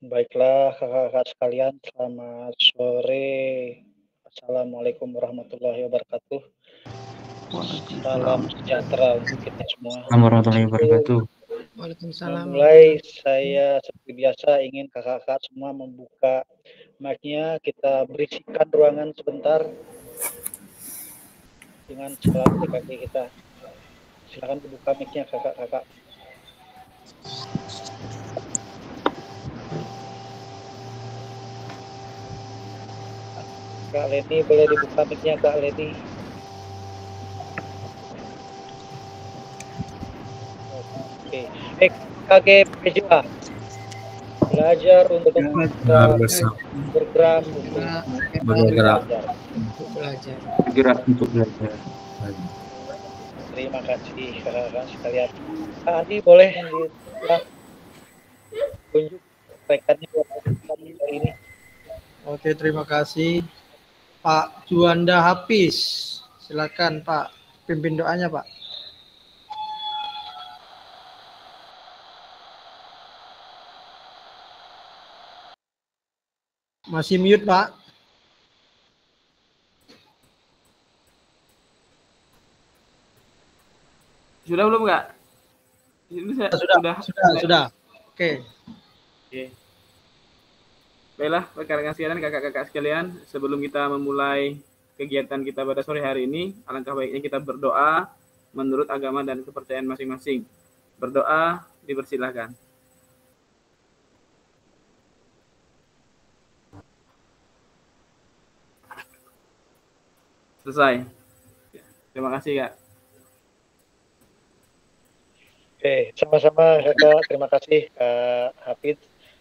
Baiklah, kakak-kakak sekalian, selamat sore. Assalamualaikum warahmatullahi wabarakatuh. Salam sejahtera untuk kita semua. Assalamualaikum warahmatullahi wabarakatuh. Waalaikumsalam. Memulai, saya seperti biasa ingin kakak-kakak semua membuka mic-nya. Kita bersihkan ruangan sebentar dengan salam TKG kita. Silakan dibuka mic-nya kakak-kakak. Kak Leni, boleh dibuka mic-nya Kak Leni? Oke. KG Pejua. Belajar untuk bergerak untuk Belajar. Gerak untuk belajar. Terima kasih kakak-kakak sekalian. Kak Andi boleh tunjuk rekannya hari ini. Oke, terima kasih Pak Juanda Hafiz. Silakan Pak, pimpin doanya Pak. Masih mute Pak. Sudah belum Kak? Sudah. Oke. Baiklah, rekan-rekan sekalian, kakak-kakak sekalian, sebelum kita memulai kegiatan kita pada sore hari ini, alangkah baiknya kita berdoa menurut agama dan kepercayaan masing-masing. Berdoa, dipersilahkan. Selesai. Terima kasih Kak. Oke, sama-sama kakak. Terima kasih Kak Hafid.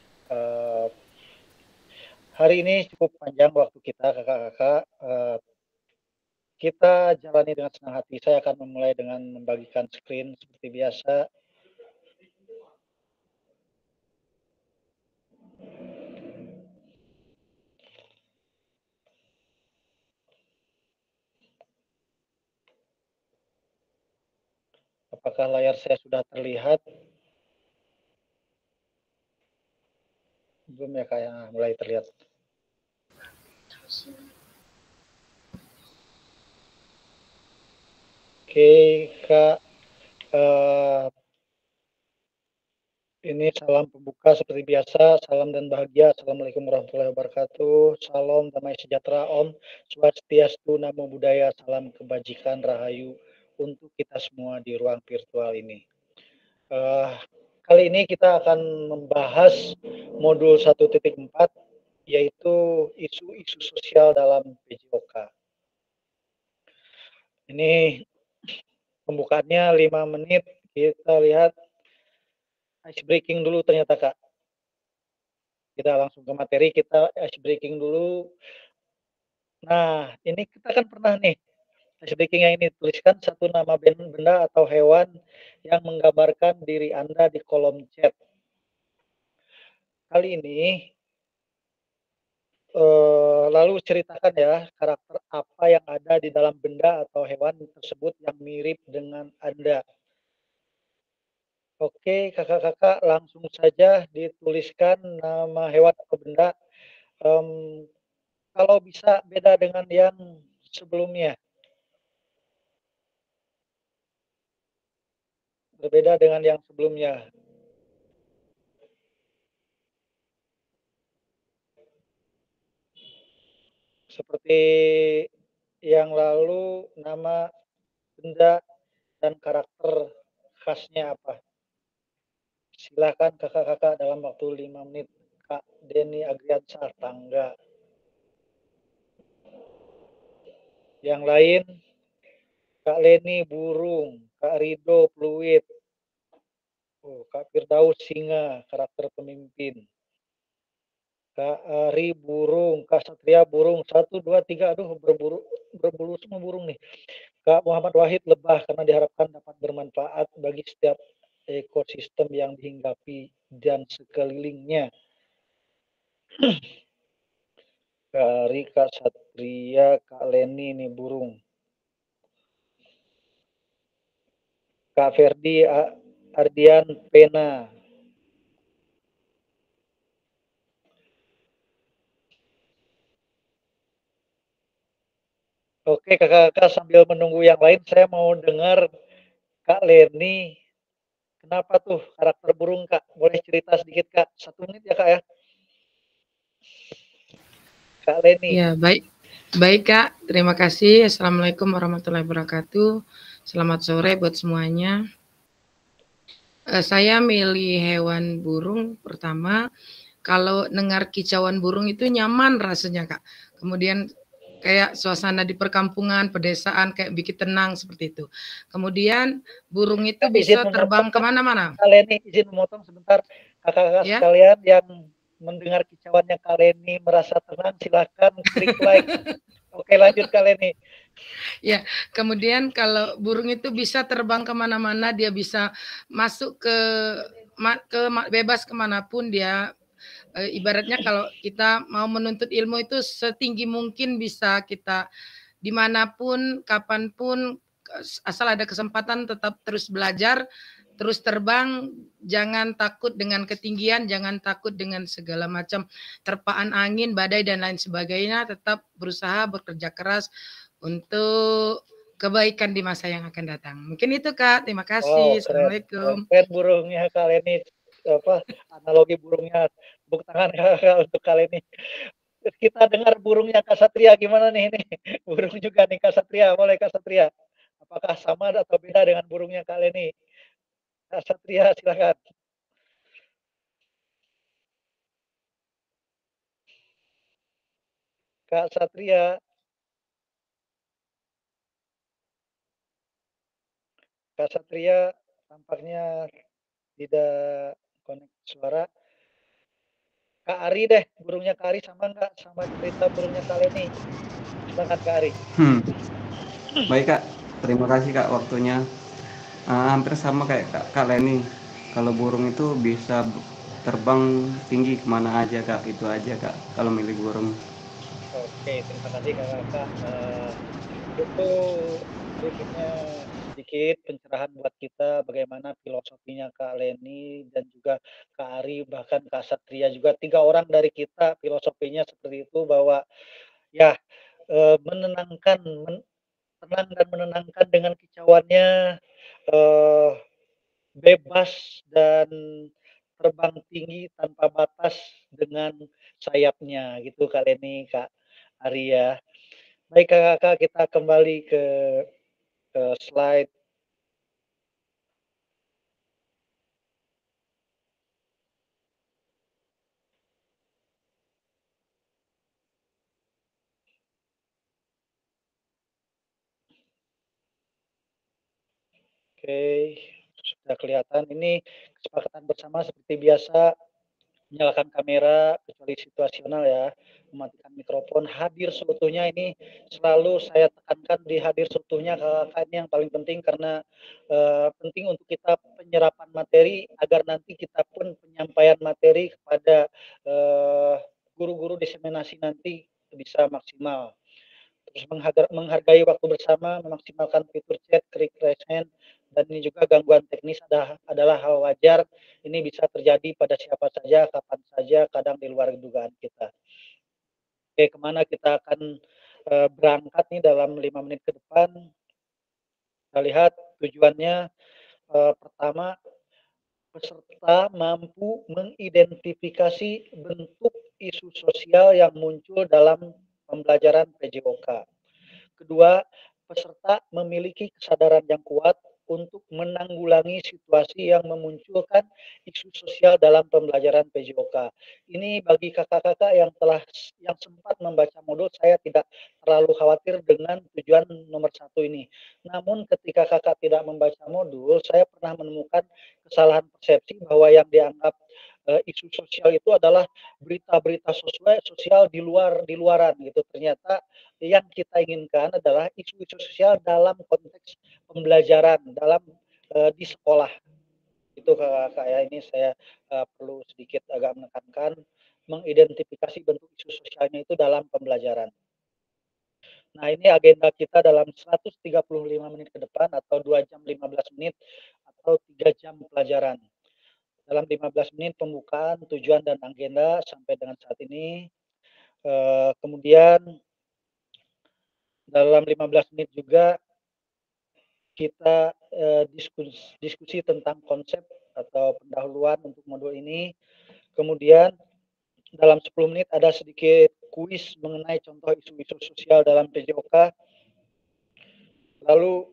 Hari ini cukup panjang waktu kita kakak-kakak. Kita jalani dengan senang hati. Saya akan memulai dengan membagikan screen seperti biasa. Apakah layar saya sudah terlihat? Belum ya kayak mulai terlihat. Oke Kak, ini salam pembuka seperti biasa, salam dan bahagia. Assalamualaikum warahmatullahi wabarakatuh. Salam damai sejahtera Om, Swastiastu, Namo Buddhaya, salam kebajikan, rahayu untuk kita semua di ruang virtual ini. Kali ini kita akan membahas modul 1.4, yaitu isu-isu sosial dalam PJOK. Ini pembukaannya 5 menit, kita lihat ice breaking dulu ternyata Kak. Kita langsung ke materi, kita ice breaking dulu. Nah, ini kita kan pernah nih, ice breaking yang ini tuliskan satu nama benda atau hewan yang menggambarkan diri Anda di kolom chat. Kali ini, lalu ceritakan ya, karakter apa yang ada di dalam benda atau hewan tersebut yang mirip dengan Anda. Oke, kakak-kakak langsung saja dituliskan nama hewan atau benda. Kalau bisa beda dengan yang sebelumnya. Berbeda dengan yang sebelumnya. Seperti yang lalu, nama benda dan karakter khasnya apa. Silakan kakak-kakak dalam waktu 5 menit. Kak Denny Agriansyah, tangga. Yang lain, Kak Leni burung, Kak Rido fluid, Kak Firdaus singa, karakter pemimpin. Kak Ari burung, Kak Satria burung, 1, 2, 3, aduh berbulu semua burung nih. Kak Muhammad Wahid lebah karena diharapkan dapat bermanfaat bagi setiap ekosistem yang dihinggapi dan sekelilingnya. Kak Ari, Kak Satria, Kak Leni nih burung. Kak Ferdi Ardian pena. Oke, kakak-kakak sambil menunggu yang lain, saya mau dengar Kak Leni. Kenapa tuh karakter burung, Kak? Boleh cerita sedikit, Kak? 1 menit ya, Kak ya? Kak Leni. Ya, baik. Baik, Kak. Terima kasih. Assalamualaikum warahmatullahi wabarakatuh. Selamat sore buat semuanya. Saya milih hewan burung pertama, kalau dengar kicauan burung itu nyaman rasanya, Kak. Kemudian kayak suasana di perkampungan, pedesaan, kayak bikin tenang seperti itu. Kemudian burung itu Kak, izin bisa memotong, terbang Kak. kemana-mana. Kak Leni, izin memotong sebentar. Kakak-kakak Ya. sekalian yang mendengar kicauannya Kak Leni merasa tenang, silakan klik like. Oke, lanjut Kak Leni. Ya, kemudian kalau burung itu bisa terbang kemana-mana, dia bisa masuk bebas kemanapun dia. Ibaratnya kalau kita mau menuntut ilmu itu setinggi mungkin bisa kita dimanapun, kapanpun, asal ada kesempatan tetap terus belajar, terus terbang, jangan takut dengan ketinggian, jangan takut dengan segala macam terpaan angin, badai, dan lain sebagainya, tetap berusaha bekerja keras untuk kebaikan di masa yang akan datang. Mungkin itu, Kak. Terima kasih. Assalamualaikum. Keren burungnya Kak Leni. Analogi burungnya. Tepuk tangan Kakak untuk Kak Leni. Kita dengar burungnya Kak Satria gimana nih ini? Burung juga nih Kak Satria. Boleh Kak Satria? Apakah sama atau beda dengan burungnya Kak Leni? Kak Satria silakan. Kak Satria. Kak Satria tampaknya tidak connect suara. Kak Ari deh, burungnya Kak Ari sama nggak sama cerita burungnya Kak Leni? Silakan Kak Ari. Baik Kak, terima kasih Kak waktunya. Hampir sama kayak Kak Leni. Kalau burung itu bisa terbang tinggi kemana aja Kak, itu aja Kak kalau milih burung. Oke, terima kasih Kakak. Itu briefingnya sedikit pencerahan buat kita bagaimana filosofinya Kak Leni dan juga Kak Ari bahkan Kak Satria juga 3 orang dari kita filosofinya seperti itu bahwa ya menenangkan, tenang dan menenangkan dengan kicauannya, bebas dan terbang tinggi tanpa batas dengan sayapnya gitu Kak Leni, Kak Ari ya. Baik Kakak, kita kembali ke slide. Oke, sudah kelihatan. Ini kesepakatan bersama seperti biasa, menyalakan kamera kecuali situasional ya, mematikan mikrofon, hadir seutuhnya ini selalu saya tekankan di hadir seutuhnya Kakak ini yang paling penting karena penting untuk kita penyerapan materi agar nanti kita pun penyampaian materi kepada guru-guru diseminasi nanti bisa maksimal. Terus menghargai waktu bersama, memaksimalkan fitur chat, klik raise hand, dan ini juga gangguan teknis adalah hal wajar. Ini bisa terjadi pada siapa saja, kapan saja, kadang di luar dugaan kita. Oke, kemana kita akan berangkat nih dalam 5 menit ke depan. Kita lihat tujuannya pertama, peserta mampu mengidentifikasi bentuk isu sosial yang muncul dalam pembelajaran PJOK. Kedua, peserta memiliki kesadaran yang kuat untuk menanggulangi situasi yang memunculkan isu sosial dalam pembelajaran PJOK. Ini bagi kakak-kakak yang sempat membaca modul, saya tidak terlalu khawatir dengan tujuan nomor 1 ini. Namun ketika kakak tidak membaca modul, saya pernah menemukan kesalahan persepsi bahwa yang dianggap isu sosial itu adalah berita-berita sosial di luaran gitu. Ternyata yang kita inginkan adalah isu-isu sosial dalam konteks pembelajaran di sekolah. Itu Kak ya, ini saya perlu sedikit agak menekankan mengidentifikasi bentuk isu sosialnya itu dalam pembelajaran. Nah, ini agenda kita dalam 135 menit ke depan atau 2 jam 15 menit atau 3 jam pelajaran. Dalam 15 menit pembukaan, tujuan dan agenda sampai dengan saat ini. Kemudian dalam 15 menit juga kita diskusi tentang konsep atau pendahuluan untuk modul ini. Kemudian dalam 10 menit ada sedikit kuis mengenai contoh isu-isu sosial dalam PJOK. Lalu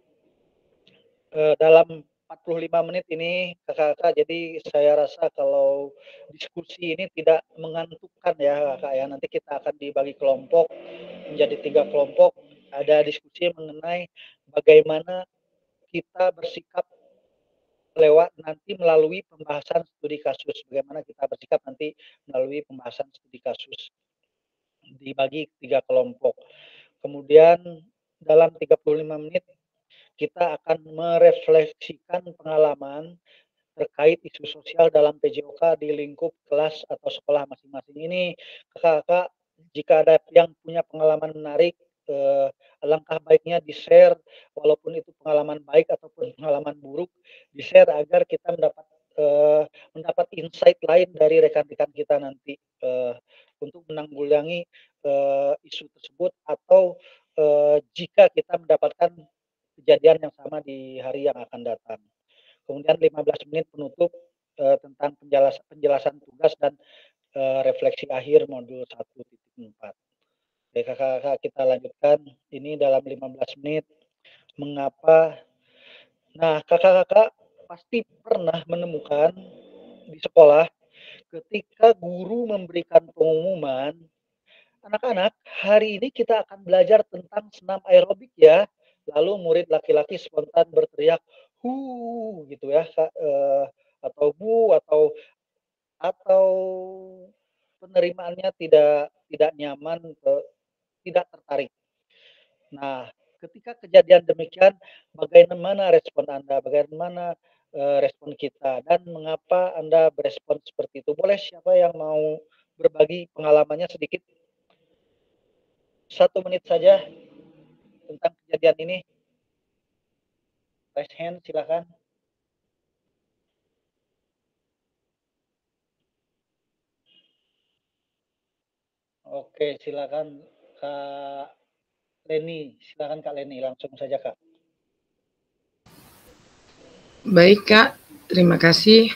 dalam 45 menit ini kakak-kakak, jadi saya rasa kalau diskusi ini tidak mengantukkan ya kakak ya. Nanti kita akan dibagi kelompok menjadi 3 kelompok, ada diskusi mengenai bagaimana kita bersikap lewat nanti melalui pembahasan studi kasus. Bagaimana kita bersikap nanti melalui pembahasan studi kasus. Dibagi 3 kelompok. Kemudian dalam 35 menit kita akan merefleksikan pengalaman terkait isu sosial dalam PJOK di lingkup kelas atau sekolah masing-masing ini. Kakak-kakak, jika ada yang punya pengalaman menarik, alangkah baiknya di-share, walaupun itu pengalaman baik ataupun pengalaman buruk, di-share agar kita mendapat insight lain dari rekan-rekan kita nanti untuk menanggulangi isu tersebut, atau jika kita mendapatkan kejadian yang sama di hari yang akan datang. Kemudian 15 menit penutup tentang penjelasan tugas dan refleksi akhir modul 1.4. Oke, kakak-kakak, kita lanjutkan ini dalam 15 menit. Mengapa? Nah, kakak-kakak pasti pernah menemukan di sekolah ketika guru memberikan pengumuman, anak-anak, hari ini kita akan belajar tentang senam aerobik ya. Lalu murid laki-laki spontan berteriak, gitu ya, atau bu, atau penerimaannya tidak nyaman, tidak tertarik. Nah, ketika kejadian demikian, bagaimana respon Anda? Bagaimana respon kita? Dan mengapa Anda berespon seperti itu? Boleh siapa yang mau berbagi pengalamannya sedikit? 1 menit saja tentang kejadian ini. Raise hand, silakan. Oke, silakan Kak Leni. Silakan Kak Leni, langsung saja Kak. Baik Kak, terima kasih.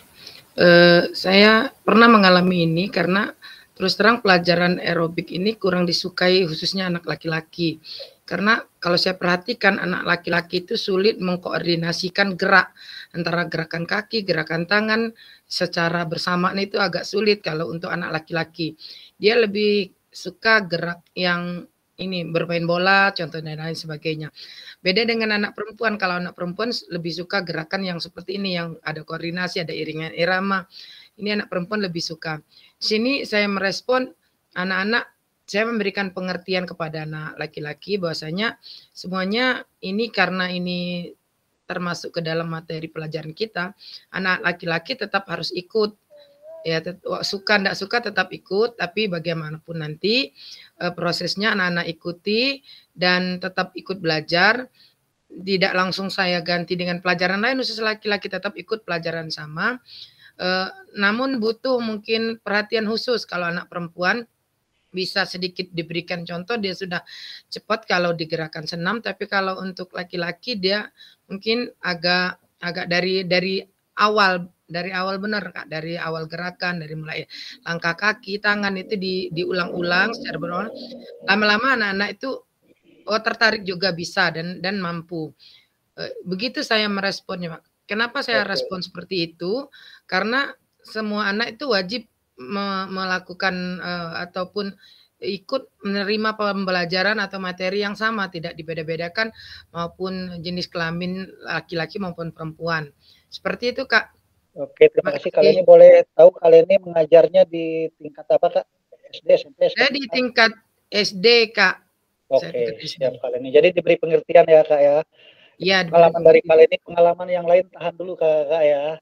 Saya pernah mengalami ini karena terus terang pelajaran aerobik ini kurang disukai khususnya anak laki-laki. Karena kalau saya perhatikan anak laki-laki itu sulit mengkoordinasikan gerak antara gerakan kaki, gerakan tangan secara bersamaan, itu agak sulit kalau untuk anak laki-laki. Dia lebih suka gerak yang ini bermain bola contohnya dan lain sebagainya. Beda dengan anak perempuan, kalau anak perempuan lebih suka gerakan yang seperti ini yang ada koordinasi, ada iringan irama. Ini anak perempuan lebih suka. Sini saya merespon anak-anak, saya memberikan pengertian kepada anak laki-laki bahwasanya semuanya ini karena ini termasuk ke dalam materi pelajaran kita, anak laki-laki tetap harus ikut. Ya, suka tidak suka tetap ikut, tapi bagaimanapun nanti prosesnya anak-anak ikuti dan tetap ikut belajar. Tidak langsung saya ganti dengan pelajaran lain, khusus laki-laki tetap ikut pelajaran sama. Namun butuh mungkin perhatian khusus kalau anak perempuan bisa sedikit diberikan contoh, dia sudah cepat kalau digerakkan senam, tapi kalau untuk laki-laki dia mungkin agak dari awal benar Kak, dari awal gerakan, dari mulai langkah kaki, tangan itu diulang-ulang secara berulang. Lama-lama anak-anak itu tertarik juga bisa dan mampu. Begitu saya meresponnya, Pak. Kenapa saya respon seperti itu? Karena semua anak itu wajib melakukan ataupun ikut menerima pembelajaran atau materi yang sama, tidak dibeda-bedakan maupun jenis kelamin laki-laki maupun perempuan. Seperti itu, Kak. Oke, terima kasih. Kalian boleh tahu kalian ini mengajarnya di tingkat apa, Kak? SD, SMP, SMA? Saya di tingkat SD, Kak. Oke, siap kalian ini. Jadi diberi pengertian ya, Kak ya. Iya. Pengalaman dari kalian ini, pengalaman yang lain tahan dulu, Kak ya.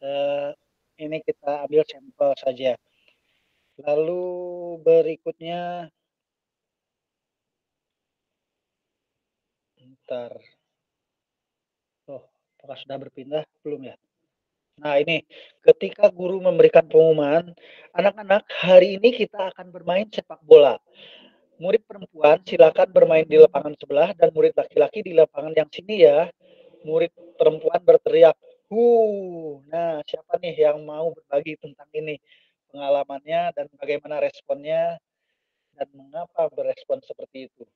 Ini kita ambil sampel saja. Lalu berikutnya, bentar. Apakah sudah berpindah? Belum ya? Nah ini, ketika guru memberikan pengumuman, anak-anak hari ini kita akan bermain sepak bola. murid perempuan silakan bermain di lapangan sebelah dan murid laki-laki di lapangan yang sini ya. Murid perempuan berteriak, Nah, siapa nih yang mau berbagi tentang ini? Pengalamannya dan bagaimana responnya dan mengapa berespon seperti itu?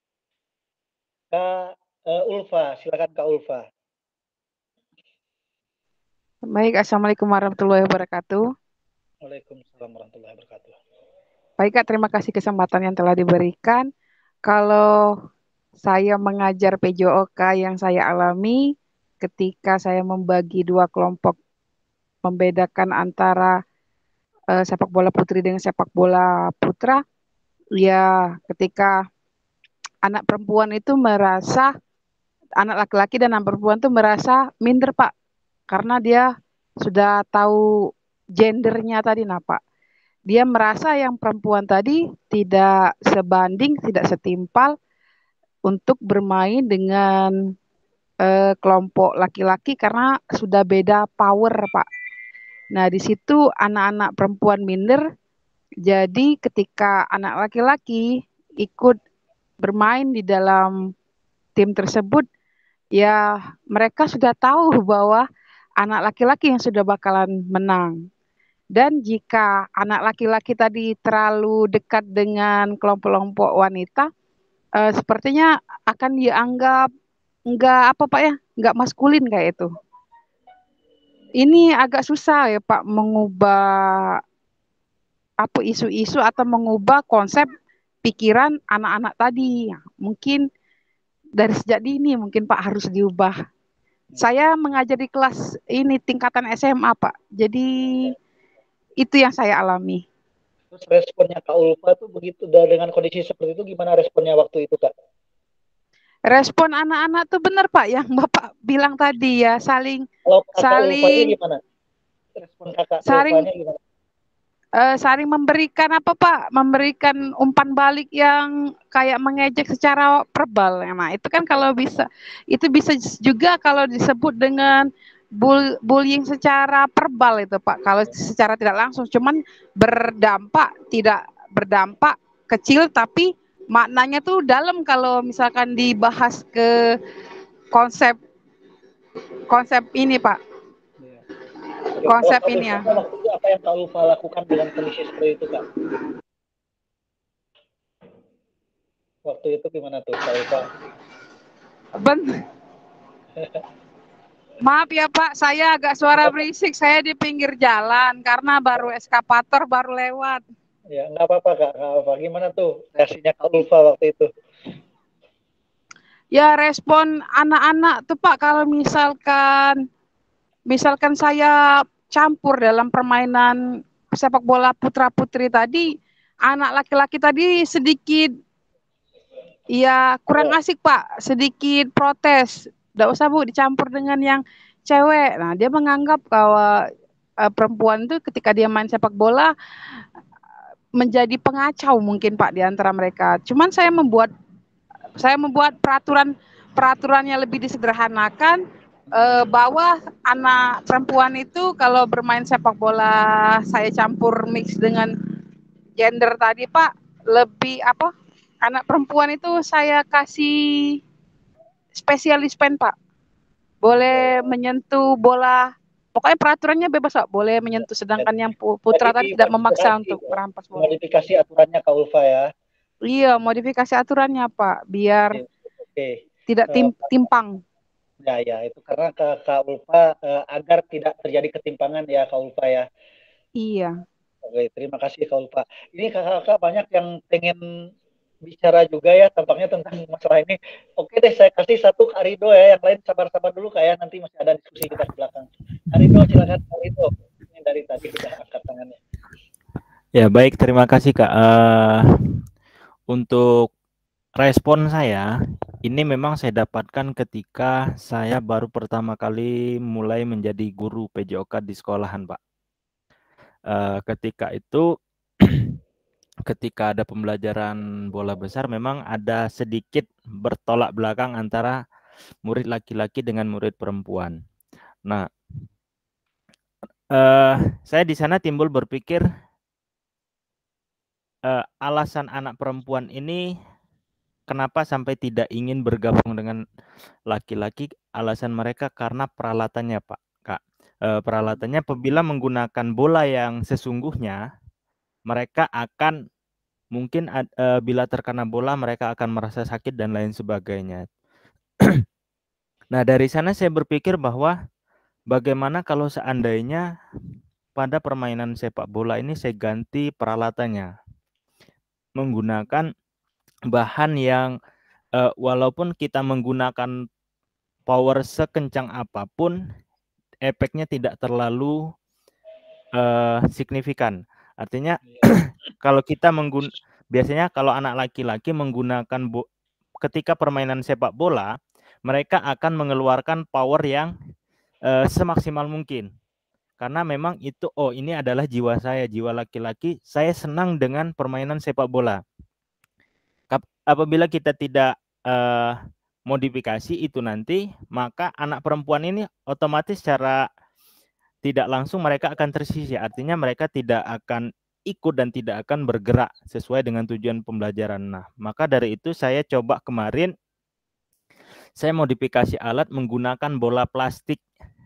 Kak Ulfa, silakan Kak Ulfa. Baik, Assalamualaikum warahmatullahi wabarakatuh. Waalaikumsalam warahmatullahi wabarakatuh. Baik Kak, terima kasih kesempatan yang telah diberikan. Kalau saya mengajar PJOK yang saya alami ketika saya membagi dua kelompok, membedakan antara sepak bola putri dengan sepak bola putra, ya ketika anak perempuan itu merasa, anak laki-laki dan anak perempuan itu merasa minder Pak, karena dia sudah tahu gendernya tadi, nah Pak. Dia merasa yang perempuan tadi tidak sebanding, tidak setimpal untuk bermain dengan kelompok laki-laki karena sudah beda power, Pak. Nah, di situ anak-anak perempuan minder. Jadi ketika anak laki-laki ikut bermain di dalam tim tersebut, ya mereka sudah tahu bahwa anak laki-laki yang sudah bakalan menang. Dan jika anak laki-laki tadi terlalu dekat dengan kelompok-kelompok wanita, sepertinya akan dianggap enggak apa Pak ya, enggak maskulin kayak itu. Ini agak susah ya Pak mengubah apa isu-isu atau mengubah konsep pikiran anak-anak tadi. Mungkin dari sejak dini mungkin Pak harus diubah. Saya mengajar di kelas ini tingkatan SMA Pak. Jadi itu yang saya alami. Terus responnya Kak Ulfa tuh begitu dengan kondisi seperti itu, gimana responnya waktu itu Kak? Respon anak-anak tuh benar Pak yang Bapak bilang tadi ya, saling gimana? Respon Kakak Ulfanya gimana? Saling memberikan apa Pak? Memberikan umpan balik yang kayak mengejek secara verbal. Nah, itu kan kalau bisa, itu bisa juga kalau disebut dengan bullying secara verbal itu Pak. Kalau secara tidak langsung, cuman tidak berdampak kecil, tapi maknanya tuh dalam kalau misalkan dibahas ke konsep ini Pak. Konsep ini ya. Waktu itu apa yang Kak Ulfa lakukan dengan kondisi seperti itu Kak? Waktu itu gimana tuh Kak Ulfa? Maaf ya Pak, saya agak suara berisik. Saya di pinggir jalan karena baru eskapator baru lewat. Ya, nggak apa-apa Kak. Nggak apa. Gimana tuh reaksinya Kak Ulfa waktu itu? Ya respon anak-anak tuh Pak, kalau misalkan saya campur dalam permainan sepak bola putra-putri tadi, anak laki-laki tadi sedikit ya kurang asik Pak, sedikit protes. Nggak usah Bu dicampur dengan yang cewek. Nah dia menganggap bahwa perempuan itu ketika dia main sepak bola menjadi pengacau mungkin Pak di antara mereka. Cuman saya membuat peraturannya lebih disederhanakan, bahwa anak perempuan itu kalau bermain sepak bola saya campur mix dengan gender tadi Pak, lebih apa? Anak perempuan itu saya kasih spesialis pen Pak. Boleh menyentuh bola. Pokoknya peraturannya bebas Pak, boleh menyentuh, sedangkan yang putra tadi tidak memaksa untuk merampas bola. Modifikasi aturannya Kak Ulfa ya. Iya, modifikasi aturannya Pak, biar tidak timpang. Ya, itu karena Kak Ulfa agar tidak terjadi ketimpangan ya Kak Ulfa ya. Iya. Oke, terima kasih Kak Ulfa. Ini kakak-kakak banyak yang pengen bicara juga ya tampaknya tentang masalah ini. Oke deh, saya kasih satu Kak Rido ya, yang lain sabar-sabar dulu Kak ya, nanti masih ada diskusi kita di belakang. Kak Rido, silakan Kak Rido. Ini dari tadi kita angkat tangannya. Ya baik, terima kasih Kak. Untuk respon saya, ini memang saya dapatkan ketika saya baru pertama kali mulai menjadi guru PJOK di sekolahan Pak. Ketika itu ketika ada pembelajaran bola besar memang ada sedikit bertolak belakang antara murid laki-laki dengan murid perempuan. Nah, saya di sana timbul berpikir alasan anak perempuan ini kenapa sampai tidak ingin bergabung dengan laki-laki, alasan mereka karena peralatannya, Pak, Kak. Peralatannya apabila menggunakan bola yang sesungguhnya, mereka akan mungkin bila terkena bola mereka akan merasa sakit dan lain sebagainya. Nah, dari sana saya berpikir bahwa bagaimana kalau seandainya pada permainan sepak bola ini saya ganti peralatannya menggunakan bahan yang walaupun kita menggunakan power sekencang apapun, efeknya tidak terlalu signifikan. Artinya kalau kita biasanya kalau anak laki-laki menggunakan ketika permainan sepak bola, mereka akan mengeluarkan power yang semaksimal mungkin. Karena memang itu, oh ini adalah jiwa saya, jiwa laki-laki, saya senang dengan permainan sepak bola. Apabila kita tidak modifikasi itu nanti, maka anak perempuan ini otomatis secara tidak langsung mereka akan tersisih. Artinya mereka tidak akan ikut dan tidak akan bergerak sesuai dengan tujuan pembelajaran. Nah, maka dari itu saya coba kemarin, saya modifikasi alat menggunakan bola plastik.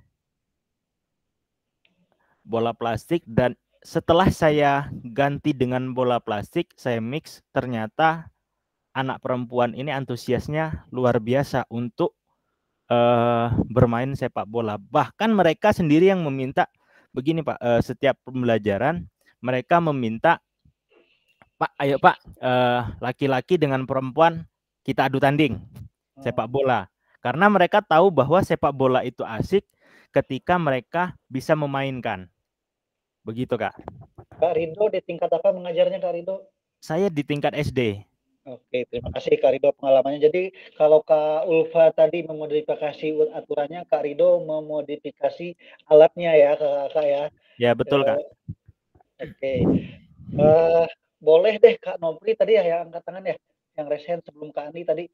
Bola plastik, dan setelah saya ganti dengan bola plastik, saya mix, ternyata anak perempuan ini antusiasnya luar biasa untuk bermain sepak bola. Bahkan mereka sendiri yang meminta, begini Pak, setiap pembelajaran mereka meminta, Pak, ayo Pak, laki-laki dengan perempuan kita adu tanding sepak bola. Karena mereka tahu bahwa sepak bola itu asik ketika mereka bisa memainkan. Begitu Kak. Kak Rido di tingkat apa mengajarnya Kak Rido? Saya di tingkat SD. Oke, terima kasih Kak Rido pengalamannya. Jadi kalau Kak Ulfa tadi memodifikasi aturannya, Kak Rido memodifikasi alatnya ya Kak ya. Ya betul Kak. Oke. Boleh deh Kak Nopri tadi ya yang angkat tangan ya, yang resen sebelum Kak Andi tadi.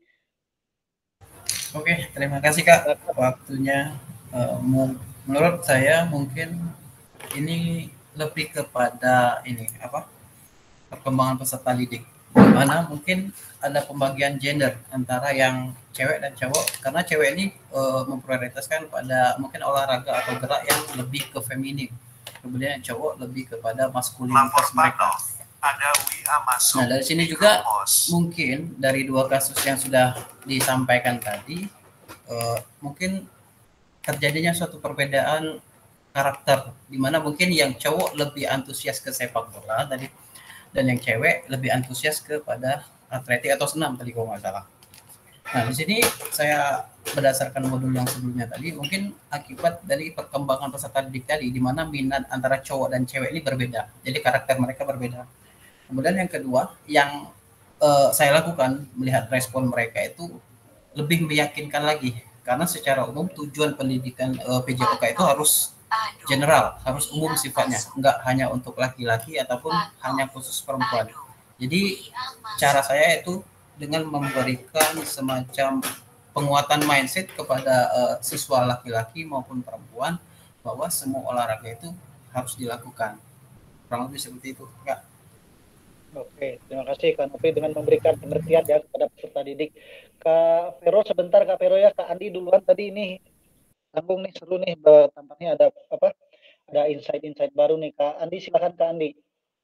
Oke, terima kasih Kak waktunya. Menurut saya mungkin ini lebih kepada ini apa? Perkembangan peserta didik. Mana mungkin ada pembagian gender antara yang cewek dan cowok, karena cewek ini memprioritaskan pada mungkin olahraga atau gerak yang lebih ke feminim, kemudian yang cowok lebih kepada maskulinitas mereka. Nah dari sini juga mungkin dari dua kasus yang sudah disampaikan tadi mungkin terjadinya suatu perbedaan karakter, di mana mungkin yang cowok lebih antusias ke sepak bola tadi, dan yang cewek lebih antusias kepada atletik atau senam tadi kalau nggak salah. Nah di sini saya berdasarkan modul yang sebelumnya tadi, mungkin akibat dari perkembangan peserta didik tadi, di mana minat antara cowok dan cewek ini berbeda, jadi karakter mereka berbeda. Kemudian yang kedua, yang saya lakukan melihat respon mereka itu lebih meyakinkan lagi, karena secara umum tujuan pendidikan PJOK itu harus general, harus umum sifatnya, enggak hanya untuk laki-laki ataupun hanya khusus perempuan. Jadi cara saya itu dengan memberikan semacam penguatan mindset kepada siswa laki-laki maupun perempuan bahwa semua olahraga itu harus dilakukan. Kurang lebih seperti itu, enggak? Oke, terima kasih Kak Nopri dengan memberikan pengertian ya kepada peserta didik. Kak Vero sebentar Kak Vero ya, Kak Andi duluan tadi ini. Tanggung nih, seru nih, tampaknya ada apa? Ada insight-insight baru nih Kak Andi, silakan Kak Andi.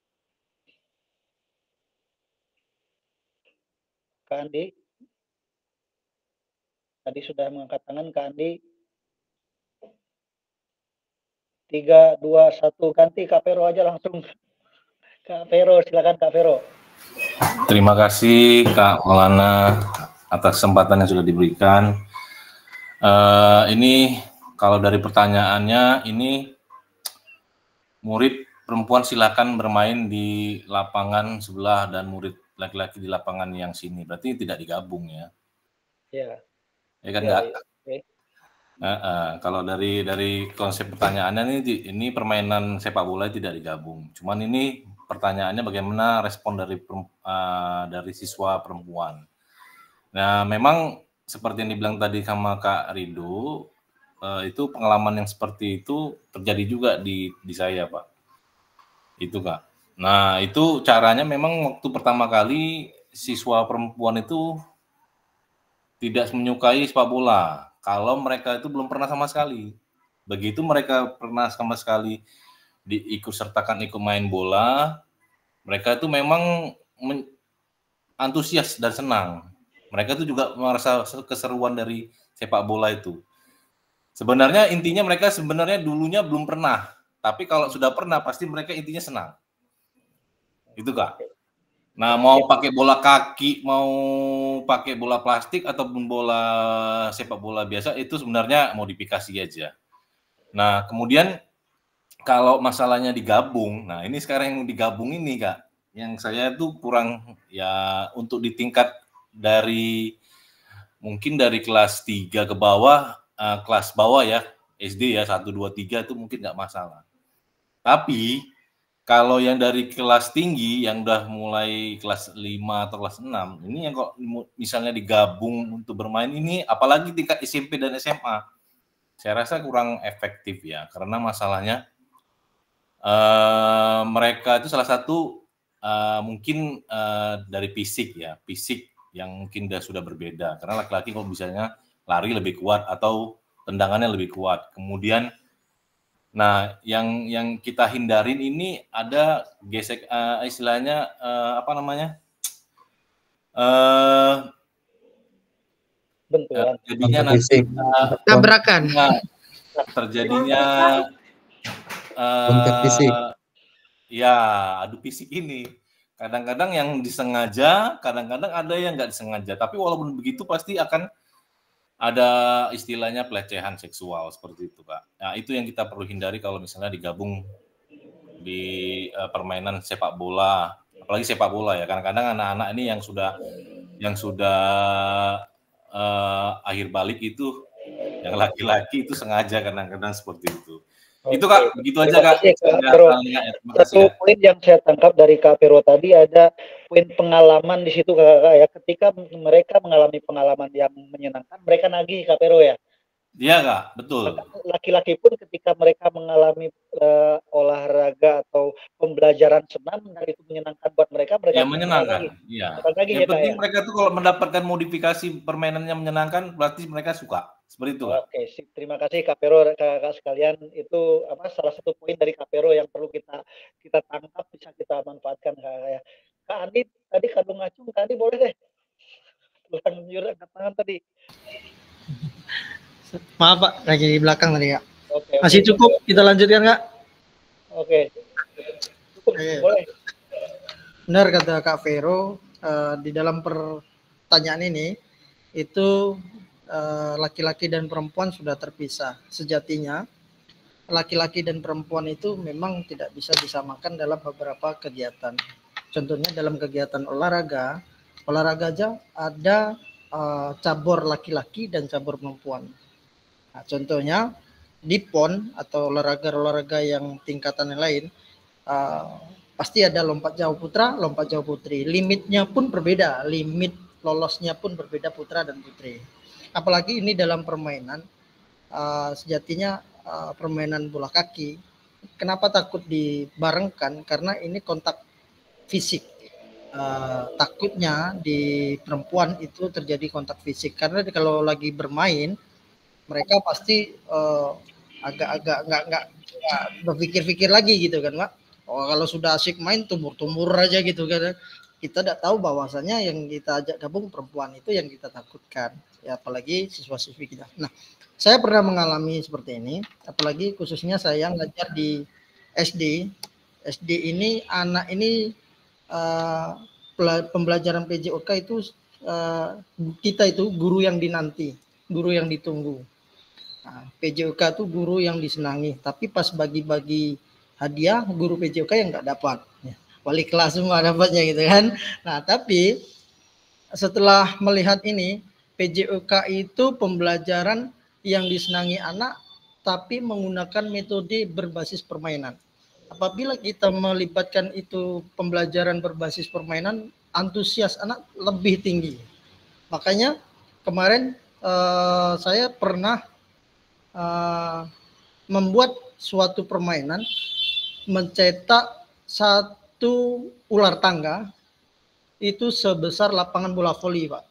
Kak Andi. Tadi sudah mengangkat tangan Kak Andi. 3, 2, 1 ganti Kak Vero aja langsung. Kak Vero, silakan Kak Vero. Terima kasih Kak Maulana atas kesempatan yang sudah diberikan. Ini kalau dari pertanyaannya, ini murid perempuan silakan bermain di lapangan sebelah dan murid laki-laki di lapangan yang sini. Berarti tidak digabung ya? Ya. Ya kan enggak? Kalau dari konsep pertanyaannya ini permainan sepak bola tidak digabung. Cuman ini pertanyaannya bagaimana respon dari siswa perempuan. Nah, memang seperti yang dibilang tadi sama Kak Rido, itu pengalaman yang seperti itu terjadi juga di saya, Pak. Itu Kak. Nah, itu caranya memang waktu pertama kali siswa perempuan itu tidak menyukai sepak bola kalau mereka itu belum pernah sama sekali. Begitu mereka pernah sama sekali ikut sertakan ikut main bola, mereka itu memang antusias dan senang. Mereka itu juga merasa keseruan dari sepak bola itu. Sebenarnya intinya mereka sebenarnya dulunya belum pernah, tapi kalau sudah pernah pasti mereka intinya senang. Itu Kak. Nah, mau pakai bola kaki, mau pakai bola plastik ataupun bola sepak bola biasa itu sebenarnya modifikasi aja. Nah, kemudian kalau masalahnya digabung, nah ini sekarang yang digabung ini Kak, yang saya tuh kurang ya untuk di tingkat dari mungkin dari kelas 3 ke bawah, kelas bawah ya, SD ya 1, 2, 3 itu mungkin nggak masalah. Tapi kalau yang dari kelas tinggi yang udah mulai kelas 5 atau kelas 6, ini yang kok misalnya digabung untuk bermain ini, apalagi tingkat SMP dan SMA, saya rasa kurang efektif ya, karena masalahnya mereka itu salah satu mungkin dari fisik ya, fisik yang mungkin sudah berbeda, karena laki-laki kalau misalnya lari lebih kuat atau tendangannya lebih kuat. Kemudian nah, yang kita hindarin ini ada gesek istilahnya apa namanya? Benturan. Jadinya nanti tabrakan. Terjadinya ya adu fisik ini. Kadang-kadang yang disengaja, kadang-kadang ada yang nggak disengaja. Tapi walaupun begitu pasti akan ada istilahnya pelecehan seksual seperti itu, Kak. Nah, itu yang kita perlu hindari kalau misalnya digabung di permainan sepak bola, apalagi sepak bola ya. Kadang-kadang anak-anak ini yang sudah akhir balik itu, yang laki-laki itu sengaja kadang-kadang seperti itu. Itu Kak, begitu aja Kak. Satu poin yang saya tangkap dari Kak Vero tadi ada poin pengalaman di situ Kak ya. Ketika mereka mengalami pengalaman yang menyenangkan, mereka nagih Kak Vero ya. Iya Kak, betul. Laki-laki pun ketika mereka mengalami olahraga atau pembelajaran senam, dan itu menyenangkan buat mereka ya menyenangkan. Iya. Yang penting ya, mereka tuh kalau mendapatkan modifikasi permainannya menyenangkan, berarti mereka suka. Seperti itu Kak. Oke, sip. Terima kasih Kak Vero, kakak sekalian. Itu salah satu poin dari Kak Vero yang perlu kita tangkap, bisa kita manfaatkan Kak ya. Kak Andi tadi kalau ngacung, Kak Andi boleh deh. Tulang nyuruh angkat tangan tadi. Maaf Pak, lagi di belakang tadi Kak. Oke, masih cukup, kita lanjutkan Kak. Oke, cukup, boleh. Benar kata Kak Vero, di dalam pertanyaan ini itu laki-laki dan perempuan sudah terpisah. Sejatinya laki-laki dan perempuan itu memang tidak bisa disamakan dalam beberapa kegiatan. Contohnya dalam kegiatan olahraga aja ada cabur laki-laki dan cabur perempuan. Nah, contohnya di PON atau olahraga yang tingkatan yang lain, pasti ada lompat jauh putra, lompat jauh putri. Limitnya pun berbeda, limit lolosnya pun berbeda putra dan putri. Apalagi ini dalam permainan, sejatinya permainan bola kaki, kenapa takut dibarengkan? Karena ini kontak fisik. Takutnya di perempuan itu terjadi kontak fisik, karena kalau lagi bermain mereka pasti agak-agak nggak berpikir-pikir lagi gitu kan Pak. Oh, kalau sudah asik main tumur-tumur aja gitu kan. Kita tidak tahu bahwasanya yang kita ajak gabung perempuan itu yang kita takutkan. Ya, apalagi siswa-siswi kita. Nah, saya pernah mengalami seperti ini, apalagi khususnya saya ngajar di SD. SD ini anak ini pembelajaran PJOK itu kita itu guru yang dinanti, guru yang ditunggu. Nah, PJOK itu guru yang disenangi, tapi pas bagi-bagi hadiah guru PJOK yang nggak dapat, wali kelas semua dapatnya gitu kan. Nah, tapi setelah melihat ini, PJOK itu pembelajaran yang disenangi anak, tapi menggunakan metode berbasis permainan. Apabila kita melibatkan itu pembelajaran berbasis permainan, antusias anak lebih tinggi. Makanya kemarin saya pernah membuat suatu permainan, mencetak itu ular tangga itu sebesar lapangan bola voli, Pak.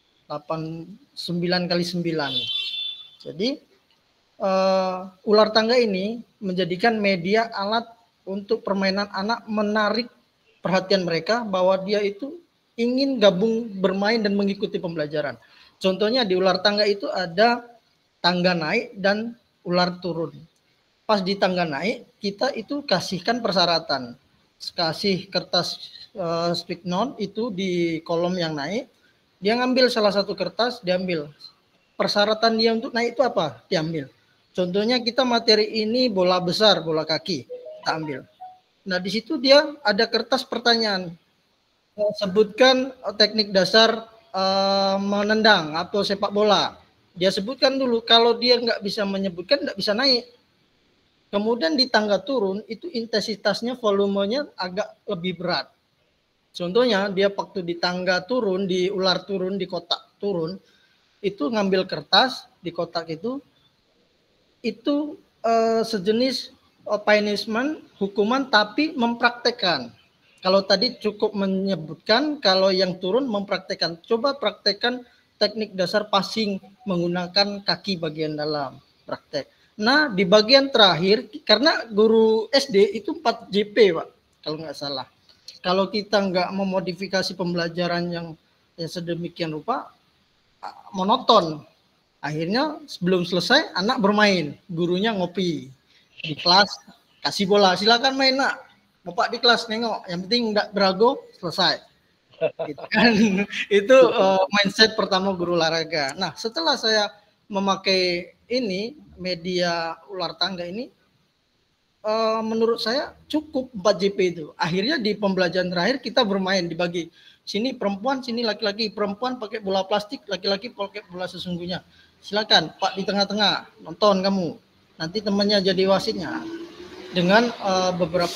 9x9. Jadi ular tangga ini menjadikan media alat untuk permainan anak, menarik perhatian mereka bahwa dia itu ingin gabung bermain dan mengikuti pembelajaran. Contohnya di ular tangga itu ada tangga naik dan ular turun. Pas di tangga naik, kita itu kasihkan persyaratan. Kasih kertas stick note itu di kolom yang naik, dia ngambil salah satu kertas, diambil. Persyaratan dia untuk naik itu apa? Diambil. Contohnya kita materi ini bola besar, bola kaki, kita ambil. Nah, di situ dia ada kertas pertanyaan. Sebutkan teknik dasar menendang atau sepak bola. Dia sebutkan dulu. Kalau dia nggak bisa menyebutkan, nggak bisa naik. Kemudian di tangga turun itu intensitasnya, volumenya agak lebih berat. Contohnya dia waktu di tangga turun, di ular turun, di kotak turun, itu ngambil kertas di kotak itu sejenis punishment, hukuman, tapi mempraktekkan. Kalau tadi cukup menyebutkan, kalau yang turun mempraktekkan. Coba praktekkan teknik dasar passing menggunakan kaki bagian dalam, praktek. Nah, di bagian terakhir, karena guru SD itu 4 JP, Pak, kalau nggak salah. Kalau kita nggak memodifikasi pembelajaran yang sedemikian rupa, monoton. Akhirnya sebelum selesai, anak bermain, gurunya ngopi. Di kelas, kasih bola, silakan main nak. Bapak di kelas nengok, yang penting nggak berago, selesai. Gitu kan. Itu mindset pertama guru olahraga. Nah, setelah saya memakai ini media ular tangga ini, menurut saya cukup 4 JP itu. Akhirnya di pembelajaran terakhir kita bermain, dibagi. Sini perempuan, sini laki-laki. Perempuan pakai bola plastik, laki-laki pakai bola sesungguhnya. Silakan Pak di tengah-tengah, nonton kamu. Nanti temannya jadi wasitnya. Dengan beberapa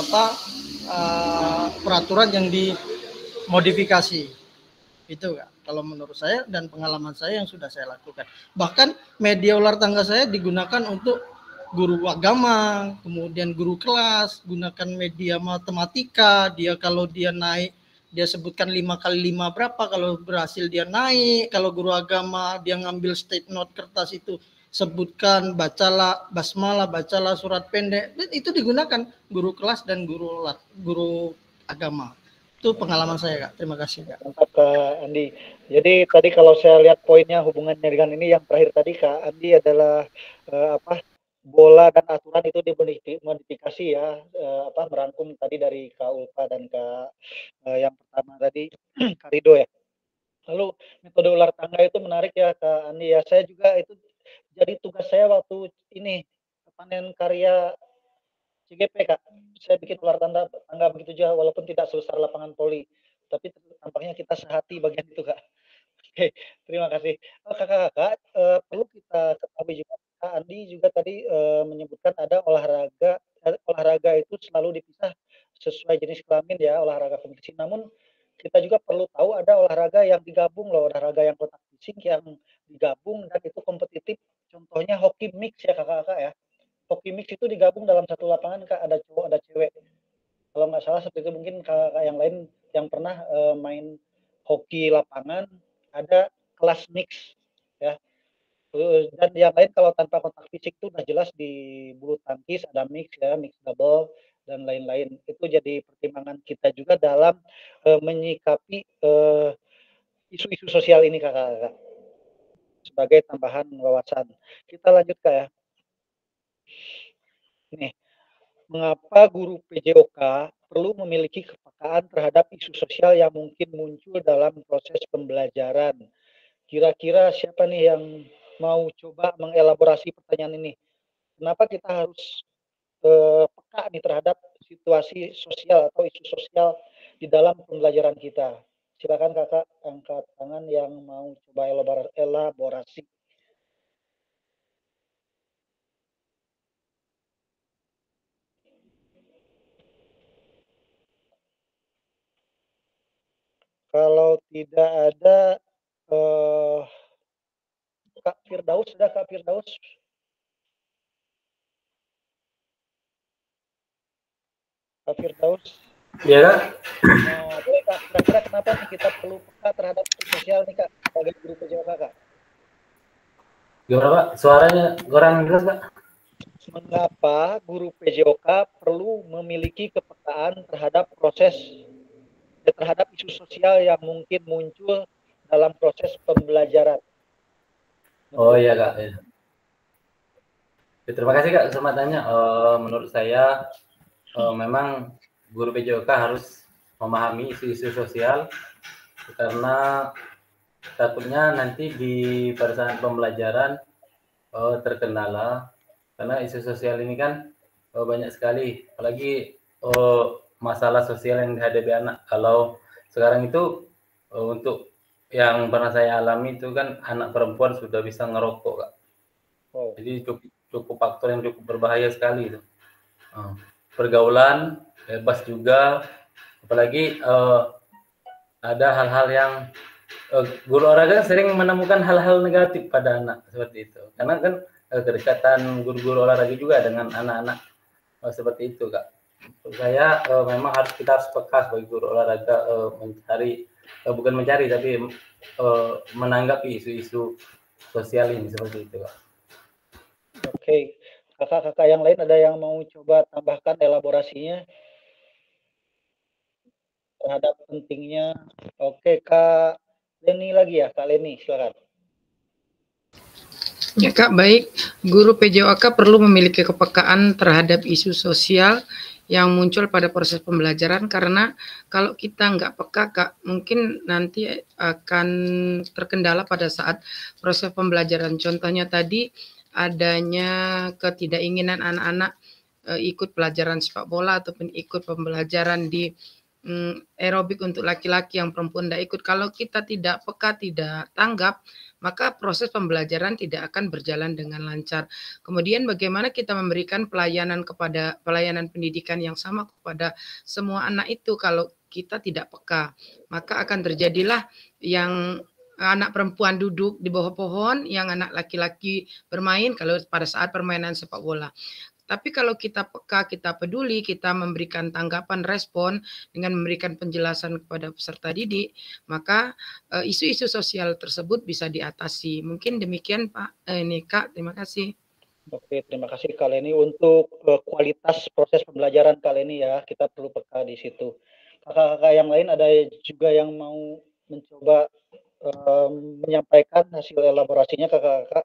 peraturan yang dimodifikasi. Itu Kak, kalau menurut saya dan pengalaman saya yang sudah saya lakukan. Bahkan media ular tangga saya digunakan untuk guru agama, kemudian guru kelas, gunakan media matematika, dia kalau dia naik, dia sebutkan 5x5 berapa, kalau berhasil dia naik, kalau guru agama dia ngambil state note kertas itu, sebutkan, bacalah basmalah, bacalah surat pendek, itu digunakan guru kelas dan guru agama. Itu pengalaman saya Kak, terima kasih Kak. Mantap Kak Andi. Jadi tadi kalau saya lihat poinnya hubungannya dengan ini yang terakhir tadi Kak Andi adalah bola dan aturan itu dimodifikasi ya, merangkum tadi dari Kak Ulfa dan Kak yang pertama tadi Kak Rido ya. Lalu metode ular tangga itu menarik ya Kak Andi ya. Saya juga itu jadi tugas saya waktu ini panen karya CGP Kak. Saya bikin ular tangga begitu juga walaupun tidak sebesar lapangan voli. Tapi tampaknya kita sehati bagian itu Kak. Oke, terima kasih. Kakak-kakak, perlu kita ketahui juga, Kak Andi juga tadi menyebutkan ada olahraga itu selalu dipisah sesuai jenis kelamin ya, olahraga kompetisi. Namun kita juga perlu tahu ada olahraga yang digabung loh, olahraga yang kontak fisik yang digabung dan itu kompetitif. Contohnya hoki mix ya kakak-kakak ya. Hoki mix itu digabung dalam satu lapangan Kak, ada cowok ada cewek. Kalau nggak salah seperti itu, mungkin kakak yang lain yang pernah main hoki lapangan ada kelas mix ya, dan yang lain kalau tanpa kontak fisik itu udah jelas di bulu tangkis ada mix ya, mix double dan lain-lain. Itu jadi pertimbangan kita juga dalam menyikapi isu-isu sosial ini kakak-kakak sebagai tambahan wawasan. Kita lanjut Kak ya. Nih, mengapa guru PJOK perlu memiliki kepekaan terhadap isu sosial yang mungkin muncul dalam proses pembelajaran? Kira-kira siapa nih yang mau coba mengelaborasi pertanyaan ini? Kenapa kita harus peka nih terhadap situasi sosial atau isu sosial di dalam pembelajaran kita? Silakan kakak angkat tangan yang mau coba elaborasi. Kalau tidak ada Kak Firdaus, sudah Kak Firdaus? Kak Firdaus? Iya Kak. Nah, boleh Kak, kira-kira kenapa nih kita perlu peka terhadap isu sosial nih Kak, sebagai guru PJOK Kak? Gimana Pak? Suaranya kurang jelas Pak. Mengapa guru PJOK perlu memiliki kepekaan terhadap terhadap isu sosial yang mungkin muncul dalam proses pembelajaran? Oh iya Kak. Ya. Terima kasih Kak kesempatannya. Menurut saya memang guru PJOK harus memahami isu-isu sosial karena takutnya nanti pada saat pembelajaran terkendala karena isu sosial ini kan banyak sekali, apalagi masalah sosial yang dihadapi anak. Kalau sekarang itu untuk yang pernah saya alami itu kan anak perempuan sudah bisa ngerokok Kak. Oh. Jadi cukup faktor yang cukup berbahaya sekali itu. Pergaulan bebas juga, apalagi ada hal-hal yang guru olahraga sering menemukan hal-hal negatif pada anak seperti itu. Karena kan kedekatan guru-guru olahraga juga dengan anak-anak seperti itu Kak. Untuk saya memang kita harus peka sebagai guru olahraga bukan mencari tapi menanggapi isu-isu sosial ini seperti itu Kak. Oke, kakak-kakak yang lain ada yang mau coba tambahkan elaborasinya terhadap pentingnya? Oke, Kak Leni lagi ya, Kak Leni, silakan. Ya Kak, baik. Guru PJOK perlu memiliki kepekaan terhadap isu sosial yang muncul pada proses pembelajaran, karena kalau kita nggak peka Kak, mungkin nanti akan terkendala pada saat proses pembelajaran. Contohnya tadi adanya ketidakinginan anak-anak ikut pelajaran sepak bola ataupun ikut pembelajaran di aerobik untuk laki-laki yang perempuan tidak ikut. Kalau kita tidak peka, tidak tanggap, maka proses pembelajaran tidak akan berjalan dengan lancar. Kemudian bagaimana kita memberikan pelayanan pendidikan yang sama kepada semua anak itu kalau kita tidak peka, maka akan terjadilah yang anak perempuan duduk di bawah pohon, yang anak laki-laki bermain kalau pada saat permainan sepak bola. Tapi kalau kita peka, kita peduli, kita memberikan tanggapan, respon dengan memberikan penjelasan kepada peserta didik, maka isu-isu sosial tersebut bisa diatasi. Mungkin demikian Pak, Kak, terima kasih. Oke, terima kasih Kak Leni. Untuk kualitas proses pembelajaran Kak Leni ya, kita perlu peka di situ. Kakak-kakak yang lain ada juga yang mau mencoba menyampaikan hasil elaborasinya kakak-kakak?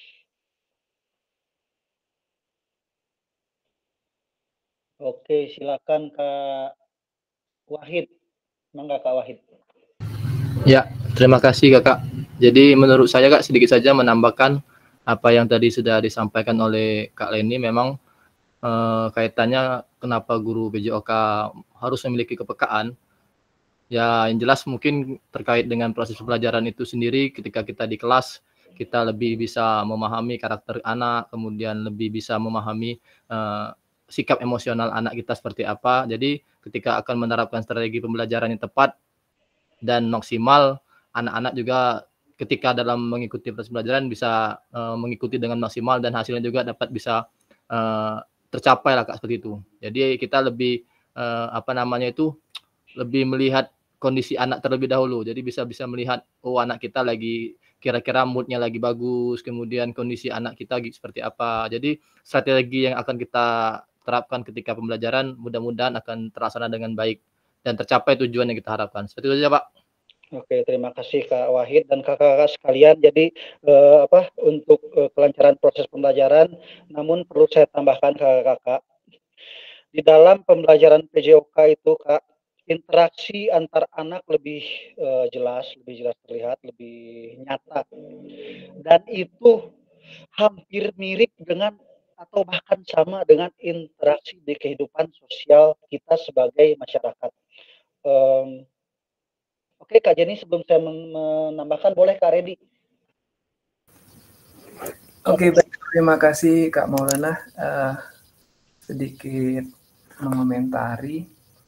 Oke, silakan Kak Wahid. Mangga Kak Wahid. Ya, terima kasih Kakak. Jadi menurut saya Kak, sedikit saja menambahkan apa yang tadi sudah disampaikan oleh Kak Leni. Memang kaitannya kenapa guru PJOK harus memiliki kepekaan. Ya, yang jelas mungkin terkait dengan proses pembelajaran itu sendiri. Ketika kita di kelas, kita lebih bisa memahami karakter anak, kemudian lebih bisa memahami sikap emosional anak kita seperti apa. Jadi ketika akan menerapkan strategi pembelajaran yang tepat dan maksimal, anak-anak juga ketika dalam mengikuti proses pembelajaran bisa mengikuti dengan maksimal dan hasilnya juga dapat bisa tercapai lah Kak, seperti itu. Jadi kita lebih lebih melihat kondisi anak terlebih dahulu. Jadi bisa melihat anak kita lagi kira-kira moodnya lagi bagus, kemudian kondisi anak kita seperti apa. Jadi strategi yang akan kita terapkan ketika pembelajaran mudah-mudahan akan terlaksana dengan baik dan tercapai tujuan yang kita harapkan. Seperti itu saja Pak. Oke, terima kasih Kak Wahid dan kakak-kakak sekalian. Jadi untuk kelancaran proses pembelajaran, namun perlu saya tambahkan kakak-kakak, di dalam pembelajaran PJOK itu Kak, interaksi antar anak lebih jelas terlihat, lebih nyata, dan itu hampir mirip dengan atau bahkan sama dengan interaksi di kehidupan sosial kita sebagai masyarakat. Oke Kak Jenny, sebelum saya menambahkan, boleh Kak Redi. Oke, baik. Terima kasih Kak Maulana. Sedikit mengomentari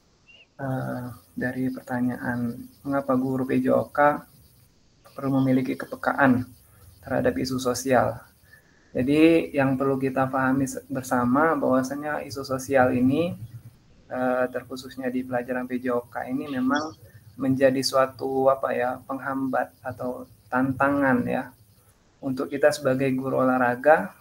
dari pertanyaan mengapa guru PJOK perlu memiliki kepekaan terhadap isu sosial. Jadi yang perlu kita pahami bersama bahwasanya isu sosial ini terkhususnya di pelajaran PJOK ini memang menjadi suatu penghambat atau tantangan ya untuk kita sebagai guru olahraga,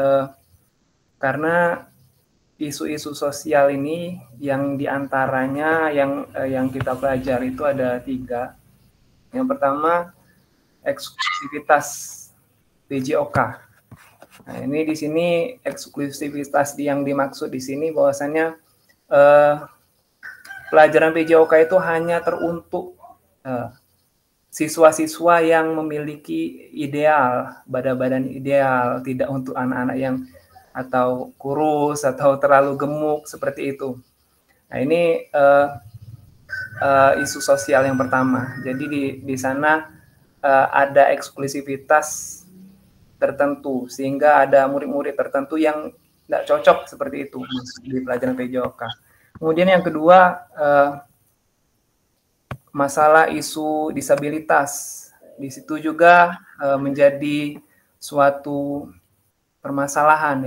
karena isu-isu sosial ini yang diantaranya yang kita pelajari itu ada 3. Yang pertama, eksklusivitas PJOK. Nah, ini di sini eksklusivitas yang dimaksud di sini bahwasannya pelajaran PJOK itu hanya teruntuk siswa-siswa yang memiliki ideal, badan ideal, tidak untuk anak-anak yang atau kurus atau terlalu gemuk seperti itu. Nah, ini isu sosial yang pertama. Jadi di sana ada eksklusivitas tertentu sehingga ada murid-murid tertentu yang tidak cocok seperti itu di pelajaran PJOK. Kemudian yang kedua, masalah isu disabilitas. Di situ juga menjadi suatu permasalahan.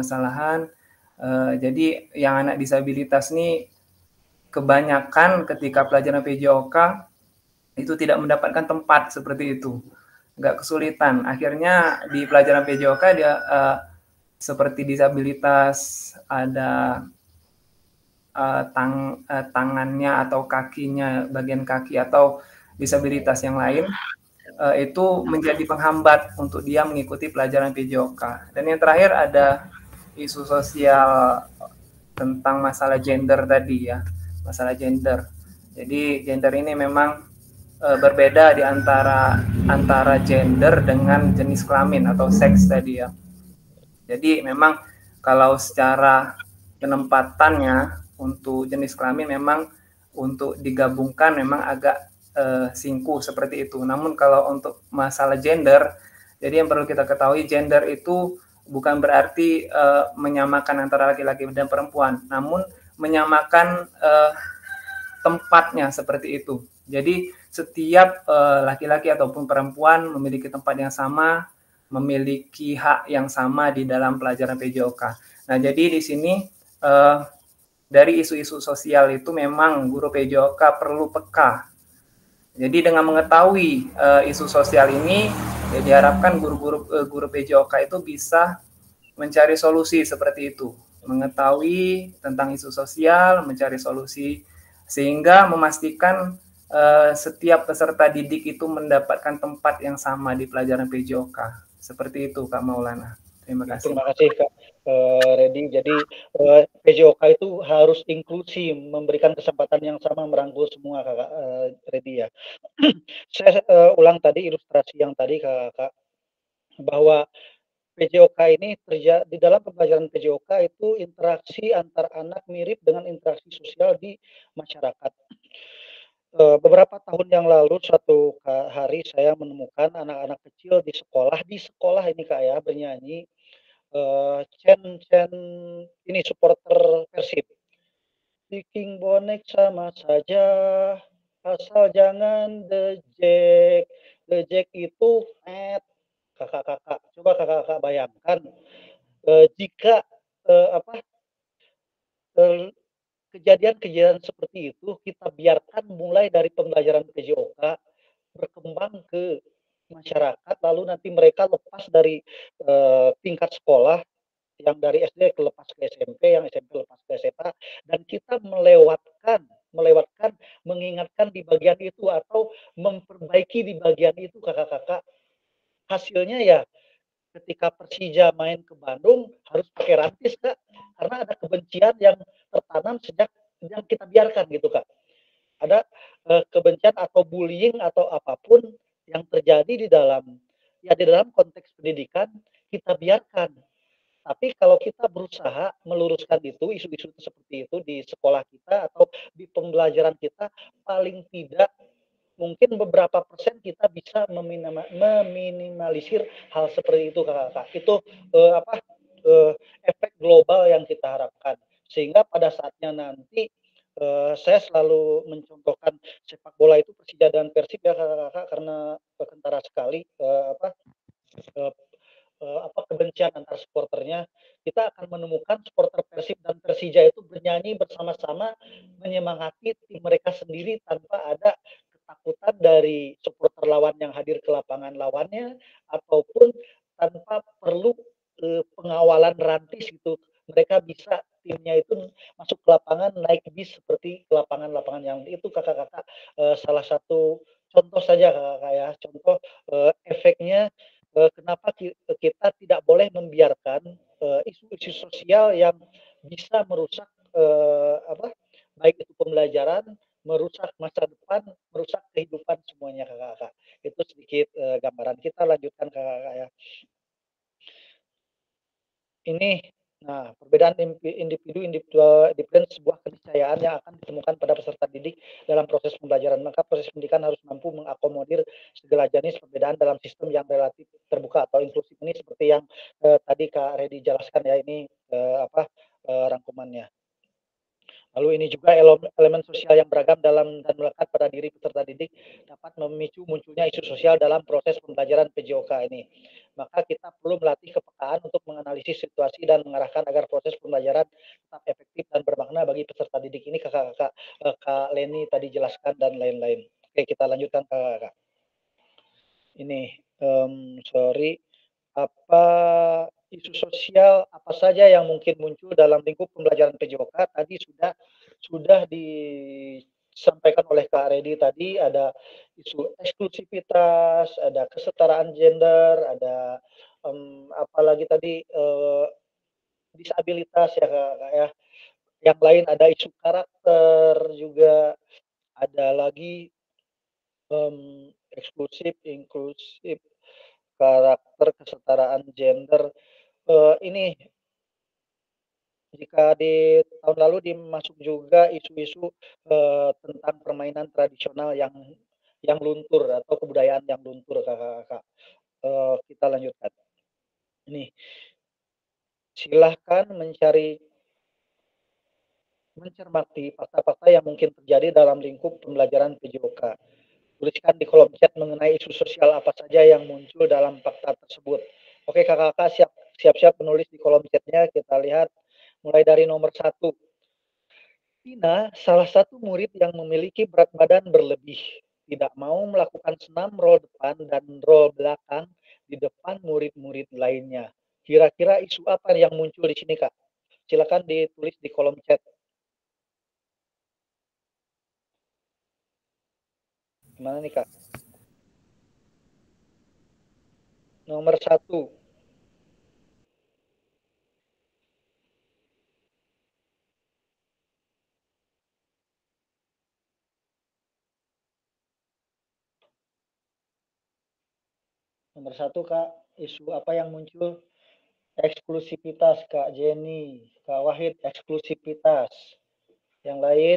Jadi yang anak disabilitas ini kebanyakan ketika pelajaran PJOK itu tidak mendapatkan tempat seperti itu. Agak kesulitan. Akhirnya di pelajaran PJOK dia seperti disabilitas, ada tangannya atau kakinya, bagian kaki atau disabilitas yang lain, itu menjadi penghambat untuk dia mengikuti pelajaran PJOK. Dan yang terakhir ada isu sosial tentang masalah gender tadi ya, masalah gender. Jadi gender ini memang berbeda di antara gender dengan jenis kelamin atau seks tadi ya. Jadi memang kalau secara penempatannya untuk jenis kelamin memang untuk digabungkan memang agak singkuh seperti itu. Namun kalau untuk masalah gender, jadi yang perlu kita ketahui gender itu bukan berarti menyamakan antara laki-laki dan perempuan, namun menyamakan tempatnya seperti itu. Jadi setiap laki-laki ataupun perempuan memiliki tempat yang sama, memiliki hak yang sama di dalam pelajaran PJOK. Nah, jadi di sini dari isu-isu sosial itu memang guru PJOK perlu peka. Jadi dengan mengetahui isu sosial ini, ya diharapkan guru PJOK itu bisa mencari solusi seperti itu. Mengetahui tentang isu sosial, mencari solusi, sehingga memastikan setiap peserta didik itu mendapatkan tempat yang sama di pelajaran PJOK. Seperti itu, Kak Maulana. Terima kasih. Terima kasih, Kak Reddy. Jadi PJOK itu harus inklusi, memberikan kesempatan yang sama, merangkul semua, Kak Reddy ya. Saya ulang tadi ilustrasi yang tadi, Kak, bahwa PJOK ini di dalam pembelajaran PJOK itu interaksi antar anak mirip dengan interaksi sosial di masyarakat. Beberapa tahun yang lalu suatu hari saya menemukan anak-anak kecil di sekolah ini Kak ya, bernyanyi ini supporter Persib. Bikin bonek sama saja, asal jangan dejek. Dejek itu kakak-kakak. Coba kakak-kakak bayangkan jika kejadian-kejadian seperti itu kita biarkan mulai dari pembelajaran PJOK berkembang ke masyarakat, lalu nanti mereka lepas dari tingkat sekolah, yang dari SD lepas ke SMP, yang SMP lepas ke SMA, dan kita melewatkan mengingatkan di bagian itu atau memperbaiki di bagian itu kakak-kakak. Hasilnya ya ketika Persija main ke Bandung harus pakai rantis Kak, karena ada kebencian yang tertanam sejak yang kita biarkan gitu Kak. Ada kebencian atau bullying atau apapun yang terjadi di dalam konteks pendidikan kita biarkan. Tapi kalau kita berusaha meluruskan itu, isu-isu seperti itu di sekolah kita atau di pembelajaran kita, paling tidak mungkin beberapa persen kita bisa meminimalisir hal seperti itu kakak-kakak. Itu efek global yang kita harapkan. Sehingga pada saatnya nanti saya selalu mencontohkan sepak bola itu Persija dan Persib ya kakak-kakak, karena kentara sekali kebencian antar supporternya, kita akan menemukan supporter Persib dan Persija itu bernyanyi bersama-sama menyemangati tim mereka sendiri tanpa ada ketakutan dari supporter lawan yang hadir ke lapangan lawannya, ataupun tanpa perlu pengawalan rantis gitu. Mereka bisa timnya itu masuk ke lapangan naik bis seperti ke lapangan-lapangan yang itu kakak-kakak salah satu contoh saja kakak ya, contoh efeknya kenapa kita tidak boleh membiarkan isu-isu sosial yang bisa merusak baik itu pembelajaran, merusak masa depan, merusak kehidupan semuanya kakak-kakak. Itu sedikit gambaran. Kita lanjutkan kakak-kakak ya. Ini, nah perbedaan individu independen sebuah keniscayaan yang akan ditemukan pada peserta didik dalam proses pembelajaran. Maka proses pendidikan harus mampu mengakomodir segala jenis perbedaan dalam sistem yang relatif terbuka atau inklusif. Ini seperti yang tadi Kak Redi jelaskan ya, ini rangkumannya. Lalu ini juga elemen sosial yang beragam dalam dan melekat pada diri peserta didik dapat memicu munculnya isu sosial dalam proses pembelajaran PJOK ini. Maka kita perlu melatih kepekaan untuk menganalisis situasi dan mengarahkan agar proses pembelajaran tetap efektif dan bermakna bagi peserta didik. Ini kakak-kakak Kak Leni tadi jelaskan dan lain-lain. Oke, kita lanjutkan kakak-kakak. Ini, sorry, apa isu sosial apa saja yang mungkin muncul dalam lingkup pembelajaran PJOK tadi sudah disampaikan oleh Kak Redi tadi. Ada isu eksklusivitas, ada kesetaraan gender, ada apalagi tadi disabilitas ya Kak ya. Yang lain ada isu karakter juga, ada lagi eksklusif, inklusif, karakter, kesetaraan gender. Ini jika di tahun lalu dimasuk juga isu-isu tentang permainan tradisional yang luntur atau kebudayaan yang luntur kakak-kakak. Kita lanjutkan. Ini silahkan mencermati fakta-fakta yang mungkin terjadi dalam lingkup pembelajaran PJOK. Tuliskan di kolom chat mengenai isu sosial apa saja yang muncul dalam fakta tersebut. Oke kakak-kakak siap-siap menulis di kolom chatnya. Kita lihat mulai dari nomor 1. Tina, salah satu murid yang memiliki berat badan berlebih, tidak mau melakukan senam roll depan dan roll belakang di depan murid-murid lainnya. Kira-kira isu apa yang muncul di sini Kak? Silakan ditulis di kolom chat. Gimana nih Kak? Nomor 1. Nomor 1 Kak, isu apa yang muncul? Eksklusivitas Kak Jenny, Kak Wahid, eksklusivitas. Yang lain?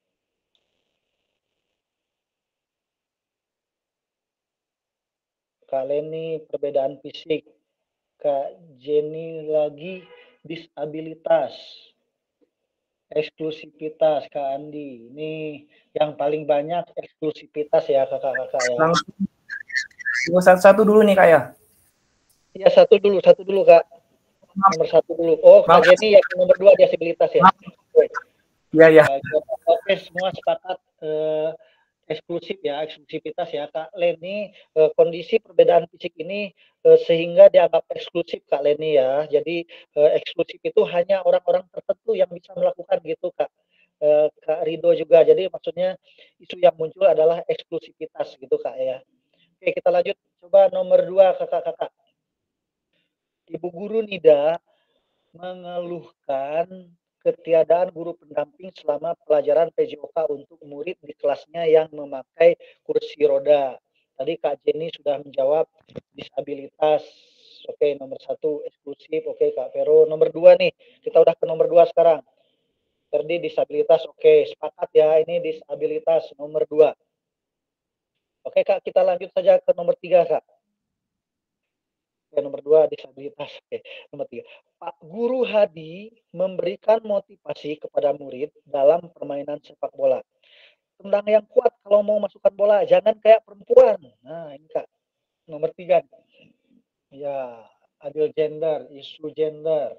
Kak Leni, perbedaan fisik. Kak Jenny lagi, disabilitas. Eksklusivitas Kak Andi. Ini yang paling banyak eksklusivitas ya kakak-kakak ya. Satu-satu dulu nih Kak ya. Iya satu dulu Kak. Nomor 1 dulu. Oh Kak Jenny yang nomor 2 disabilitas ya. Iya. Oke semua sepakat eksklusif ya, eksklusivitas ya Kak Leni. Kondisi perbedaan fisik ini sehingga dianggap eksklusif Kak Leni ya. Jadi eksklusif itu hanya orang-orang tertentu yang bisa melakukan gitu Kak. Kak Rido juga. Jadi maksudnya isu yang muncul adalah eksklusivitas gitu Kak ya. Oke kita lanjut. Coba nomor 2 kakak-kakak. Ibu guru Nida mengeluhkan ketiadaan guru pendamping selama pelajaran PJOK untuk murid di kelasnya yang memakai kursi roda. Tadi Kak Jenny sudah menjawab disabilitas. Oke, nomor 1 eksklusif. Oke, Kak Vero. Nomor 2 nih. Kita udah ke nomor 2 sekarang. Ferdi disabilitas. Oke, sepakat ya. Ini disabilitas nomor 2. Oke, Kak. Kita lanjut saja ke nomor 3, Kak. Nomor 2 disabilitas. Oke. Nomor 3. Pak Guru Hadi memberikan motivasi kepada murid dalam permainan sepak bola. Tendang yang kuat kalau mau masukkan bola, jangan kayak perempuan. Nah, ini Kak. Nomor 3. Ya, adil gender, isu gender,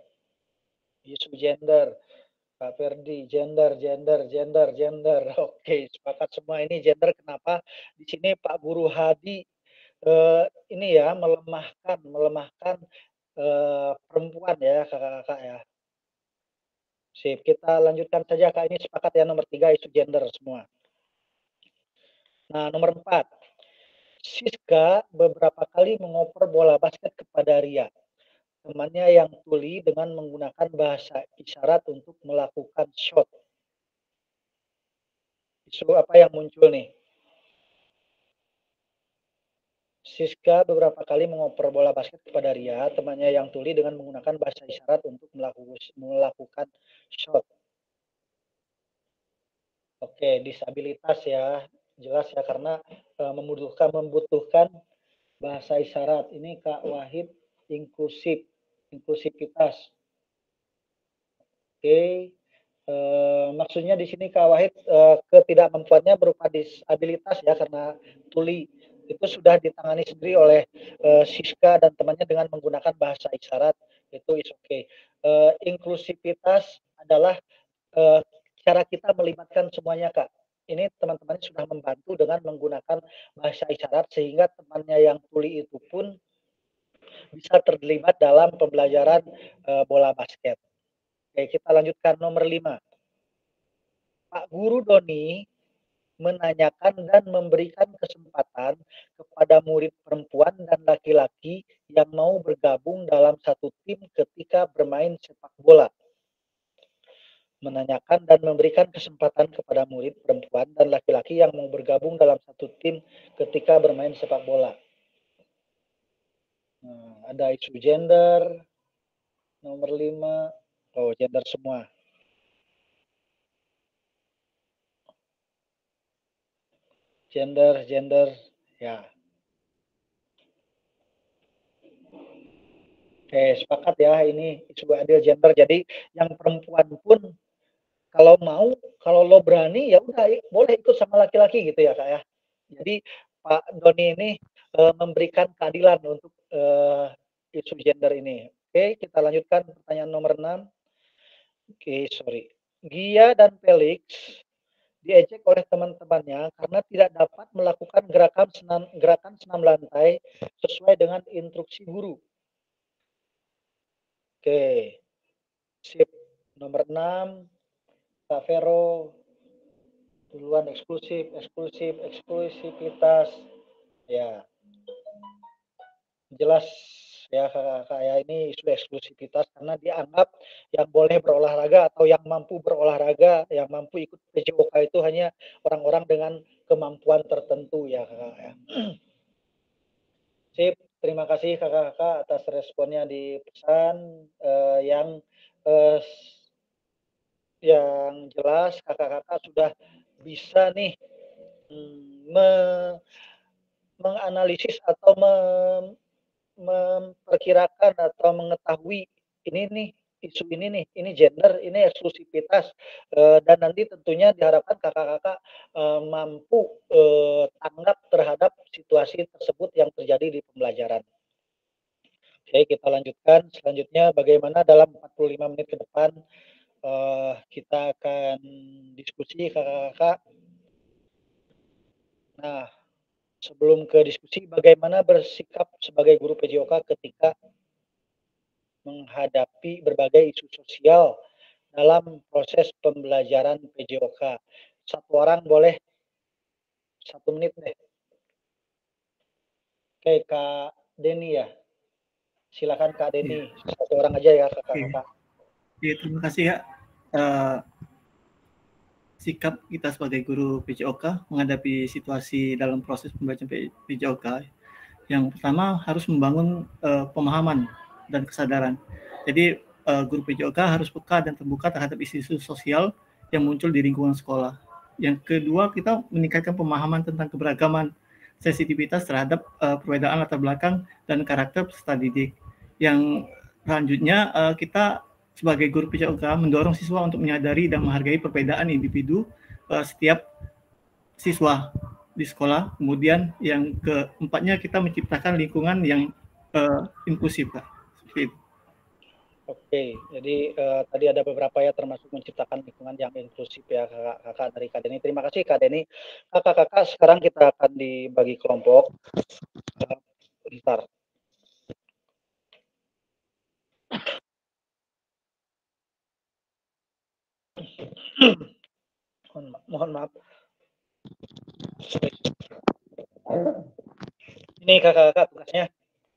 Kak Ferdi, gender. Oke, sepakat semua ini gender. Kenapa di sini Pak Guru Hadi ini ya melemahkan perempuan ya kakak-kakak ya. Sip, kita lanjutkan saja Kak, ini sepakat ya nomor 3 isu gender semua. Nah, nomor 4. Siska beberapa kali mengoper bola basket kepada Ria, temannya yang tuli, dengan menggunakan bahasa isyarat untuk melakukan shot. Isu apa yang muncul nih? Siska beberapa kali mengoper bola basket kepada Ria, temannya yang tuli, dengan menggunakan bahasa isyarat untuk melakukan shot. Oke, disabilitas ya, jelas ya, karena membutuhkan bahasa isyarat. Ini Kak Wahid, inklusivitas. Oke, maksudnya di sini Kak Wahid ketidakmampuannya berupa disabilitas ya, karena tuli. Itu sudah ditangani sendiri oleh Siska dan temannya dengan menggunakan bahasa isyarat, itu is okay. Inklusivitas adalah cara kita melibatkan semuanya Kak. Ini teman-teman sudah membantu dengan menggunakan bahasa isyarat, sehingga temannya yang tuli itu pun bisa terlibat dalam pembelajaran bola basket. Oke, kita lanjutkan nomor 5. Pak Guru Doni menanyakan dan memberikan kesempatan kepada murid perempuan dan laki-laki yang mau bergabung dalam satu tim ketika bermain sepak bola. Menanyakan dan memberikan kesempatan kepada murid perempuan dan laki-laki yang mau bergabung dalam satu tim ketika bermain sepak bola. Nah, ada isu gender, nomor 5, oh gender semua. Gender, ya. Oke, sepakat ya, ini isu adil gender. Jadi yang perempuan pun kalau mau, kalau lo berani ya udah boleh ikut sama laki-laki gitu ya Kak ya. Jadi Pak Doni ini memberikan keadilan untuk isu gender ini. Oke, kita lanjutkan pertanyaan nomor 6. Oke, sorry. Gia dan Felix diejek oleh teman-temannya karena tidak dapat melakukan gerakan senam lantai sesuai dengan instruksi guru. Oke, sip. Nomor 6, Kak Vero, duluan. Eksklusivitas. Ya, jelas ya Kak ya, ini isu eksklusivitas karena dianggap yang boleh berolahraga atau yang mampu berolahraga, yang mampu ikut PJOK itu hanya orang-orang dengan kemampuan tertentu ya Kak ya. Sip, terima kasih kakak-kakak atas responnya di pesan yang jelas. Kakak-kakak sudah bisa nih menganalisis atau memperkirakan atau mengetahui ini nih, isu ini nih, ini gender, ini eksklusivitas, dan nanti tentunya diharapkan kakak-kakak mampu tanggap terhadap situasi tersebut yang terjadi di pembelajaran. Oke, kita lanjutkan. Selanjutnya bagaimana dalam 45 menit ke depan kita akan diskusi kakak-kakak. Nah, sebelum ke diskusi, bagaimana bersikap sebagai guru PJOK ketika menghadapi berbagai isu sosial dalam proses pembelajaran PJOK. Satu orang boleh 1 menit deh. Oke, Kak Deni ya. Silakan Kak Deni, satu orang aja ya kakak-kakak. Oke, terima kasih ya. Sikap kita sebagai guru PJOK menghadapi situasi dalam proses pembelajaran PJOK, yang pertama harus membangun pemahaman dan kesadaran. Jadi guru PJOK harus peka dan terbuka terhadap isu-isu sosial yang muncul di lingkungan sekolah. Yang kedua, kita meningkatkan pemahaman tentang keberagaman, sensitivitas terhadap perbedaan latar belakang dan karakter peserta didik. Yang selanjutnya, kita sebagai guru PJOK mendorong siswa untuk menyadari dan menghargai perbedaan individu setiap siswa di sekolah. Kemudian yang keempatnya, kita menciptakan lingkungan yang inklusif, Kak. seperti itu. Oke, jadi tadi ada beberapa ya, termasuk menciptakan lingkungan yang inklusif ya kakak-kakak dari Kak Denny. Terima kasih Kak Denny. Kakak-kakak sekarang kita akan dibagi kelompok. Bentar. Mohon maaf. Ini kakak-kakak tugasnya.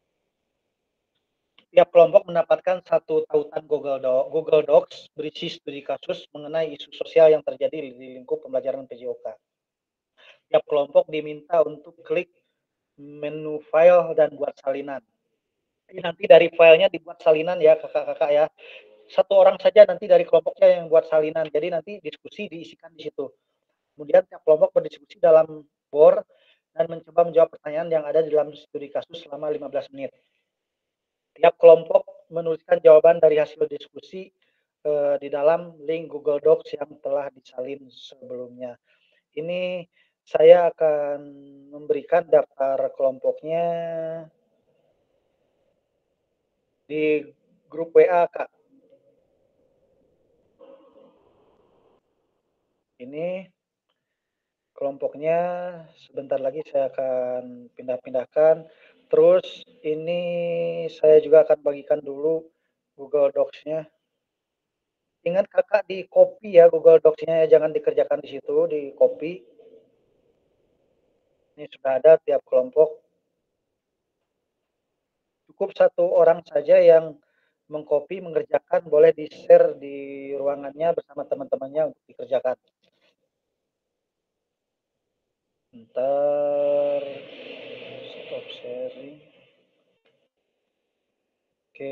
Tiap kelompok mendapatkan satu tautan Google Docs berisi studi kasus mengenai isu sosial yang terjadi di lingkup pembelajaran PJOK. Tiap kelompok diminta untuk klik menu file dan buat salinan. Nanti dari filenya dibuat salinan ya kakak-kakak ya. Satu orang saja nanti dari kelompoknya yang buat salinan. Jadi nanti diskusi diisikan di situ. Kemudian tiap kelompok berdiskusi dalam board dan mencoba menjawab pertanyaan yang ada di dalam studi kasus selama 15 menit. Tiap kelompok menuliskan jawaban dari hasil diskusi di dalam link Google Docs yang telah disalin sebelumnya. Ini saya akan memberikan daftar kelompoknya di grup WA, Kak. Ini kelompoknya sebentar lagi saya akan pindah-pindahkan. Terus ini saya juga akan bagikan dulu Google Docs-nya. Ingat kakak di copy ya Google Docs-nya ya, jangan dikerjakan di situ, di copy. Ini sudah ada tiap kelompok. Cukup satu orang saja yang mengcopy, mengerjakan, boleh di-share di ruangannya bersama teman-temannya untuk dikerjakan. Bentar, stop sharing. Oke,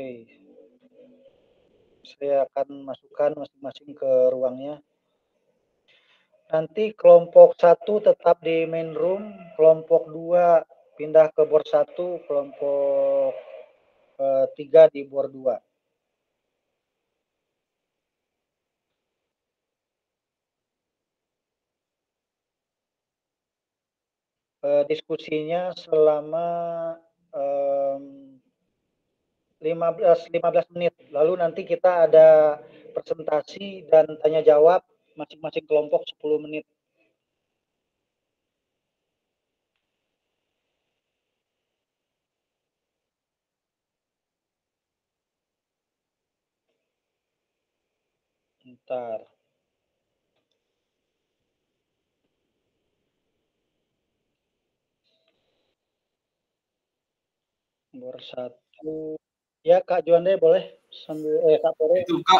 saya akan masukkan masing-masing ke ruangnya. Nanti kelompok 1 tetap di main room, kelompok 2 pindah ke board 1, kelompok 3 di board 2. Diskusinya selama 15 menit. Lalu nanti kita ada presentasi dan tanya jawab masing-masing kelompok 10 menit. Bentar. Nomor 1. Ya Kak Juande boleh sambil Kak Pore. Itu Kak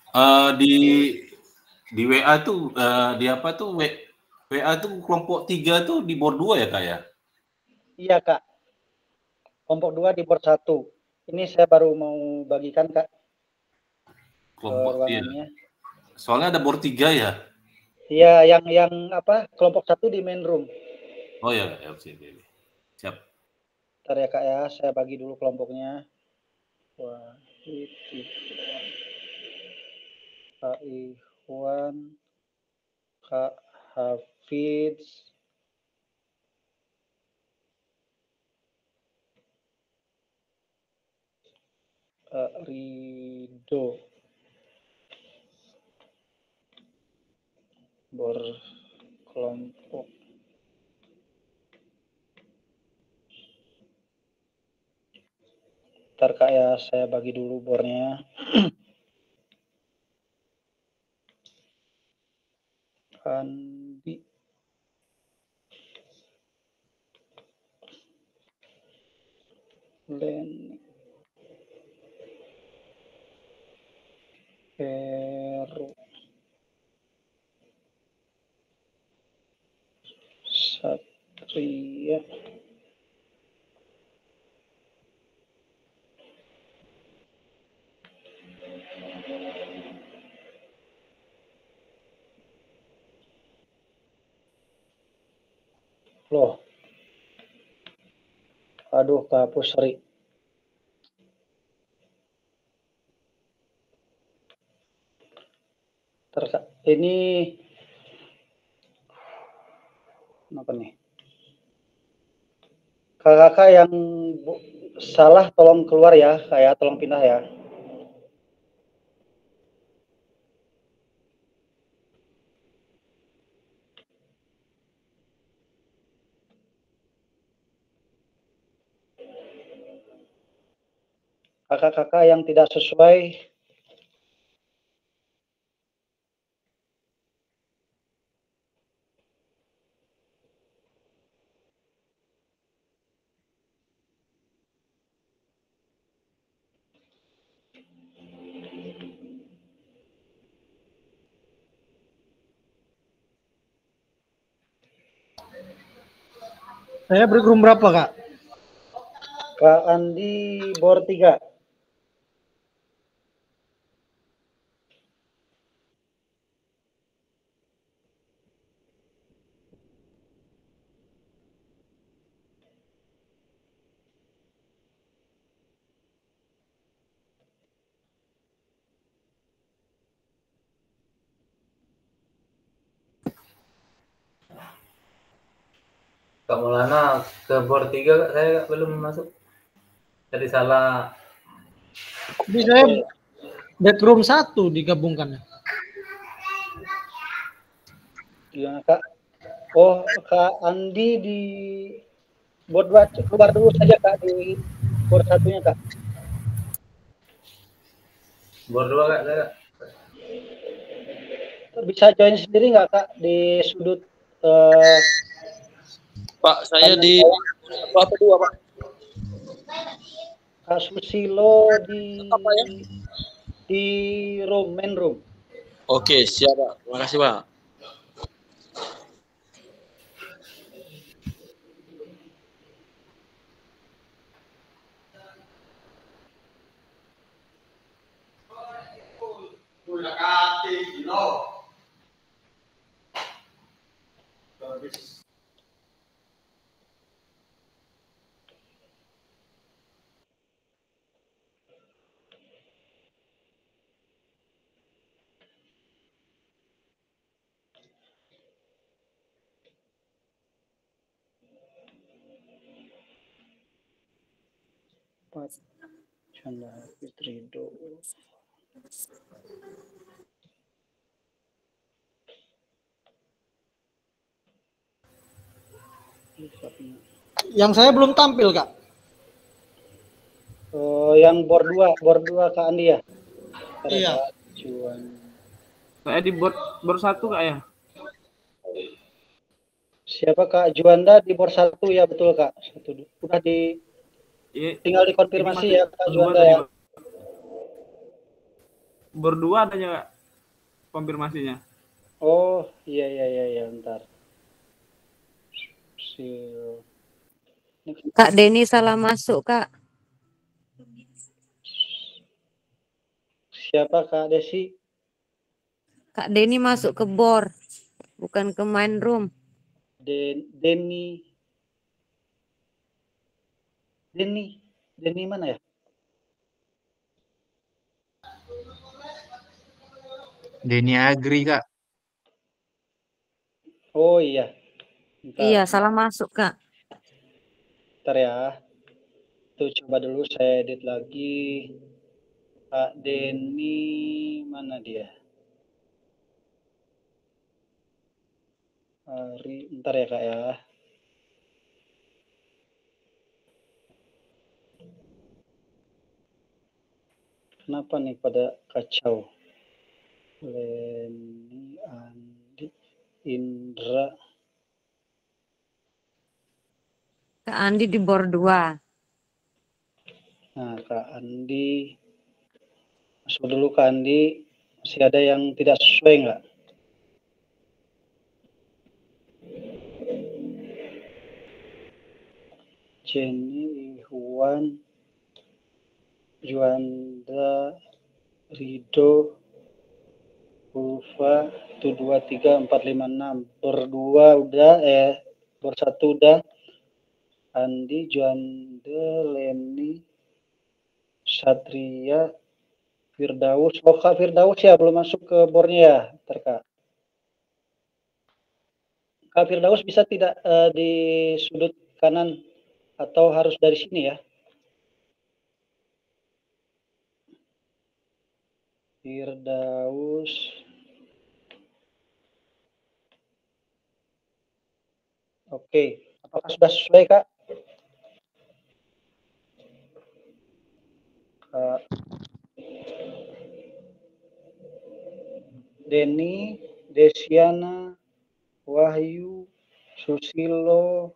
di WA tuh di apa tuh WA tuh kelompok 3 tuh di board 2 ya Kak ya? Iya Kak. Kelompok 2 di board 1. Ini saya baru mau bagikan Kak. Kelompok 3. Soalnya ada board 3 ya? Iya, yang apa? Kelompok 1 di main room. Oh ya, siap. Bentar ya Kak ya, saya bagi dulu kelompoknya. Wah, itu. Kak Ikhwan, Kak Hafiz, Kak Rido, berkelompok. Ntar Kak ya, saya bagi dulu bornya. Andi. Leni. Heru. Satria. Loh. Aduh, kehapus, sorry. Ini apa nih? Kakak yang salah tolong keluar ya, Kak ya, tolong pindah ya. Kakak-kakak yang tidak sesuai, Saya bergrum berapa, Kak? Kak Andi bor 3. Kak Maulana ke bor 3 Kak, saya belum masuk. Tadi salah. Jadi saya backroom 1 digabungkan. Gimana Kak? Oh, Kak Andi di bor 2 keluar dulu saja Kak di bor 1-nya Kak. Bor 2 Kak, saya. Bisa join sendiri nggak Kak di sudut Pak, saya di apa dua Pak? Kak Susilo di Apa ya? di room, main room. Oke, siap Pak. Terima kasih Pak. Pak Chandra Fitrido. Yang saya belum tampil, Kak. Yang bor 2 Kak Andi ya? Iya. Saya di bor 1 Kak ya. Siapa Kak Juanda di bor 1 ya, betul Kak. Udah tinggal dikonfirmasi ya Kak Juanda ya. Bor 2 adanya Kak konfirmasinya. Oh, iya, ntar. Kak Denny salah masuk, Kak. Siapa Kak Desi? Kak Denny masuk ke bor, bukan ke main room. Denny mana ya? Denny Agri, Kak. Oh iya. Bentar. Iya, salah masuk, Kak. Bentar ya. Tuh coba dulu saya edit lagi. Kak Denny mana dia? Bentar ya Kak ya. Kenapa nih pada kacau? Leni, Andi, Indra. Kak Andi di bor 2. Nah, Kak Andi. Masuk dulu Kak Andi. Masih ada yang tidak sesuai nggak? Jenny, Iwan, Juanda, Rido, Ulfa, 1, 2, 3, 4, 5, 6. Bor 2 udah, bor 1 udah. Andi, Juanda, Leni, Satria, Firdaus. Oh Kak Firdaus ya belum masuk ke bornya ya, ntar Kak. Kak Firdaus bisa tidak di sudut kanan atau harus dari sini ya? Firdaus. Oke, apakah sudah sesuai, Kak? Kak Denny, Desiana, Wahyu, Susilo,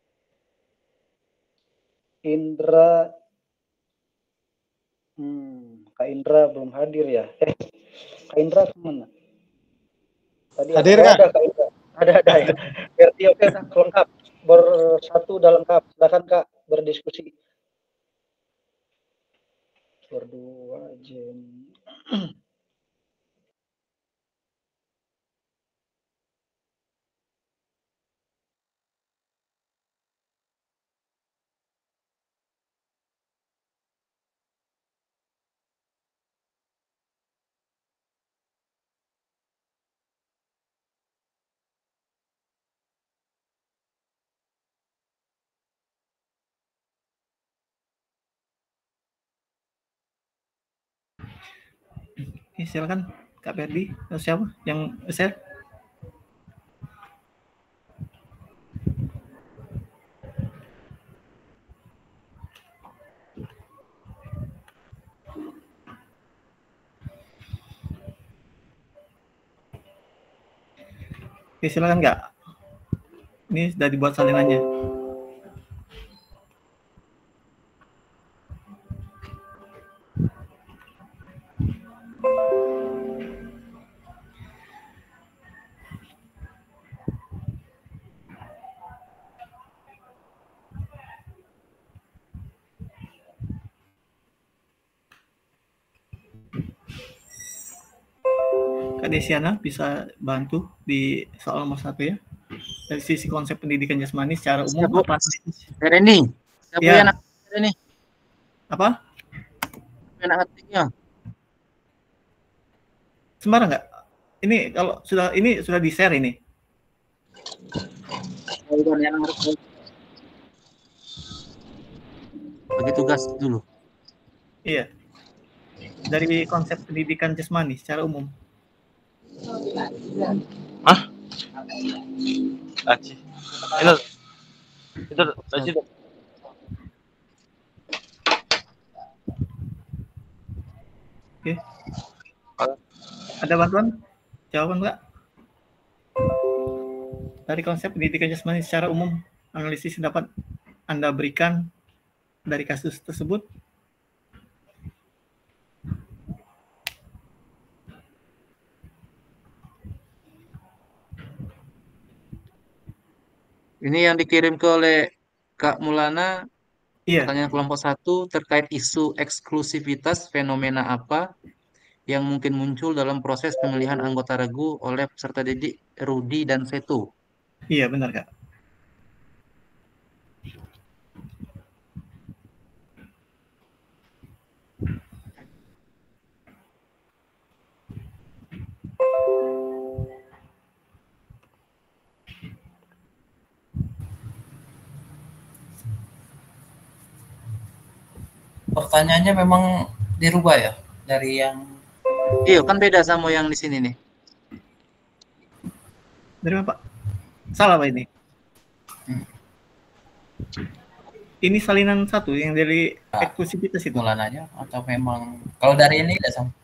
Indra. Kak Indra belum hadir ya? Kak Indra kemana? Tadi Hadir, ada, Kak? Kak Indra. Ada ya. Berarti oke, Kak, lengkap. Bersatu udah lengkap. Silakan, Kak, berdiskusi. Berdua, Jen. Oke, silakan Kak Ferdi. Siapa yang share? Oke, silakan Kak. Ini sudah dibuat salinannya. Kak Desiana bisa bantu di soal nomor 1 ya. Dari sisi konsep pendidikan jasmani secara umum. Siapa? Reni. Siapa Ya. yang Reni? Apa? Enak ngetiknya. Sembarang nggak? Ini kalau sudah di-share ini. Bagi tugas dulu. Iya. Dari konsep pendidikan jasmani secara umum. Hah? Aci. Itu Aci. Oke. Ada bantuan? Jawaban Mbak? Dari konsep pendidikan jasmani secara umum, analisis yang dapat Anda berikan dari kasus tersebut? Ini yang dikirim oleh Kak Mulana. Iya. Pertanyaan kelompok 1 terkait isu eksklusivitas, fenomena apa yang mungkin muncul dalam proses pemilihan anggota regu oleh peserta didik Rudi dan Setu. Iya, benar Kak. Pertanyaannya memang dirubah ya dari yang Iya, kan beda sama yang di sini nih. Dari apa? Salah Pak ini. Ini salinan 1 yang dari eksklusivitas itu. Mulananya atau memang kalau dari ini tidak sama?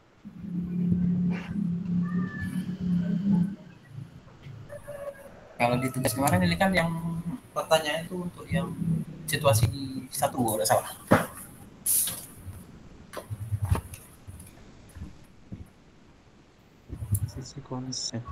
Kalau di tugas kemarin ini kan yang pertanyaan itu untuk yang situasi di 1 udah salah. Sisi konsep.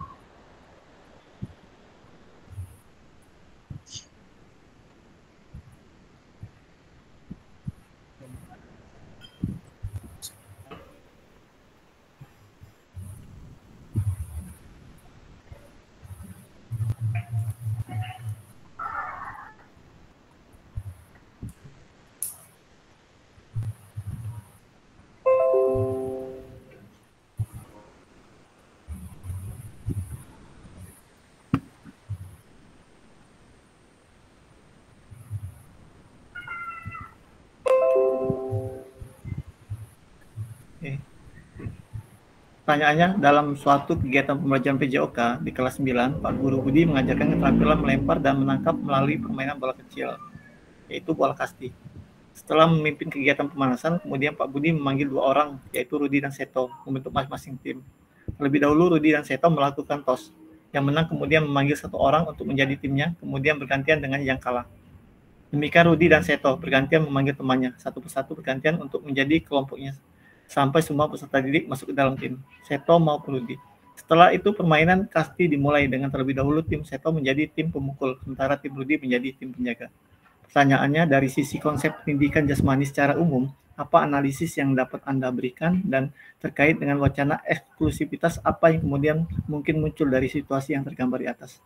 pertanyaannya, dalam suatu kegiatan pembelajaran PJOK di kelas 9, Pak Guru Budi mengajarkan keterampilan melempar dan menangkap melalui permainan bola kecil, yaitu bola kasti. Setelah memimpin kegiatan pemanasan, kemudian Pak Budi memanggil 2 orang, yaitu Rudi dan Seto, membentuk masing-masing tim. Terlebih dahulu Rudi dan Seto melakukan tos. Yang menang kemudian memanggil 1 orang untuk menjadi timnya, kemudian bergantian dengan yang kalah. Demikian Rudi dan Seto bergantian memanggil temannya, satu persatu bergantian untuk menjadi kelompoknya, sampai semua peserta didik masuk ke dalam tim, Seto maupun Rudi. Setelah itu permainan kasti dimulai dengan terlebih dahulu tim Seto menjadi tim pemukul, sementara tim Rudi menjadi tim penjaga. Pertanyaannya, dari sisi konsep pendidikan jasmani secara umum, apa analisis yang dapat Anda berikan dan terkait dengan wacana eksklusivitas apa yang kemudian mungkin muncul dari situasi yang tergambar di atas?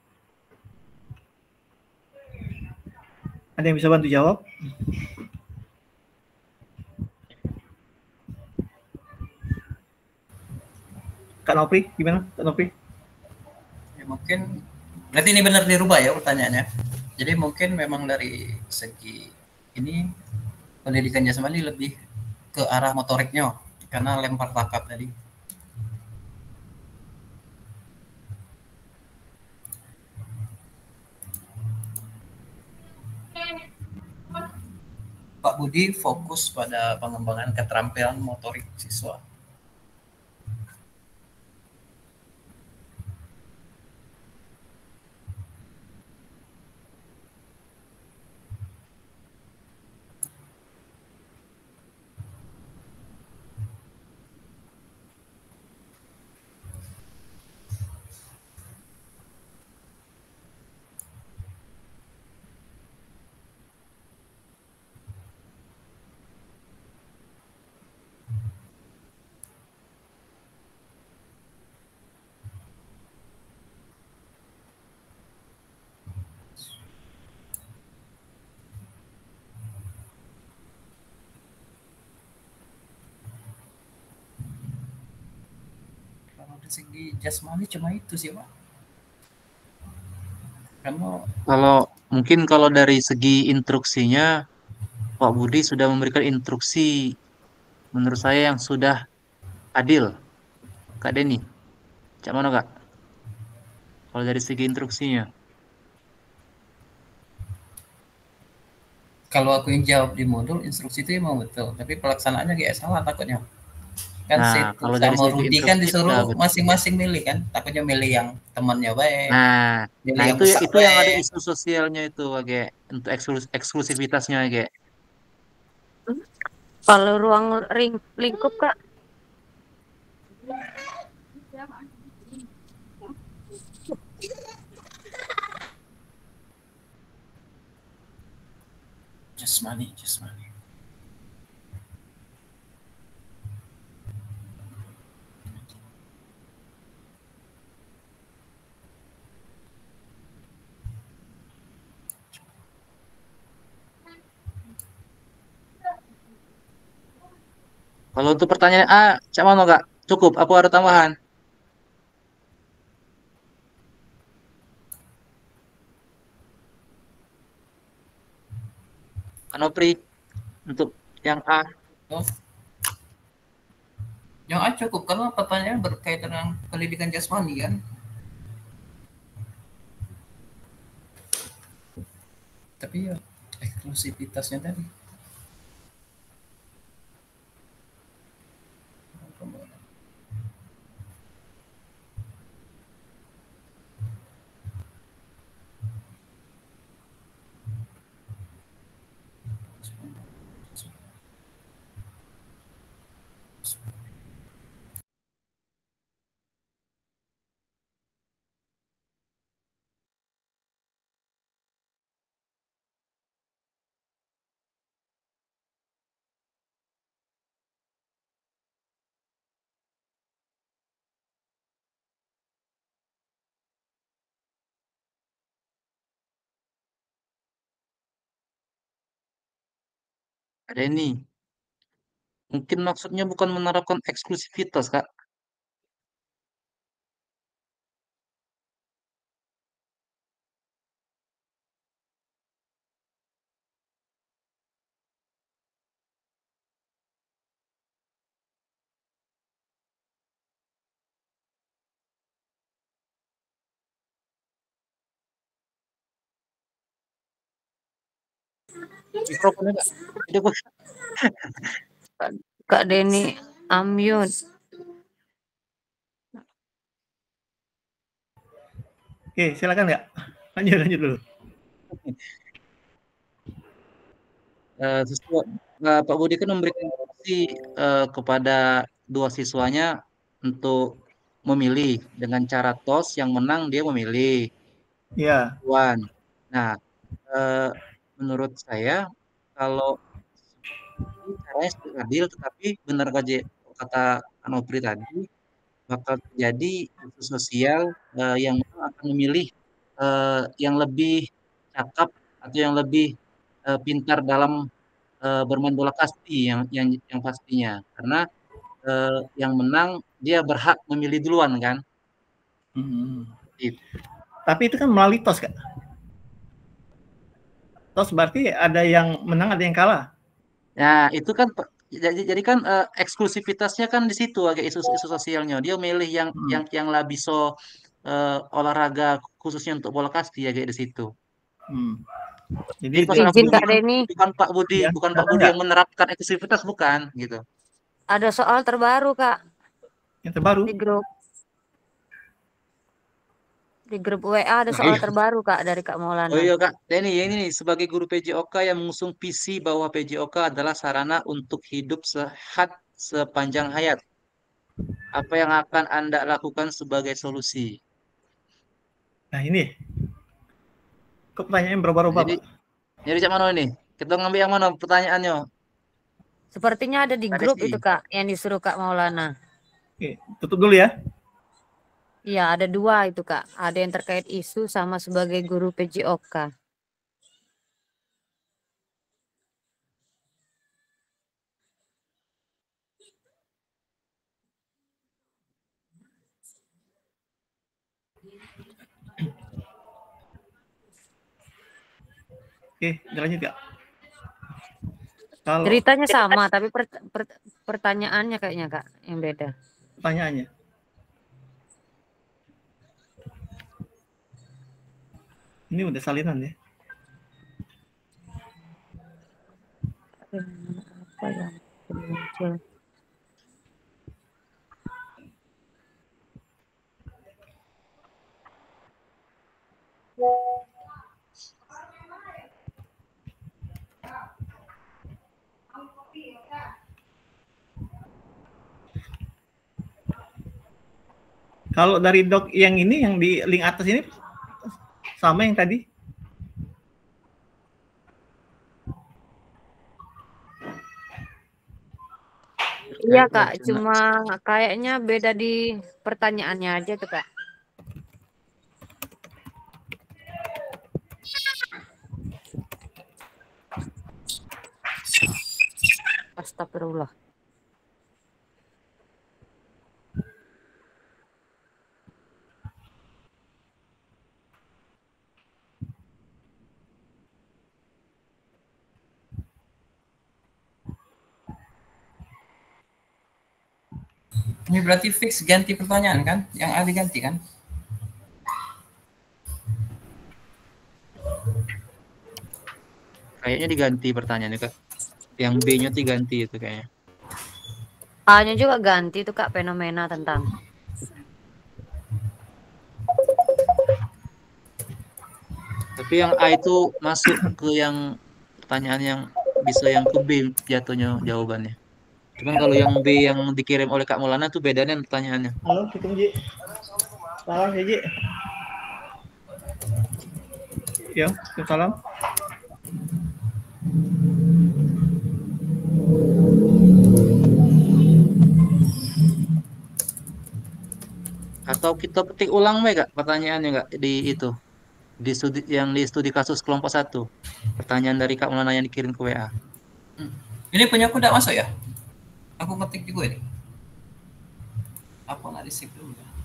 Ada yang bisa bantu jawab? Kak Nopri, gimana Kak Nopri? Ya, mungkin berarti ini benar dirubah ya pertanyaannya. Jadi mungkin memang dari segi ini pendidikan jasmani lebih ke arah motoriknya karena lempar tangkap tadi. Pak Budi fokus pada pengembangan keterampilan motorik siswa. Kalau dari segi jasmani cuma itu sih Pak. Karena Kalau dari segi instruksinya, Pak Budi sudah memberikan instruksi menurut saya yang sudah adil. Kak Denny, cak mana Kak? Kalau dari segi instruksinya. kalau aku yang jawab di modul instruksi itu emang betul, tapi pelaksanaannya kayak salah takutnya. Kan Nah, Setu kalau dari sama segi Rudi kan instruksi sudah disuruh betul. masing-masing milih kan, takutnya milih yang temannya baik, Nah, milih yang itu besar itu yang ada baik. isu sosialnya itu kayak untuk eksklusivitasnya kayak. Kalau ruang lingkup Kak, Jasmani. Kalau untuk pertanyaan A, cak mana Kak? Cukup, aku ada tambahan. Kanopri, untuk yang A. Oh. Yang A cukup karena pertanyaan berkaitan dengan pendidikan jasmani kan. Tapi ya eksklusivitasnya tadi. Ada ini. Mungkin maksudnya bukan menerapkan eksklusivitas, Kak. Mikrofonnya Kak. Hidup. Kak Denny unmute. Oke, silakan Kak. Lanjut dulu. Pak Budi kan memberikan instruksi kepada dua siswanya untuk memilih dengan cara tos, yang menang dia memilih. Iya. Nah, menurut saya kalau caranya sudah adil, tetapi benar kata Nopri tadi, bakal terjadi isu sosial yang akan memilih yang lebih cakap atau yang lebih pintar dalam bermain bola kasti yang pastinya, karena yang menang dia berhak memilih duluan kan. Gitu. Tapi itu kan melalui tos Kak. Tos berarti ada yang menang, ada yang kalah. Nah itu kan jadi kan eksklusivitasnya kan di situ agak isu sosialnya. Dia milih yang labiso olahraga khususnya untuk bola kasti ya kayak di situ. Jadi izin Kak Denny. Bukan Pak Budi, bukan Pak Budi yang menerapkan eksklusivitas, bukan gitu. Ada soal terbaru Kak. Yang terbaru? Di grup WA ada soal terbaru Kak dari Kak Maulana. Oh iya Kak Denny, ini sebagai guru PJOK yang mengusung visi bahwa PJOK adalah sarana untuk hidup sehat sepanjang hayat. Apa yang akan Anda lakukan sebagai solusi? Nah ini, kok pertanyaan berubah-ubah Pak? Jadi cak mana ini? Kita ngambil yang mana pertanyaannya? Sepertinya ada di grup itu Kak, yang disuruh Kak Maulana. Oke, tutup dulu ya. Iya, ada dua itu Kak. Ada yang terkait isu sama sebagai guru PJOK. Oke, lanjut Kak. Kalau ceritanya sama, tapi pertanyaannya kayaknya Kak yang beda. Pertanyaannya. Ini udah salinan ya. Apa yang muncul? Kalau dari doc yang ini, yang di link atas ini sama yang tadi? Iya Kak, cuma kayaknya beda di pertanyaannya aja tuh Kak. Astagfirullah. Ini berarti fix ganti pertanyaan kan? Yang A diganti kan? Kayaknya diganti pertanyaannya Kak. Yang B-nya diganti itu kayaknya. A-nya juga ganti itu Kak, fenomena tentang. Tapi yang A itu masuk ke yang pertanyaan yang bisa yang ke B jatuhnya jawabannya. Cuman kalau yang B yang dikirim oleh Kak Maulana tuh bedanya pertanyaannya. Halo, Assalamualaikum Ji. Salam ya Ji. Ya, salam. Atau kita petik ulang Kak pertanyaannya Kak di itu. Di studi kasus kelompok 1. Pertanyaan dari Kak Maulana yang dikirim ke WA. Ini punya aku tidak masuk ya? Aku ketik juga ini. Aku nggak di-save dulu ya.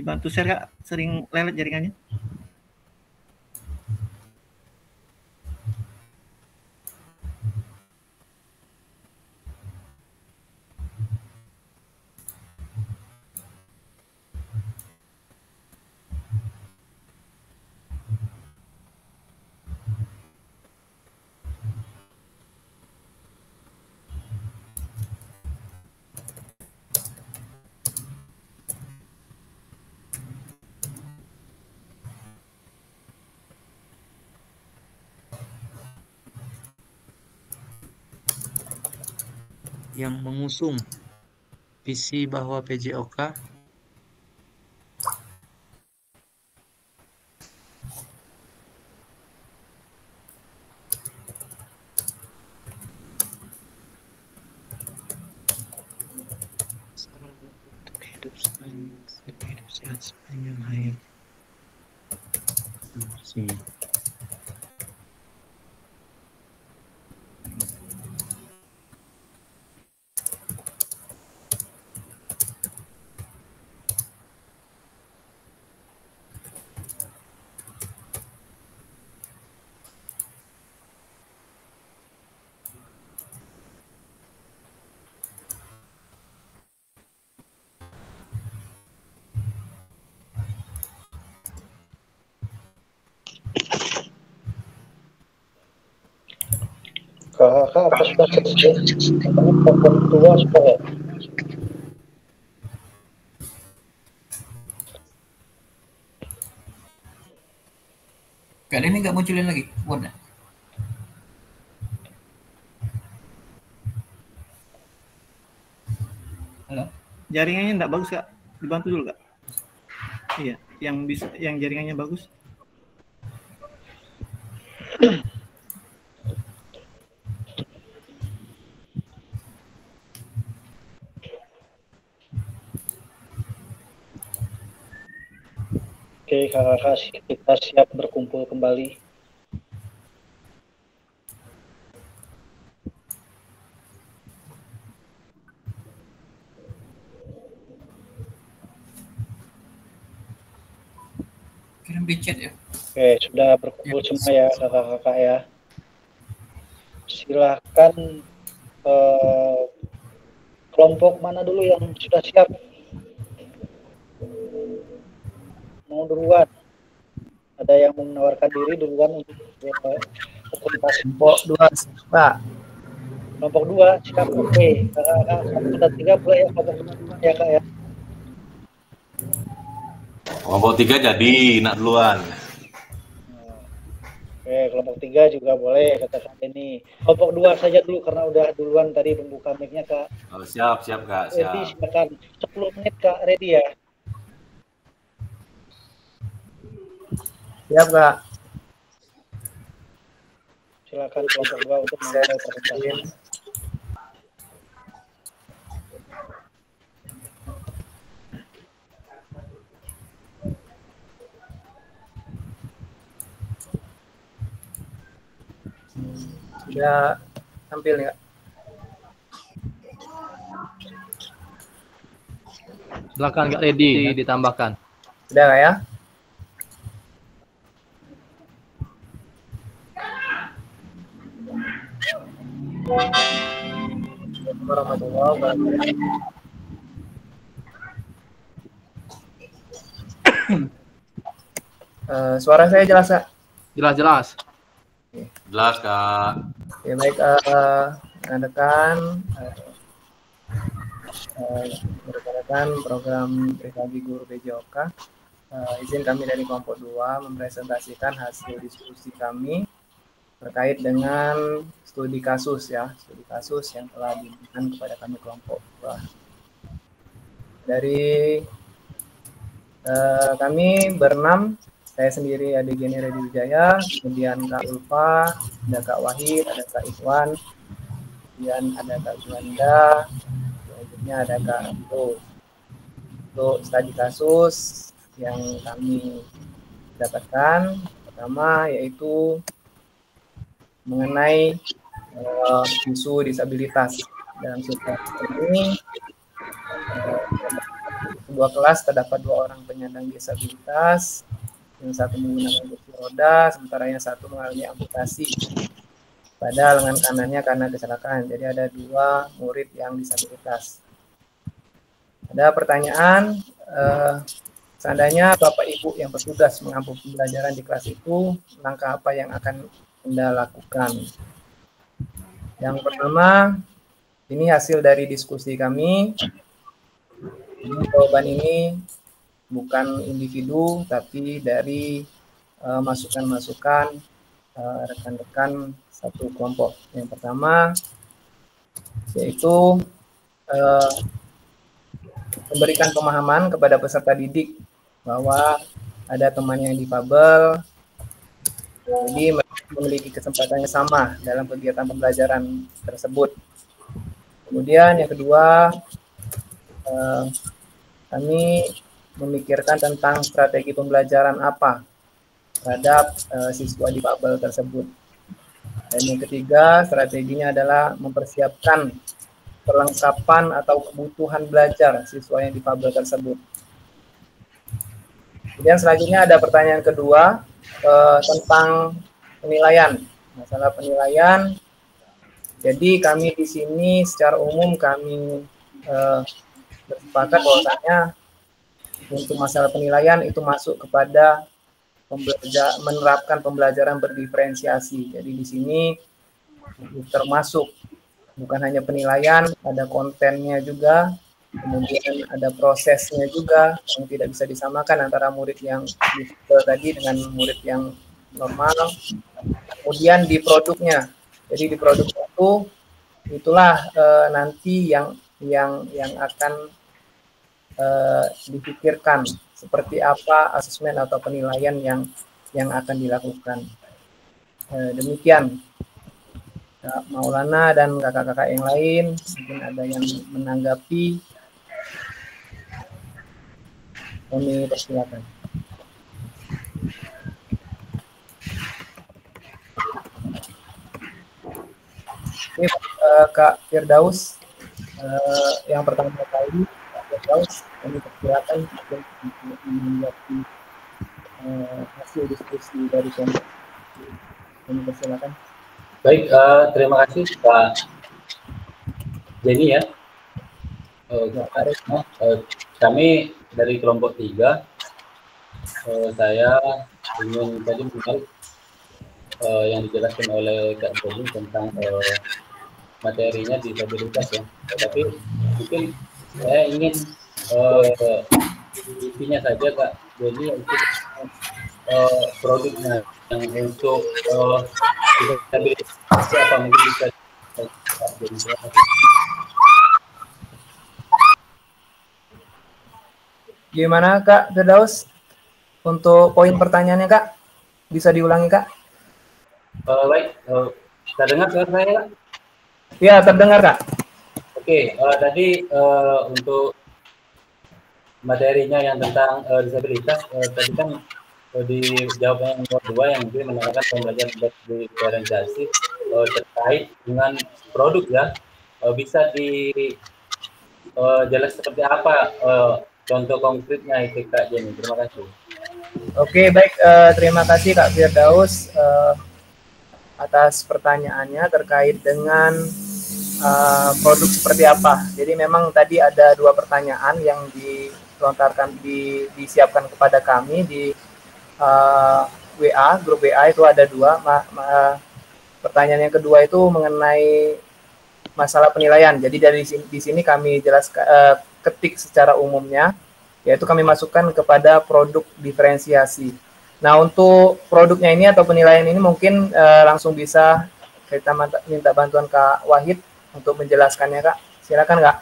dibantu share Kak, sering lelet jaringannya. Yang mengusung visi bahwa PJOK hidup sehat sepanjang hayat. Kakak apa sudah selesai? Katanya kelompok 2 sudah ya? Kali ini nggak munculin lagi, Won. Halo. Jaringannya enggak bagus Kak, dibantu dulu Kak. Iya, yang jaringannya bagus. Oke, kakak kita siap berkumpul kembali. Kirim di chat ya. Oke, sudah berkumpul semua ya kakak-kakak ya. Silahkan kelompok mana dulu yang sudah siap? Mau duluan? Ada yang mau menawarkan diri duluan untuk presentasi? Kelompok 2, Pak. Kelompok 2, siap. Oke, kakak-kakak 1 dan 3 boleh ya kelompok 2 ya kak ya. Kelompok 3 jadi nak duluan. Oke, kelompok 3 juga boleh kata Kak ini. Kelompok 2 saja dulu karena udah duluan tadi membuka mic-nya Kak. Oh, siap Kak, siap. Ready, silakan 10 menit Kak, ready ya. Siap Kak. Silakan kelompok 2 untuk memulai presentasi. Sudah tampil nih Kak. Silakan Kak Ledi ditambahkan. Sudah Kak ya? Warahmatullahi wabarakatuh. Suara saya jelas Kak? Jelas. Jelas Kak. Ya baik, rekan-rekan program pribadi guru PJOK, izin kami dari kelompok 2 mempresentasikan hasil diskusi kami terkait dengan studi kasus yang telah diberikan kepada kami kelompok 2. Dari kami berenam, saya sendiri ada Geni Redi Wijaya, kemudian Kak Ulfa, ada Kak Wahid, ada Kak Ikhwan, kemudian ada Kak Juanda, selanjutnya ada Kak Abdo. Untuk studi kasus yang kami dapatkan, pertama yaitu mengenai isu disabilitas dalam situasi ini, sebuah dua kelas terdapat 2 orang penyandang disabilitas, yang satu menggunakan kursi roda, sementara yang satu mengalami amputasi pada lengan kanannya karena kecelakaan. Jadi ada 2 murid yang disabilitas. Ada pertanyaan, seandainya Bapak Ibu yang bertugas mengampu pembelajaran di kelas itu, langkah apa yang akan Anda lakukan? Yang pertama, ini hasil dari diskusi kami. Jawaban ini bukan individu, tapi dari masukan-masukan rekan-rekan satu kelompok. Yang pertama, yaitu memberikan pemahaman kepada peserta didik bahwa ada teman yang difabel, jadi memiliki kesempatan yang sama dalam kegiatan pembelajaran tersebut. Kemudian yang kedua, kami memikirkan tentang strategi pembelajaran apa terhadap siswa difabel tersebut. Dan yang ketiga, strateginya adalah mempersiapkan perlengkapan atau kebutuhan belajar siswa yang difabel tersebut. Kemudian selanjutnya ada pertanyaan kedua tentang penilaian, masalah penilaian. Jadi kami di sini secara umum kami bersepakat bahwasanya untuk masalah penilaian itu masuk kepada menerapkan pembelajaran berdiferensiasi. Jadi di sini termasuk bukan hanya penilaian, ada kontennya juga, kemudian ada prosesnya juga yang tidak bisa disamakan antara murid yang difabel tadi dengan murid yang normal. Kemudian di produknya, jadi di produk itu itulah nanti yang akan dipikirkan seperti apa asesmen atau penilaian yang akan dilakukan. Demikian Kak Maulana dan kakak-kakak yang lain, mungkin ada yang menanggapi, kami persilakan. Ini Kak Firdaus, yang pertama kali Kak Firdaus, kami persilakan untuk menanggapi hasil diskusi dari kelompok. Kami persilakan. Baik, terima kasih Pak Jenny ya. Kami dari kelompok 3, saya ingin tadi menarik yang dijelaskan oleh Kak Jenny tentang materinya disabilitas ya. Tetapi mungkin saya ingin intinya saja Kak Jenny untuk produknya yang untuk disabilitas apa mungkin bisa Gimana Kak Firdaus untuk poin pertanyaannya Kak? Bisa diulangi Kak? Baik, terdengar suara saya Kak? Ya, terdengar Kak. Oke, tadi untuk materinya yang tentang disabilitas, tadi kan di jawaban yang kedua yang dia menerangkan pembelajaran berdiferensiasi terkait dengan produk ya, bisa dijelas seperti apa contoh konkretnya itu Kak Jenny. Terima kasih. Oke, baik, terima kasih Kak Firdaus atas pertanyaannya terkait dengan produk seperti apa. Jadi memang tadi ada 2 pertanyaan yang dilontarkan, disiapkan kepada kami di WA, grup WA itu ada 2. Pertanyaan yang kedua itu mengenai masalah penilaian. Jadi di sini kami jelaskan, ketik secara umumnya, yaitu kami masukkan kepada produk diferensiasi. Nah, untuk produknya ini atau penilaian ini mungkin langsung bisa kita minta bantuan Kak Wahid untuk menjelaskannya Kak. Silakan Kak.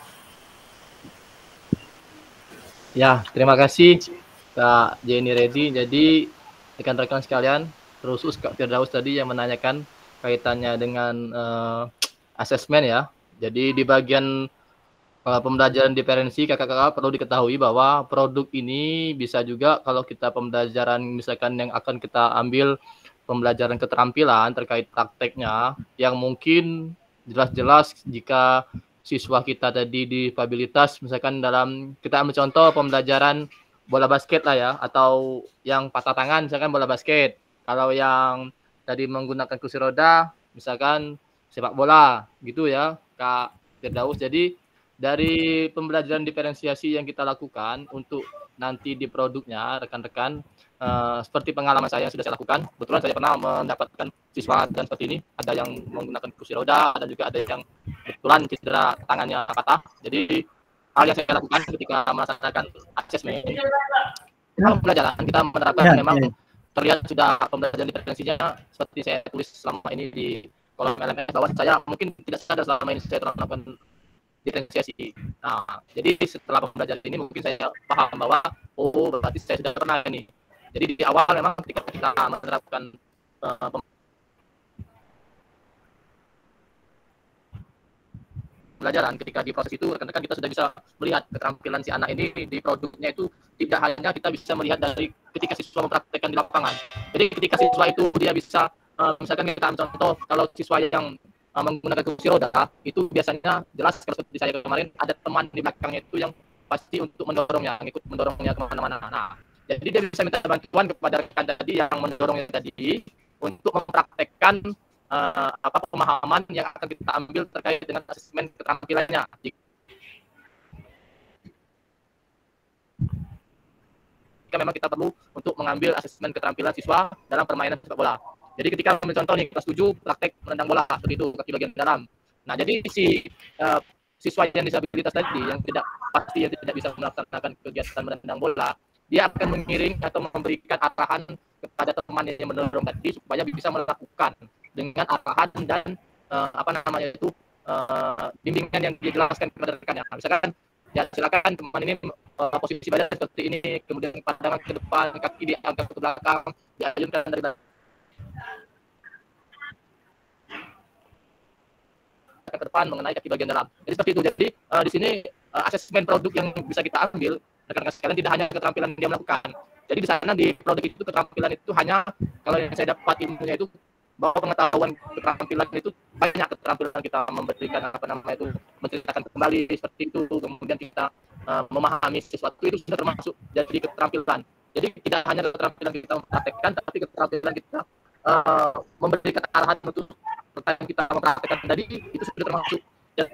Ya, terima kasih Kak Jenny Reddy. Jadi rekan-rekan sekalian, terusus Kak Firdaus tadi yang menanyakan kaitannya dengan asesmen ya. Jadi di bagian pembelajaran diferensi, kakak-kakak perlu diketahui bahwa produk ini bisa juga kalau kita pembelajaran misalkan yang akan kita ambil pembelajaran keterampilan terkait prakteknya yang mungkin jelas-jelas jika siswa kita tadi difabilitas, misalkan dalam kita ambil contoh pembelajaran bola basket lah ya, atau yang patah tangan misalkan bola basket. Kalau yang tadi menggunakan kursi roda misalkan sepak bola gitu ya Kak Firdaus. Jadi dari pembelajaran diferensiasi yang kita lakukan untuk nanti di produknya rekan-rekan, seperti pengalaman saya yang sudah saya lakukan, kebetulan saya pernah mendapatkan siswa dan seperti ini, ada yang menggunakan kursi roda, ada juga ada yang kebetulan cedera tangannya patah. Jadi hal yang saya lakukan ketika melaksanakan asesmen pembelajaran, kita menerapkan memang terlihat sudah pembelajaran diferensinya seperti saya tulis selama ini di kolom LMS, bahwa saya mungkin tidak sadar selama ini saya telah melakukan diferensiasi. Nah, jadi setelah pembelajaran ini mungkin saya paham bahwa oh berarti saya sudah pernah ini. Jadi di awal memang ketika kita menerapkan pembelajaran, ketika di proses itu rekan-rekan kita sudah bisa melihat keterampilan si anak ini di produknya itu tidak hanya kita bisa melihat dari ketika siswa mempraktekkan di lapangan. Jadi ketika siswa itu dia bisa misalkan kita ambil contoh kalau siswa yang menggunakan kursi roda itu biasanya jelas kalau seperti saya kemarin ada teman di belakangnya itu yang pasti untuk mendorongnya, ikut mendorongnya kemana-mana. Nah, jadi dia bisa minta bantuan kepada rekan tadi yang mendorongnya tadi untuk mempraktekkan pemahaman yang akan kita ambil terkait dengan asesmen keterampilannya. Jika memang kita perlu untuk mengambil asesmen keterampilan siswa dalam permainan sepak bola. Jadi ketika contoh nih kelas 7 praktek menendang bola seperti itu kaki bagian dalam. Nah, jadi si siswa yang disabilitas tadi yang tidak pasti yang tidak bisa melaksanakan kegiatan menendang bola, dia akan mengiring atau memberikan arahan kepada teman yang mendorong tadi supaya bisa melakukan dengan arahan dan bimbingan yang dia jelaskan kepada rekannya. Nah, misalkan ya silakan teman ini posisi badan seperti ini, kemudian pandangan ke depan, kaki diangkat ke belakang, diayunkan dari ke depan mengenai kaki bagian dalam. Jadi seperti itu. Jadi di sini asesmen produk yang bisa kita ambil rekan-rekan sekalian tidak hanya keterampilan dia melakukan. Jadi di sana di produk itu keterampilan itu hanya kalau yang saya dapat ilmunya itu bahwa pengetahuan keterampilan itu banyak keterampilan kita memberikan menceritakan kembali seperti itu, kemudian kita memahami sesuatu itu sudah termasuk jadi keterampilan. Jadi tidak hanya keterampilan kita mempraktekkan, tapi keterampilan kita memberikan arahan untuk pertanyaan kita mempraktekkan tadi itu sudah termasuk.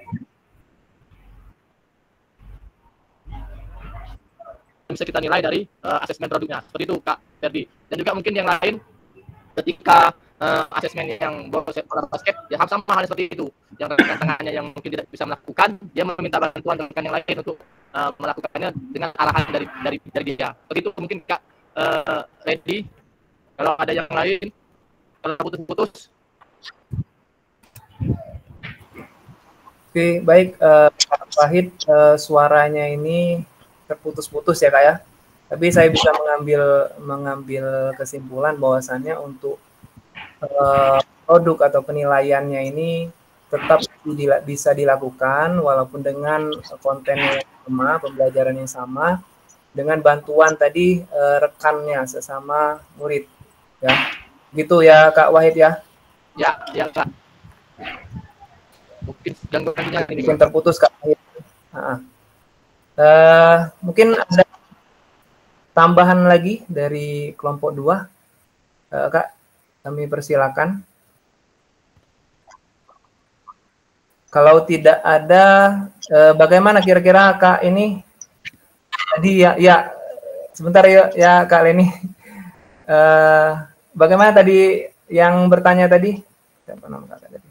Bisa kita nilai dari asesmen produknya seperti itu Kak Ferdi. Dan juga mungkin yang lain ketika asesmen yang bola basket ya sama halnya seperti itu, yang rekan tangannya yang mungkin tidak bisa melakukan, dia meminta bantuan rekan yang lain untuk melakukannya dengan arahan dari dia. Seperti itu mungkin Kak Reddy. Kalau ada yang lain, kalau putus-putus. Oke, baik Pak Wahid, suaranya ini terputus-putus ya Kak ya. Tapi saya bisa mengambil kesimpulan bahwasannya untuk produk atau penilaiannya ini tetap bisa dilakukan walaupun dengan konten yang sama, pembelajaran yang sama, dengan bantuan tadi rekannya sesama murid ya. Gitu ya Kak Wahid ya. Ya Kak. Mungkin gangguannya mungkin terputus Kak Wahid. Mungkin ada tambahan lagi dari kelompok 2 Kak, kami persilakan. Kalau tidak ada, bagaimana kira-kira Kak ini tadi ya sebentar ya Kak Leni, bagaimana tadi yang bertanya tadi? Siapa nama Kak tadi?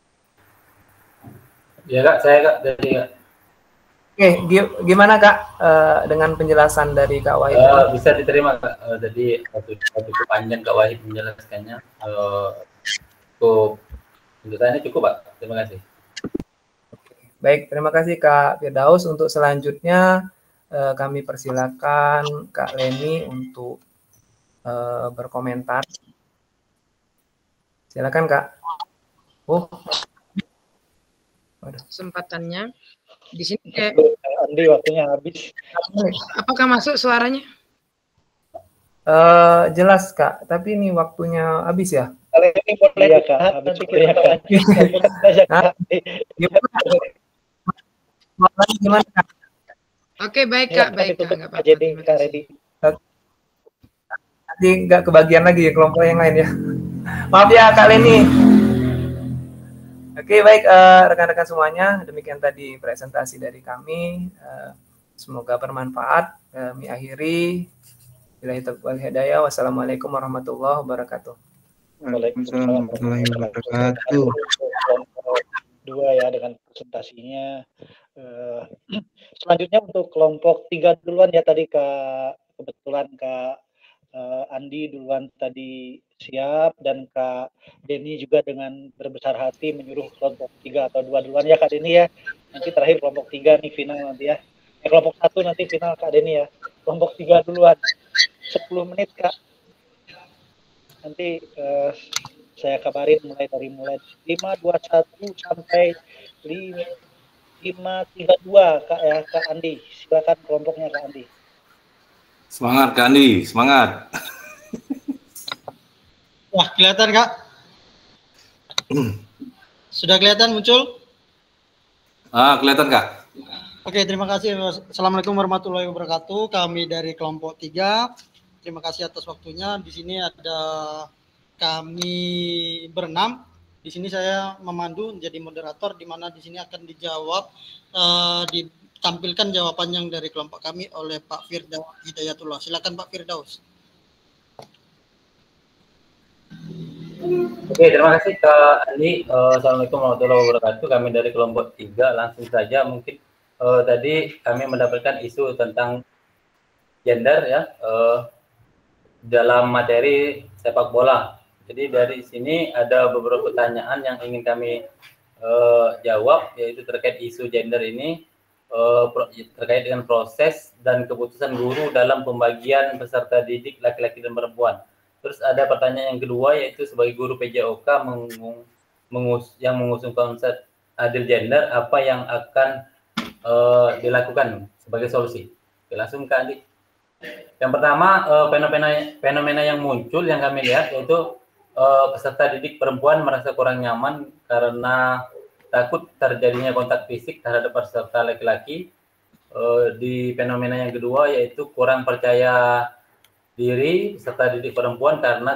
Ya Kak, saya Kak dari Kak. Oke, gimana Kak dengan penjelasan dari Kak Wahid? Bisa diterima Kak. Jadi cukup panjang Kak Wahid menjelaskannya. Penjelasannya cukup Pak. Terima kasih. Baik, terima kasih Kak Firdaus. Untuk selanjutnya kami persilakan Kak Leni untuk berkomentar. Silakan Kak. Kesempatannya di sini Andi waktunya habis. Apakah masuk suaranya? Jelas Kak, tapi ini waktunya habis ya. Kalau ini boleh ya Kak, habis nanti kita Lagi gimana Kak? Oke, baik Ya, Kak, baik Kak, ditutup nggak Kak apa-apa. Jadi, Terima Kak kasih. Redi. Nanti nggak kebagian lagi ya kelompok yang lain ya. Maaf ya Kak Leni. Oke, baik rekan-rekan semuanya, demikian tadi presentasi dari kami. Semoga bermanfaat. Kami akhiri. Billahi taufiq wal hidayah. Wassalamualaikum warahmatullahi wabarakatuh. Waalaikumsalam warahmatullahi wabarakatuh. Kelompok 2 ya dengan presentasinya. Selanjutnya untuk kelompok 3 duluan ya tadi kebetulan Kak Andi duluan tadi siap dan Kak Denny juga dengan berbesar hati menyuruh kelompok 3 atau 2 duluan ya Kak Denny ya. Nanti terakhir kelompok 3 nih final nanti ya. Kelompok 1 nanti final Kak Denny ya. Kelompok 3 duluan. 10 menit Kak. Nanti saya kabarin mulai 5:21 sampai 5:32 Kak ya, Kak Andi. Silakan kelompoknya Kak Andi. Semangat Kak Andi, semangat. Wah, kelihatan Kak? Sudah kelihatan muncul? Kelihatan Kak. Oke, terima kasih. Assalamualaikum warahmatullahi wabarakatuh. Kami dari kelompok 3. Terima kasih atas waktunya. Di sini ada kami berenam. Di sini saya memandu menjadi moderator, di mana di sini akan dijawab, ditampilkan jawaban yang dari kelompok kami oleh Pak Firdaus Hidayatullah. Silakan Pak Firdaus. Oke, terima kasih Kak Andi. Assalamualaikum warahmatullahi wabarakatuh. Kami dari kelompok 3 langsung saja mungkin tadi kami mendapatkan isu tentang gender ya dalam materi sepak bola. Jadi dari sini ada beberapa pertanyaan yang ingin kami jawab, yaitu terkait isu gender ini, terkait dengan proses dan keputusan guru dalam pembagian peserta didik laki-laki dan perempuan. Terus ada pertanyaan yang kedua, yaitu sebagai guru PJOK yang mengusung konsep adil gender, apa yang akan dilakukan sebagai solusi? Oke, langsung Kak Andi. Yang pertama, fenomena yang muncul yang kami lihat yaitu peserta didik perempuan merasa kurang nyaman karena takut terjadinya kontak fisik terhadap peserta laki-laki. Di fenomena yang kedua yaitu kurang percaya diri peserta didik perempuan karena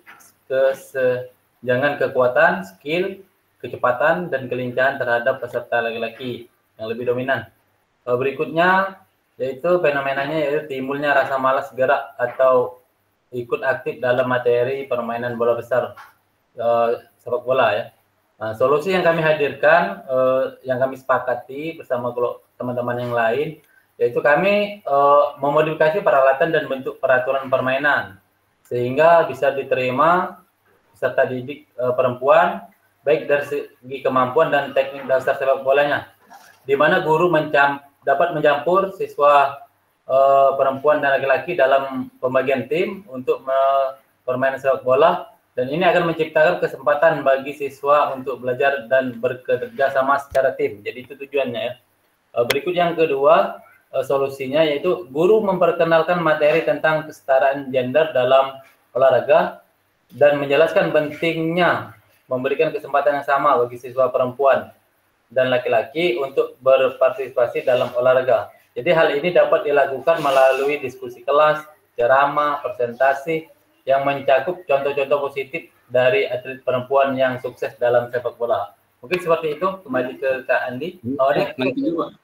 kesenjangan kekuatan, skill, kecepatan, dan kelincahan terhadap peserta laki-laki yang lebih dominan. Berikutnya yaitu fenomenanya yaitu timbulnya rasa malas gerak atau ikut aktif dalam materi permainan bola besar sepak bola ya. Nah, solusi yang kami hadirkan, yang kami sepakati bersama teman-teman yang lain, yaitu kami memodifikasi peralatan dan bentuk peraturan permainan sehingga bisa diterima peserta didik perempuan baik dari segi kemampuan dan teknik dasar sepak bolanya, di mana guru dapat mencampur siswa perempuan dan laki-laki dalam pembagian tim untuk permainan sepak bola, dan ini akan menciptakan kesempatan bagi siswa untuk belajar dan bekerja sama secara tim. Jadi itu tujuannya ya. Berikut yang kedua, solusinya yaitu guru memperkenalkan materi tentang kesetaraan gender dalam olahraga dan menjelaskan pentingnya memberikan kesempatan yang sama bagi siswa perempuan dan laki-laki untuk berpartisipasi dalam olahraga. Jadi hal ini dapat dilakukan melalui diskusi kelas, ceramah, presentasi yang mencakup contoh-contoh positif dari atlet perempuan yang sukses dalam sepak bola. Mungkin seperti itu. Kembali ke Kak Andi. Nanti juga.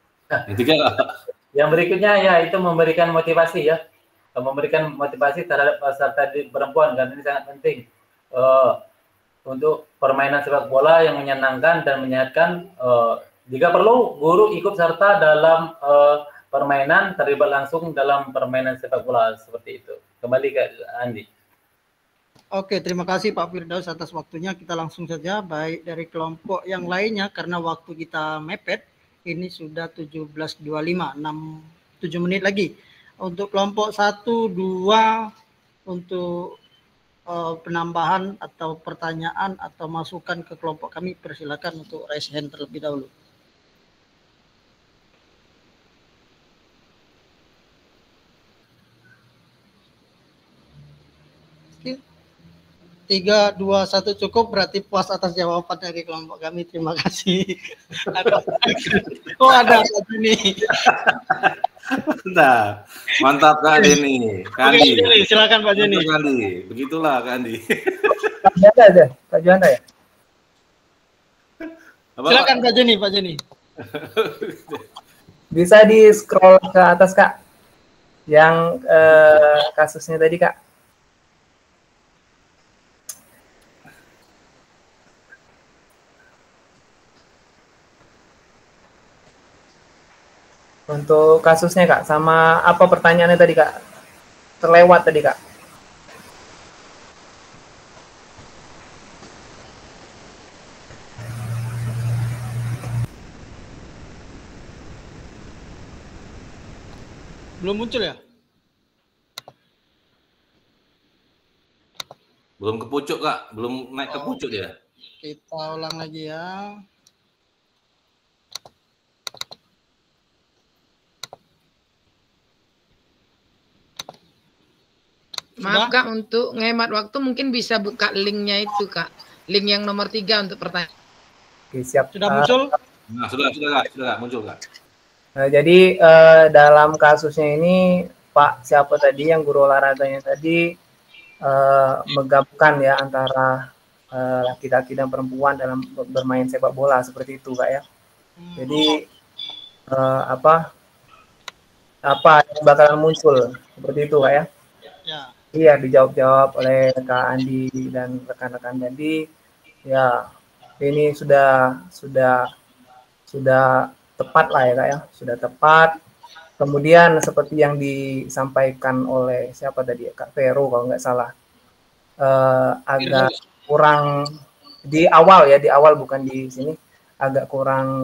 Yang berikutnya ya itu memberikan motivasi ya. Memberikan motivasi terhadap peserta didik perempuan, karena ini sangat penting. Untuk permainan sepak bola yang menyenangkan dan menyehatkan, jika perlu guru ikut serta dalam permainan, terlibat langsung dalam permainan sepak bola seperti itu. Kembali ke Andi. Oke, terima kasih Pak Firdaus atas waktunya. Kita langsung saja baik dari kelompok yang lainnya karena waktu kita mepet. Ini sudah 17.25, 7 menit lagi. Untuk kelompok 1, 2 untuk penambahan atau pertanyaan atau masukan ke kelompok kami, persilakan untuk raise hand terlebih dahulu. 3, 2, 1 cukup, berarti puas atas jawaban dari kelompok kami. Terima kasih. Oh, ada ini. Nah, mantap Kak Denny. Kak Oke, Andi. silakan Pak Joni. Mantap, Kak Andi. Begitulah Kak Andi. Kak Juanda aja, Kak Juanda ya. Silakan Pak Joni, Pak Joni. Bisa di scroll ke atas Kak, yang kasusnya tadi Kak. Untuk kasusnya Kak, sama apa pertanyaannya tadi Kak? Terlewat tadi Kak. Belum muncul ya? Belum ke pucuk Kak, belum naik ke pucuk dia. Kita ulang lagi ya. Maaf Kak, untuk ngehemat waktu mungkin bisa buka linknya itu Kak. Link yang nomor 3 untuk pertanyaan. Oke, siap. Sudah muncul? Nah, sudah Kak, muncul Kak. Nah, jadi dalam kasusnya ini Pak siapa tadi yang guru olahraganya tadi menggabungkan ya antara laki-laki dan perempuan dalam bermain sepak bola seperti itu Kak ya. Jadi apa yang bakalan muncul seperti itu Kak ya. Ya. Iya, dijawab oleh Kak Andi dan rekan-rekan tadi. Ya, ini sudah tepat lah ya Kak ya, sudah tepat. Kemudian seperti yang disampaikan oleh siapa tadi ya, Kak Vero kalau nggak salah, agak kurang di awal bukan di sini, agak kurang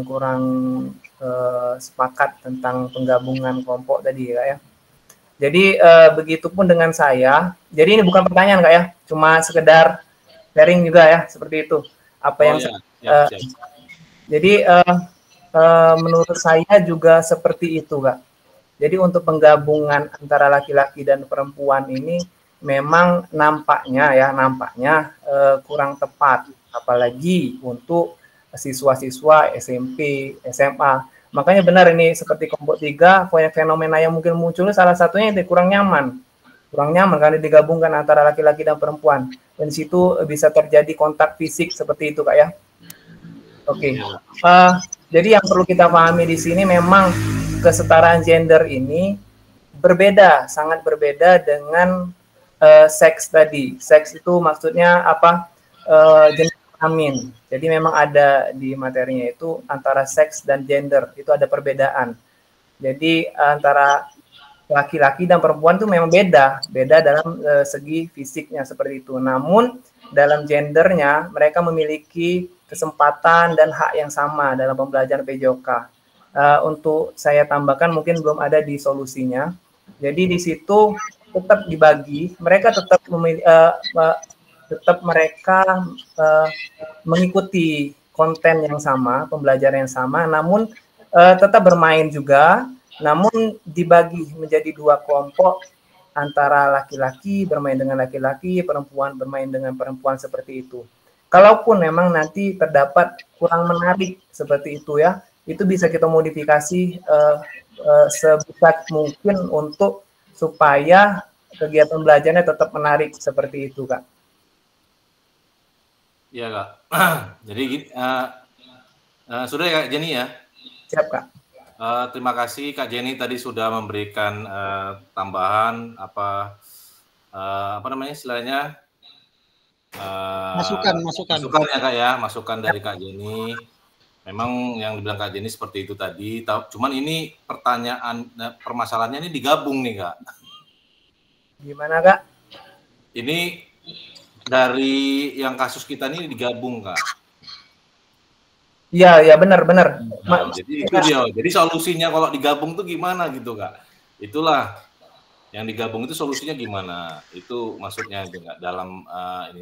sepakat tentang penggabungan kelompok tadi ya Kak ya. Jadi begitupun dengan saya. Jadi ini bukan pertanyaan Kak ya, cuma sekedar sharing juga ya, seperti itu. Apa yang jadi menurut saya juga seperti itu Kak. Jadi untuk penggabungan antara laki-laki dan perempuan ini memang nampaknya kurang tepat, apalagi untuk siswa-siswa SMP, SMA. Makanya benar ini seperti kelompok 3, fenomena yang mungkin muncul salah satunya itu kurang nyaman karena digabungkan antara laki-laki dan perempuan. Dan di situ bisa terjadi kontak fisik seperti itu Kak ya. Oke. Jadi yang perlu kita pahami di sini memang kesetaraan gender ini sangat berbeda dengan seks tadi. Seks itu maksudnya apa? Jenis kelamin. Jadi memang ada di materinya itu antara seks dan gender itu ada perbedaan. Jadi antara laki-laki dan perempuan itu memang beda dalam segi fisiknya seperti itu. Namun dalam gendernya mereka memiliki kesempatan dan hak yang sama dalam pembelajaran PJOK. Untuk saya tambahkan mungkin belum ada di solusinya. Jadi di situ tetap dibagi, mereka tetap mengikuti konten yang sama, pembelajaran yang sama, namun tetap bermain juga, namun dibagi menjadi 2 kelompok antara laki-laki bermain dengan laki-laki, perempuan bermain dengan perempuan seperti itu. Kalaupun memang nanti terdapat kurang menarik seperti itu ya, itu bisa kita modifikasi sebisa mungkin untuk supaya kegiatan belajarnya tetap menarik seperti itu Kak. Iya Kak. Jadi sudah ya Kak Jenny ya? Siap Kak. Terima kasih Kak Jenny tadi sudah memberikan tambahan apa namanya istilahnya masukan ya Kak ya, masukan dari Kak Jenny. Memang yang dibilang Kak Jenny seperti itu tadi. Cuman ini permasalahannya ini digabung nih Kak. Gimana Kak? Ini dari yang kasus kita ini digabung Kak. Iya benar. Nah, jadi itu dia. Jadi solusinya kalau digabung tuh gimana gitu Kak? Itulah yang digabung itu solusinya gimana? Itu maksudnya juga dalam ini.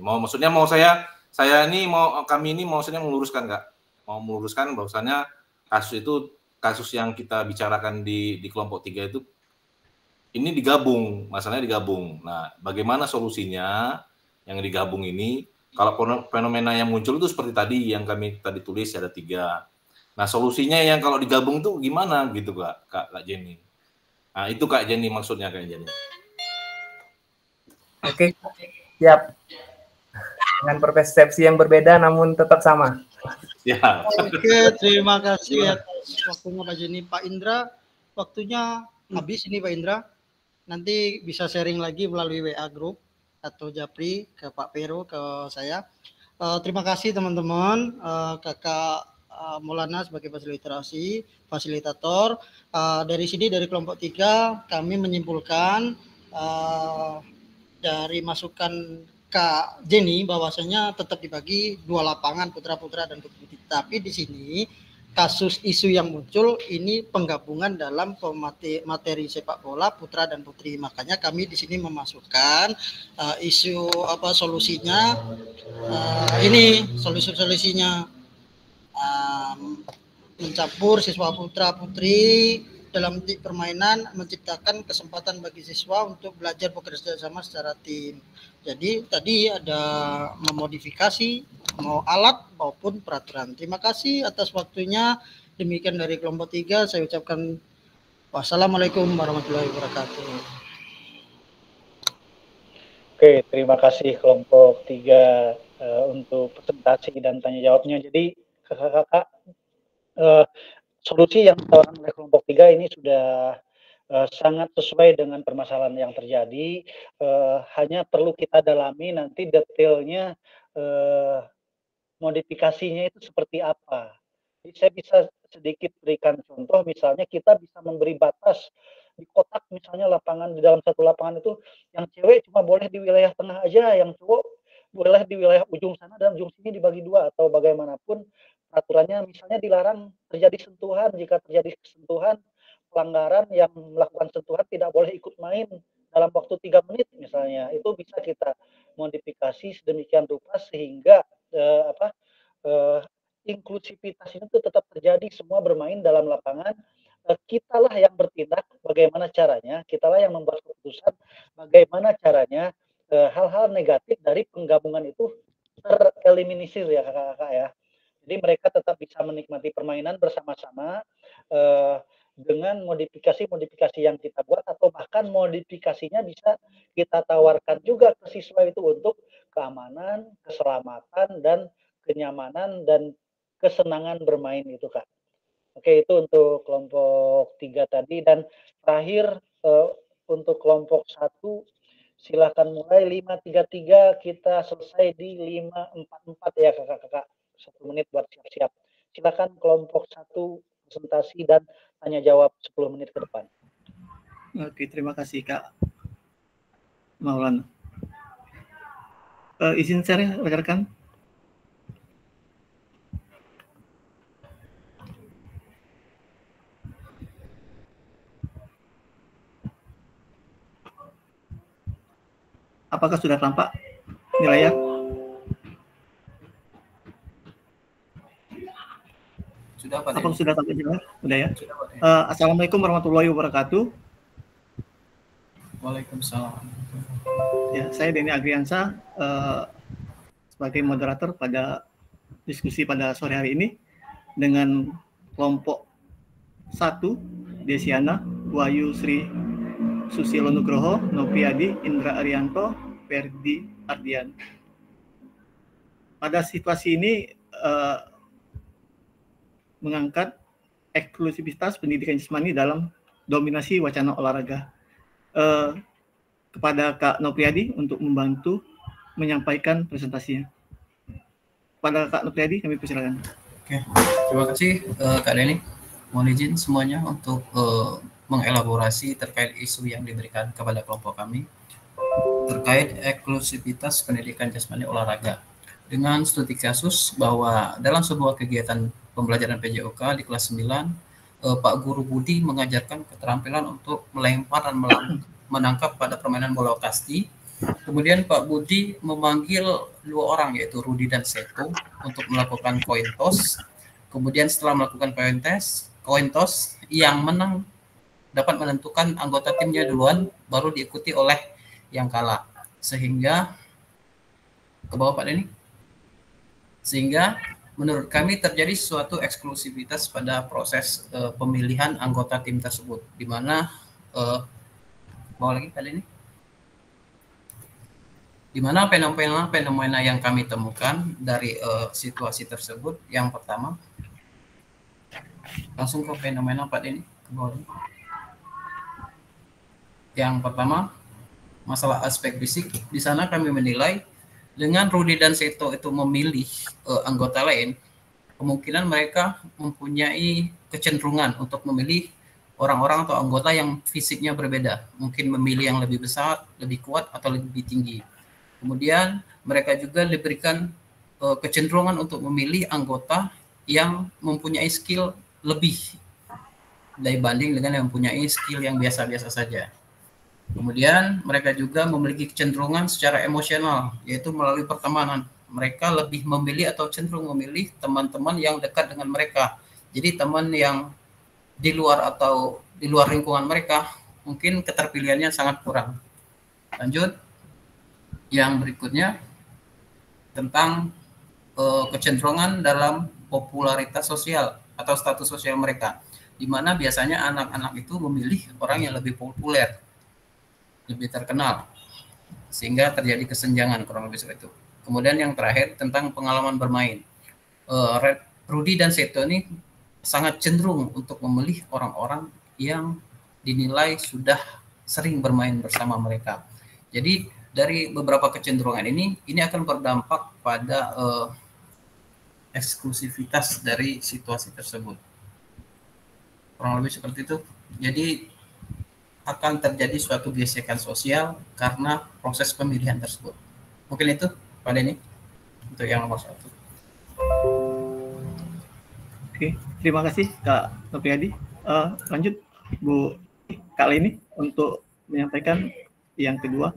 Kami ini maksudnya meluruskan Kak. Mau meluruskan bahwasannya kasus yang kita bicarakan di kelompok 3 itu ini digabung, masalahnya digabung. Nah, bagaimana solusinya yang digabung ini. Kalau fenomena yang muncul itu seperti tadi yang kami tadi tulis ada 3. Nah, solusinya yang kalau digabung itu gimana gitu Kak Jenny? Nah, itu Kak Jenny maksudnya Kak Jenny. Oke, siap. Dengan persepsi yang berbeda namun tetap sama. Ya. Oke, terima kasih atas waktunya Pak Jenny. Pak Indra, waktunya habis ini Pak Indra. Nanti bisa sharing lagi melalui WA group atau Japri ke Pak Pero, ke saya. Terima kasih teman-teman, Kakak Maulana sebagai fasilitator. Dari sini dari kelompok 3 kami menyimpulkan dari masukan Kak Jenny bahwasanya tetap dibagi 2 lapangan putra-putra dan putri. Tapi di sini kasus isu yang muncul ini penggabungan dalam materi sepak bola putra dan putri. Makanya kami di sini memasukkan isu solusinya ini solusinya mencampur siswa putra putri dalam permainan, menciptakan kesempatan bagi siswa untuk belajar bekerja sama secara tim. Jadi tadi ada memodifikasi mau alat maupun peraturan. Terima kasih atas waktunya. Demikian dari kelompok 3, saya ucapkan wassalamualaikum warahmatullahi wabarakatuh. Oke, terima kasih kelompok 3 untuk presentasi dan tanya jawabnya. Jadi kakak-kakak, solusi yang ditawarkan oleh kelompok 3 ini sudah sangat sesuai dengan permasalahan yang terjadi. Hanya perlu kita dalami nanti detailnya, modifikasinya itu seperti apa. Jadi saya bisa sedikit berikan contoh, misalnya kita bisa memberi batas di kotak, misalnya lapangan di dalam satu lapangan itu yang cewek cuma boleh di wilayah tengah aja, yang cowok boleh di wilayah ujung sana dan ujung sini dibagi 2, atau bagaimanapun peraturannya, misalnya dilarang terjadi sentuhan. Jika terjadi sentuhan, pelanggaran yang melakukan sentuhan tidak boleh ikut main dalam waktu 3 menit misalnya. Itu bisa kita modifikasi sedemikian rupa sehingga inklusivitas itu tetap terjadi, semua bermain dalam lapangan. Kitalah yang bertindak bagaimana caranya, kitalah yang membuat keputusan bagaimana caranya hal-hal negatif dari penggabungan itu tereliminir ya kakak-kakak ya. Jadi mereka tetap bisa menikmati permainan bersama-sama dengan modifikasi-modifikasi yang kita buat, atau bahkan modifikasinya bisa kita tawarkan juga ke siswa itu untuk keamanan, keselamatan, dan kenyamanan dan kesenangan bermain itu Kak. Oke, itu untuk kelompok 3 tadi. Dan terakhir untuk kelompok 1 silakan mulai 533, kita selesai di 544 ya kakak-kakak. 1 menit buat siap-siap. Silakan kelompok 1 presentasi dan tanya jawab 10 menit ke depan. Oke, terima kasih Kak Maulana. Izin share rekan. Apakah sudah tampak nilainya? Sudah Pak. Apakah sudah tampak jelas? Sudah ya? Assalamualaikum warahmatullahi wabarakatuh. Waalaikumsalam. Ya, saya Denny Agriansa sebagai moderator pada diskusi pada sore hari ini dengan kelompok 1, Desiana, Wahyu Sri Susilo Nugroho, Noviadi, Indra Arianto, Ferdi Ardian. Pada situasi ini mengangkat eksklusivitas pendidikan jasmani dalam dominasi wacana olahraga. Kepada Kak Nopriadi untuk membantu menyampaikan presentasinya. Pada Kak Nopriadi kami persilakan. Oke, terima kasih Kak Denny. Mohon izin semuanya untuk mengelaborasi terkait isu yang diberikan kepada kelompok kami terkait eksklusivitas pendidikan jasmani olahraga. Dengan studi kasus bahwa dalam sebuah kegiatan pembelajaran PJOK di kelas 9, Pak Guru Budi mengajarkan keterampilan untuk melempar dan menangkap pada permainan bola kasti. Kemudian Pak Budi memanggil 2 orang yaitu Rudi dan Seto untuk melakukan coin toss. Kemudian setelah melakukan coin toss, yang menang dapat menentukan anggota timnya duluan, baru diikuti oleh yang kalah. Sehingga ke bawah Pak Denny. Sehingga menurut kami terjadi suatu eksklusivitas pada proses pemilihan anggota tim tersebut, di mana bawah lagi Pak Denny, di mana fenomena yang kami temukan dari situasi tersebut. Yang pertama, langsung ke fenomena Pak Denny, ke bawah. Yang pertama, masalah aspek fisik. Di sana kami menilai dengan Rudi dan Seto itu memilih anggota lain, kemungkinan mereka mempunyai kecenderungan untuk memilih orang-orang atau anggota yang fisiknya berbeda, mungkin memilih yang lebih besar, lebih kuat, atau lebih tinggi. Kemudian mereka juga diberikan kecenderungan untuk memilih anggota yang mempunyai skill lebih dibanding dengan yang mempunyai skill yang biasa-biasa saja. Kemudian mereka juga memiliki kecenderungan secara emosional, yaitu melalui pertemanan. Mereka lebih memilih atau cenderung memilih teman-teman yang dekat dengan mereka. Jadi teman yang di luar atau di luar lingkungan mereka, mungkin keterpilihannya sangat kurang. Lanjut, yang berikutnya tentang kecenderungan dalam popularitas sosial atau status sosial mereka, di mana biasanya anak-anak itu memilih orang yang lebih populer, lebih terkenal, sehingga terjadi kesenjangan kurang lebih seperti itu. Kemudian yang terakhir tentang pengalaman bermain. Rudi dan Seto ini sangat cenderung untuk memilih orang-orang yang dinilai sudah sering bermain bersama mereka. Jadi dari beberapa kecenderungan ini akan berdampak pada eksklusivitas dari situasi tersebut. Kurang lebih seperti itu. Jadi akan terjadi suatu gesekan sosial karena proses pemilihan tersebut. Mungkin itu Pak Denny untuk yang nomor 1. Oke, terima kasih Kak Nopiadi. Lanjut Bu Kak Leni untuk menyampaikan yang kedua.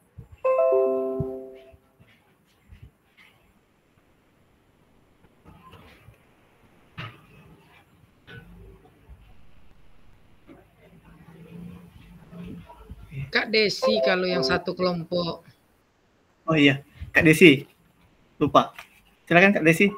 Kak Desi kalau yang satu kelompok. Oh iya, Kak Desi. Lupa. Silakan Kak Desi.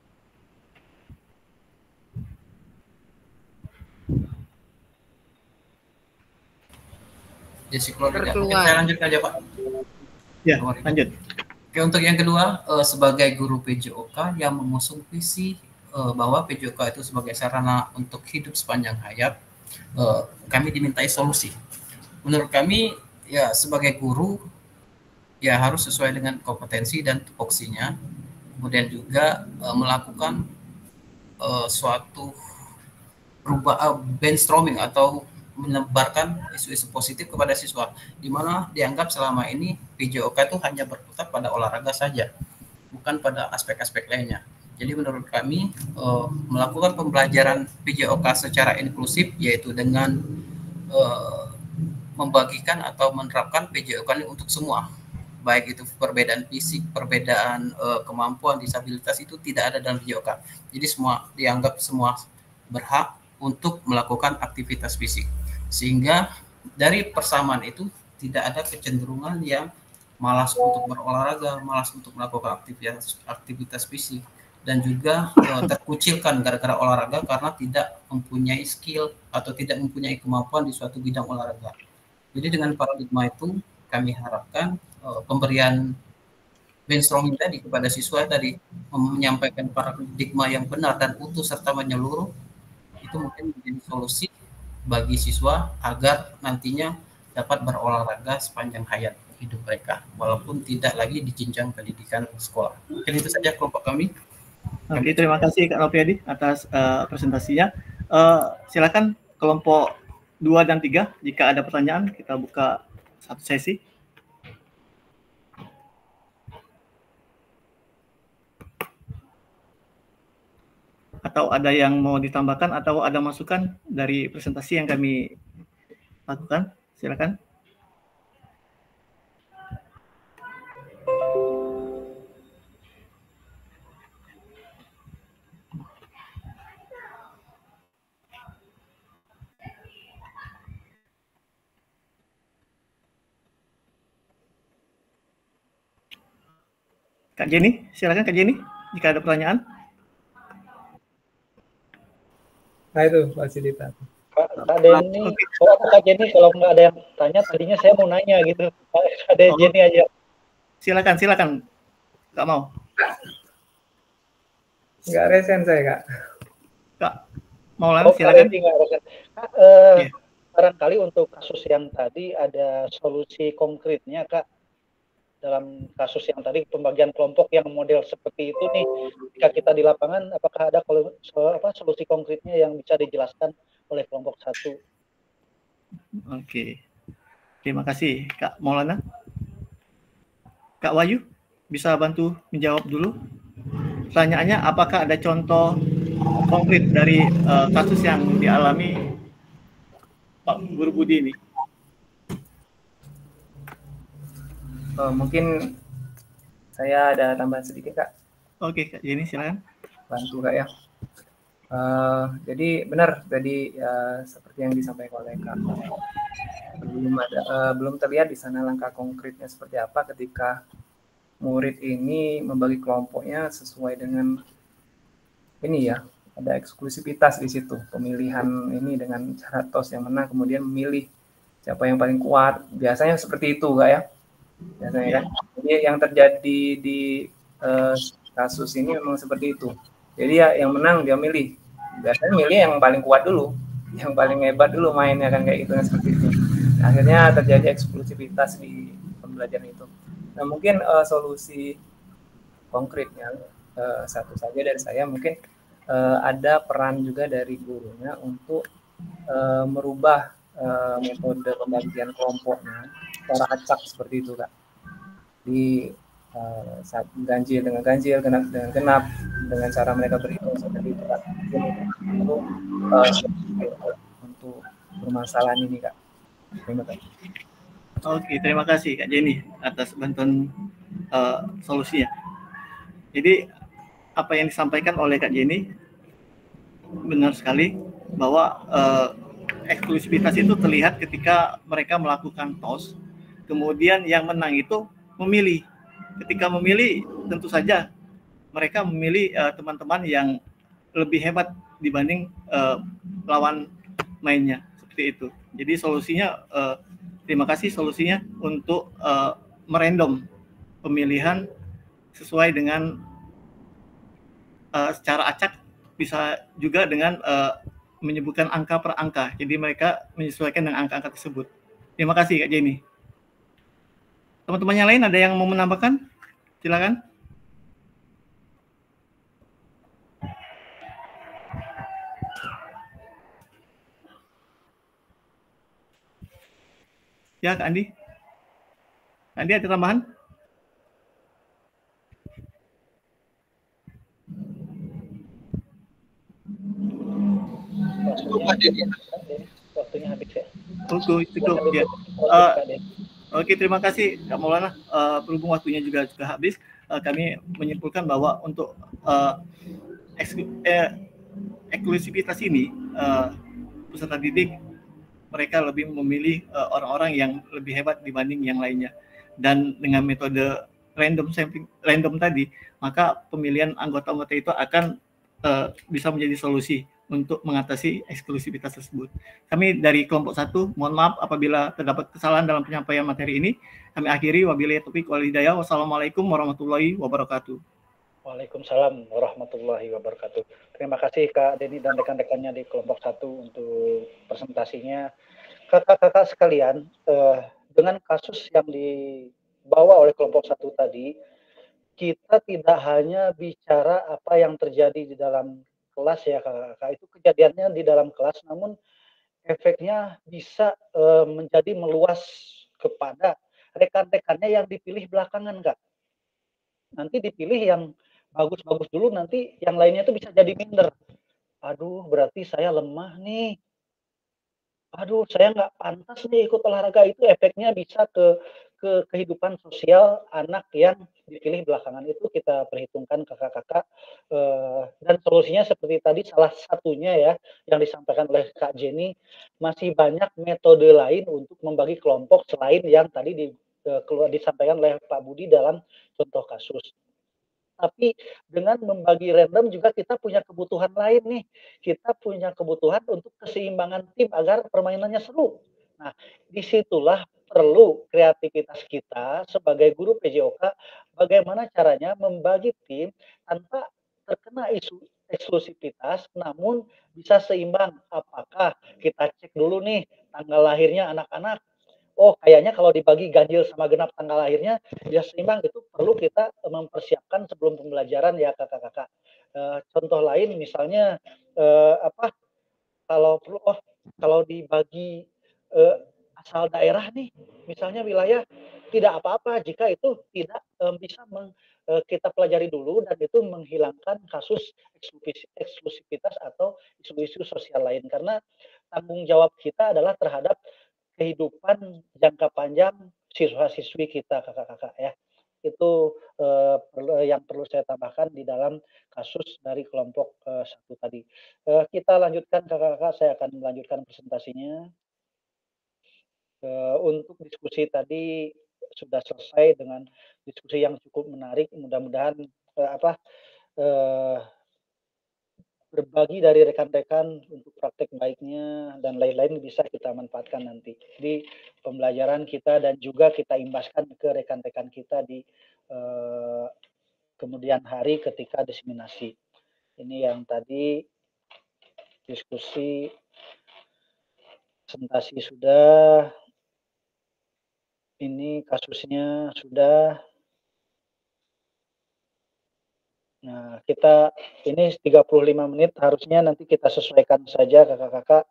Desi keluar. Mungkin saya lanjutkan aja Pak. Ya, lanjut. Oke, untuk yang kedua, sebagai guru PJOK yang mengusung visi bahwa PJOK itu sebagai sarana untuk hidup sepanjang hayat, kami dimintai solusi. Menurut kami, ya sebagai guru, ya harus sesuai dengan kompetensi dan tupoksinya, kemudian juga melakukan suatu brainstorming atau menebarkan isu-isu positif kepada siswa, di mana dianggap selama ini PJOK itu hanya berputar pada olahraga saja, bukan pada aspek-aspek lainnya. Jadi menurut kami melakukan pembelajaran PJOK secara inklusif, yaitu dengan membagikan atau menerapkan PJOK untuk semua, baik itu perbedaan fisik, perbedaan kemampuan, disabilitas, itu tidak ada dalam PJOK. Jadi semua dianggap semua berhak untuk melakukan aktivitas fisik, sehingga dari persamaan itu tidak ada kecenderungan yang malas untuk berolahraga, malas untuk melakukan aktivitas fisik, dan juga terkucilkan gara-gara olahraga karena tidak mempunyai skill atau tidak mempunyai kemampuan di suatu bidang olahraga. Jadi dengan paradigma itu kami harapkan pemberian brainstorming tadi kepada siswa tadi menyampaikan paradigma yang benar dan utuh serta menyeluruh, itu mungkin menjadi solusi bagi siswa agar nantinya dapat berolahraga sepanjang hayat hidup mereka, walaupun tidak lagi di jenjang pendidikan sekolah. Mungkin itu saja kelompok kami. Oke, terima kasih Kak Nopiadi atas presentasinya. Silakan kelompok 2 dan 3, jika ada pertanyaan kita buka satu sesi. Atau ada yang mau ditambahkan atau ada masukan dari presentasi yang kami lakukan, silakan. Kak Jenny, silakan Kak Jenny jika ada pertanyaan. Nah itu fasilitas. Kak Denny, Kak Jenny kalau nggak ada yang tanya, tadinya saya mau nanya gitu. Kak Jenny aja. Silakan. Kak mau. Nggak resen saya, Kak. Kak, mau langsung silakan. Kak, barangkali untuk kasus yang tadi ada solusi konkretnya, Kak. Dalam kasus yang tadi pembagian kelompok yang model seperti itu nih, jika kita di lapangan, apakah ada solusi konkretnya yang bisa dijelaskan oleh kelompok 1? Oke, terima kasih Kak Maulana. Kak Wahyu, bisa bantu menjawab dulu? Pertanyaannya, apakah ada contoh konkret dari kasus yang dialami Pak Guru Budi ini? Mungkin saya ada tambahan sedikit, Kak. Oke, Kak Jenny, silakan. Bantu, Kak ya. Jadi benar tadi seperti yang disampaikan oleh Kak. Belum terlihat di sana langkah konkretnya seperti apa ketika murid ini membagi kelompoknya sesuai dengan ini ya, ada eksklusivitas di situ, pemilihan ini dengan cara tos yang menang kemudian memilih siapa yang paling kuat. Biasanya seperti itu, Kak ya. Biasanya kan. Jadi yang terjadi di kasus ini memang seperti itu. Jadi ya yang menang dia milih. Biasanya milih yang paling kuat dulu, yang paling hebat dulu mainnya kan kayak gitu kan seperti itu. Akhirnya terjadi eksklusivitas di pembelajaran itu. Nah mungkin solusi konkretnya satu saja dari saya mungkin ada peran juga dari gurunya untuk merubah metode pembagian kelompoknya secara acak seperti itu, Kak. Di saat ganjil dengan ganjil, genap dengan genap, dengan cara mereka berhitung seperti itu, Kak. Untuk permasalahan ini, Kak. Terima kasih. Oke, terima kasih Kak Jenny atas bantuan solusinya. Jadi apa yang disampaikan oleh Kak Jenny benar sekali bahwa eksklusivitas itu terlihat ketika mereka melakukan tos, kemudian yang menang itu memilih. Ketika memilih, tentu saja mereka memilih teman-teman yang lebih hebat dibanding lawan mainnya, seperti itu. Jadi solusinya, terima kasih solusinya untuk merandom pemilihan sesuai dengan secara acak, bisa juga dengan menyebutkan angka per angka. Jadi mereka menyesuaikan dengan angka-angka tersebut. Terima kasih Kak Jenny. Teman-teman yang lain ada yang mau menambahkan? Silakan. Ya Kak Andi. Kak Andi ada tambahan? Waktunya habis ya. Cukup ya. Oke, terima kasih Kak Maulana. Berhubung waktunya juga habis, kami menyimpulkan bahwa untuk eksklusivitas ini, peserta didik mereka lebih memilih orang-orang yang lebih hebat dibanding yang lainnya. Dan dengan metode random sampling, random tadi, maka pemilihan anggota-anggota itu akan bisa menjadi solusi untuk mengatasi eksklusivitas tersebut. Kami dari kelompok 1, mohon maaf apabila terdapat kesalahan dalam penyampaian materi ini. Kami akhiri, wabillahi taufiq wal hidayah. Wassalamualaikum warahmatullahi wabarakatuh. Waalaikumsalam warahmatullahi wabarakatuh. Terima kasih Kak Denny dan rekan-rekannya di kelompok 1 untuk presentasinya. Kakak-kakak sekalian, dengan kasus yang dibawa oleh kelompok 1 tadi, kita tidak hanya bicara apa yang terjadi di dalam kelas ya kakak-kakak, itu kejadiannya di dalam kelas, namun efeknya bisa menjadi meluas kepada rekan-rekannya yang dipilih belakangan, Kak. Nanti dipilih yang bagus-bagus dulu, nanti yang lainnya itu bisa jadi minder. Aduh, berarti saya lemah nih. Aduh, saya nggak pantas nih ikut olahraga. Itu efeknya bisa ke kehidupan sosial anak yang dipilih belakangan. Itu kita perhitungkan kakak-kakak, dan solusinya seperti tadi salah satunya ya yang disampaikan oleh Kak Jenny, masih banyak metode lain untuk membagi kelompok selain yang tadi disampaikan oleh Pak Budi dalam contoh kasus. tapi dengan membagi random juga kita punya kebutuhan lain nih. Kita punya kebutuhan untuk keseimbangan tim agar permainannya seru. Nah, disitulah perlu kreativitas kita sebagai guru PJOK, bagaimana caranya membagi tim tanpa terkena isu eksklusivitas, namun bisa seimbang. Apakah kita cek dulu nih tanggal lahirnya anak-anak, oh kayaknya kalau dibagi ganjil sama genap tanggal lahirnya ya seimbang, itu perlu kita mempersiapkan sebelum pembelajaran ya kakak-kakak. Contoh lain misalnya kalau perlu kalau dibagi asal daerah nih, misalnya wilayah, tidak apa-apa jika itu tidak bisa kita pelajari dulu dan itu menghilangkan kasus eksklusivitas atau isu-isu sosial lain, karena tanggung jawab kita adalah terhadap kehidupan jangka panjang siswa-siswi kita kakak-kakak ya. Itu yang perlu saya tambahkan di dalam kasus dari kelompok 1 tadi. Kita lanjutkan kakak-kakak, saya akan melanjutkan presentasinya. Untuk diskusi tadi sudah selesai dengan diskusi yang cukup menarik, mudah-mudahan berbagi dari rekan-rekan untuk praktek baiknya dan lain-lain bisa kita manfaatkan nanti di pembelajaran kita dan juga kita imbaskan ke rekan-rekan kita di kemudian hari ketika diseminasi. Ini yang tadi diskusi, presentasi sudah, ini kasusnya sudah. Nah, kita ini 35 menit, harusnya nanti kita sesuaikan saja kakak-kakak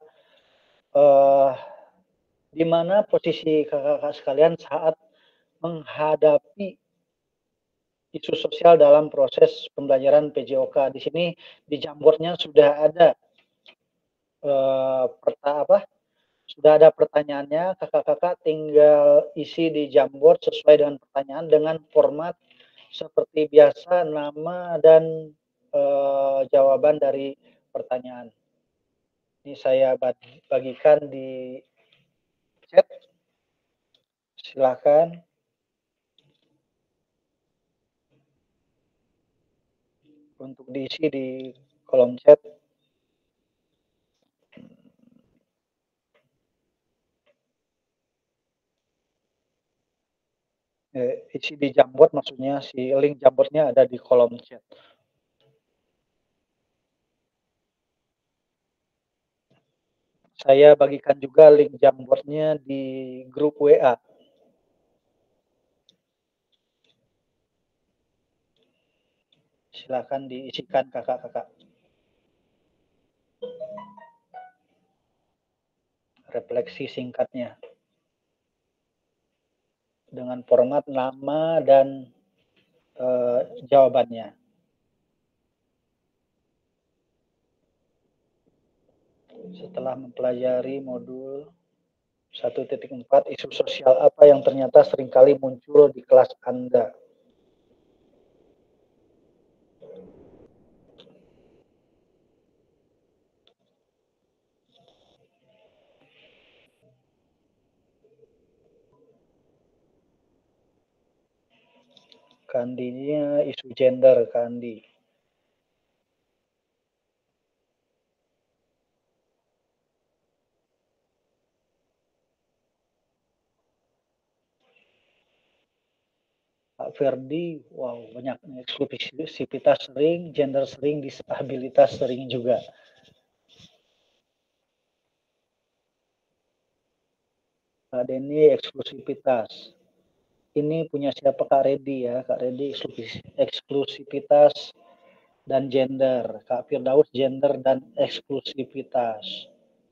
di mana posisi kakak-kakak sekalian saat menghadapi isu sosial dalam proses pembelajaran PJOK. Di sini di Jamboardnya sudah ada sudah ada pertanyaannya, kakak-kakak tinggal isi di Jamboard sesuai dengan pertanyaan dengan format seperti biasa, nama dan jawaban dari pertanyaan. Ini saya bagikan di chat. Silakan. Untuk diisi di kolom chat. Isi di Jamboard, maksudnya si link Jamboardnya ada di kolom chat. Saya bagikan juga link Jamboardnya di grup WA. Silakan diisikan kakak-kakak. Refleksi singkatnya dengan format nama dan jawabannya. Setelah mempelajari modul 1.4, isu sosial apa yang ternyata seringkali muncul di kelas Anda? Kandinya isu gender, Kandi. Pak Ferdi, wow, banyak eksklusivitas sering, gender sering, disabilitas sering juga. Pak Denny, eksklusivitas. Ini punya siapa Kak Redi ya? Kak Redi eksklusivitas dan gender. Kak Firdaus gender dan eksklusivitas.